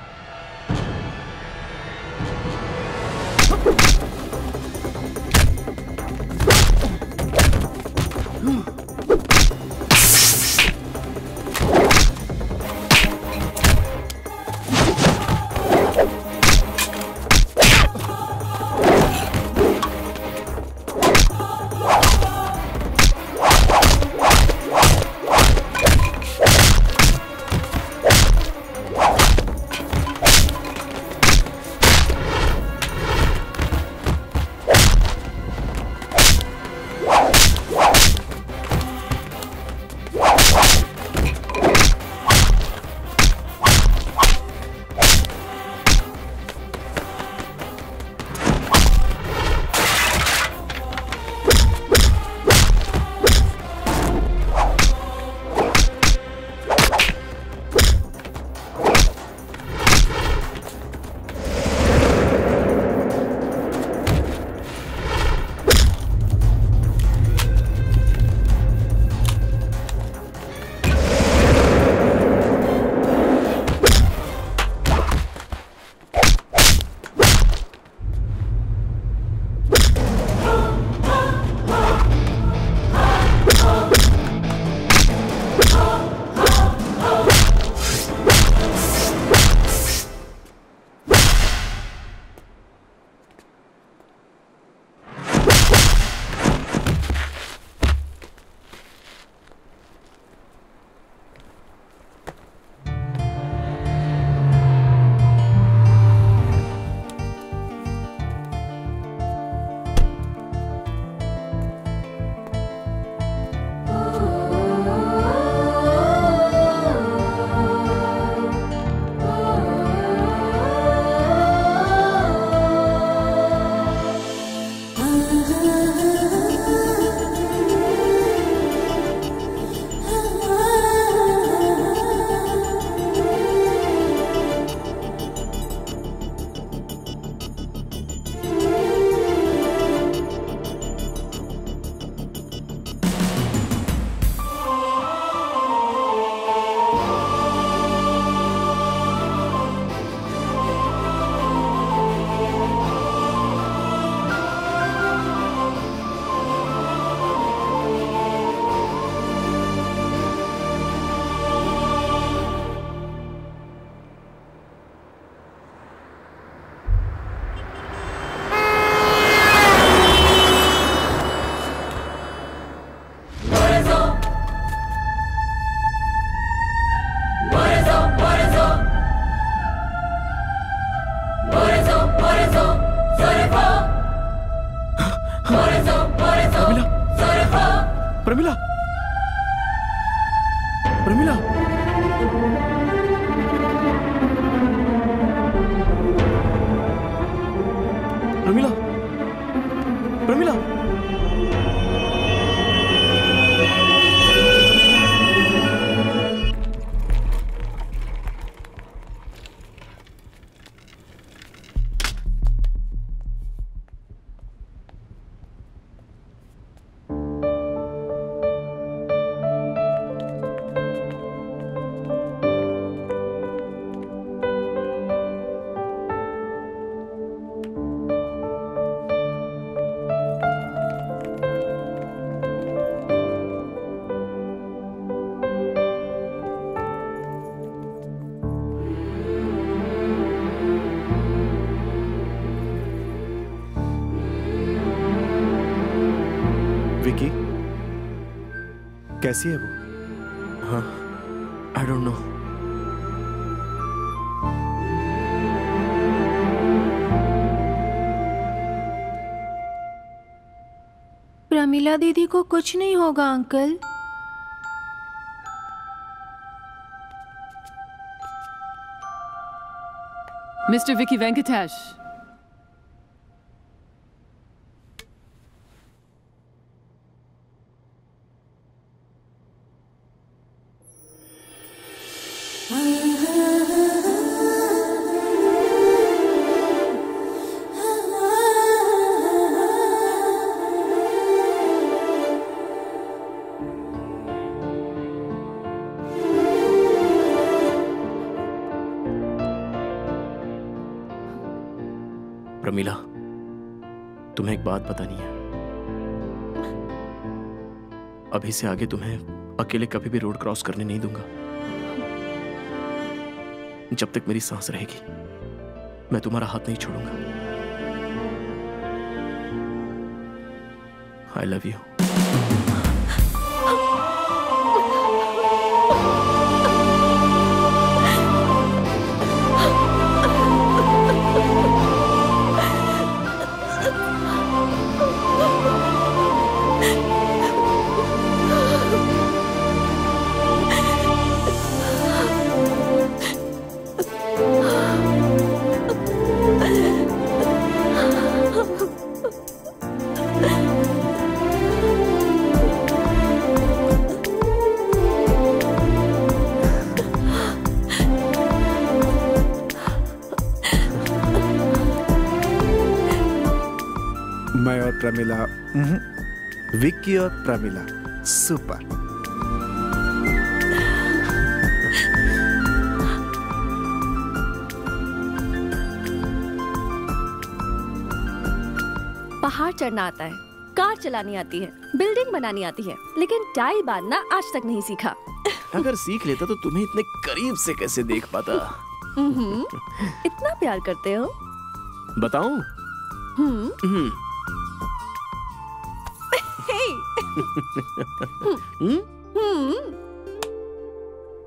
प्रमिला, प्रमिला, प्रमिला, प्रमिला, विकी कैसी है वो? हाँ, आई डोंट नो। प्रमिला दीदी को कुछ नहीं होगा अंकल। मिस्टर विकी वेंकटेश, प्रमिला, तुम्हें एक बात पता नहीं है, अभी से आगे तुम्हें अकेले कभी भी रोड क्रॉस करने नहीं दूंगा। जब तक मेरी सांस रहेगी मैं तुम्हारा हाथ नहीं छोड़ूंगा। I love you. मैं और प्रमिला, विक्की और प्रमिला, सुपर। पहाड़ चढ़ना आता है, कार चलानी आती है, बिल्डिंग बनानी आती है, लेकिन टाई बांधना आज तक नहीं सीखा। अगर सीख लेता तो तुम्हें इतने करीब से कैसे देख पाता। इतना प्यार करते हो? बताऊं?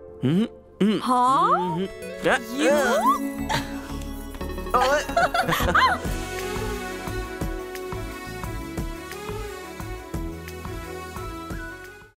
हाँ?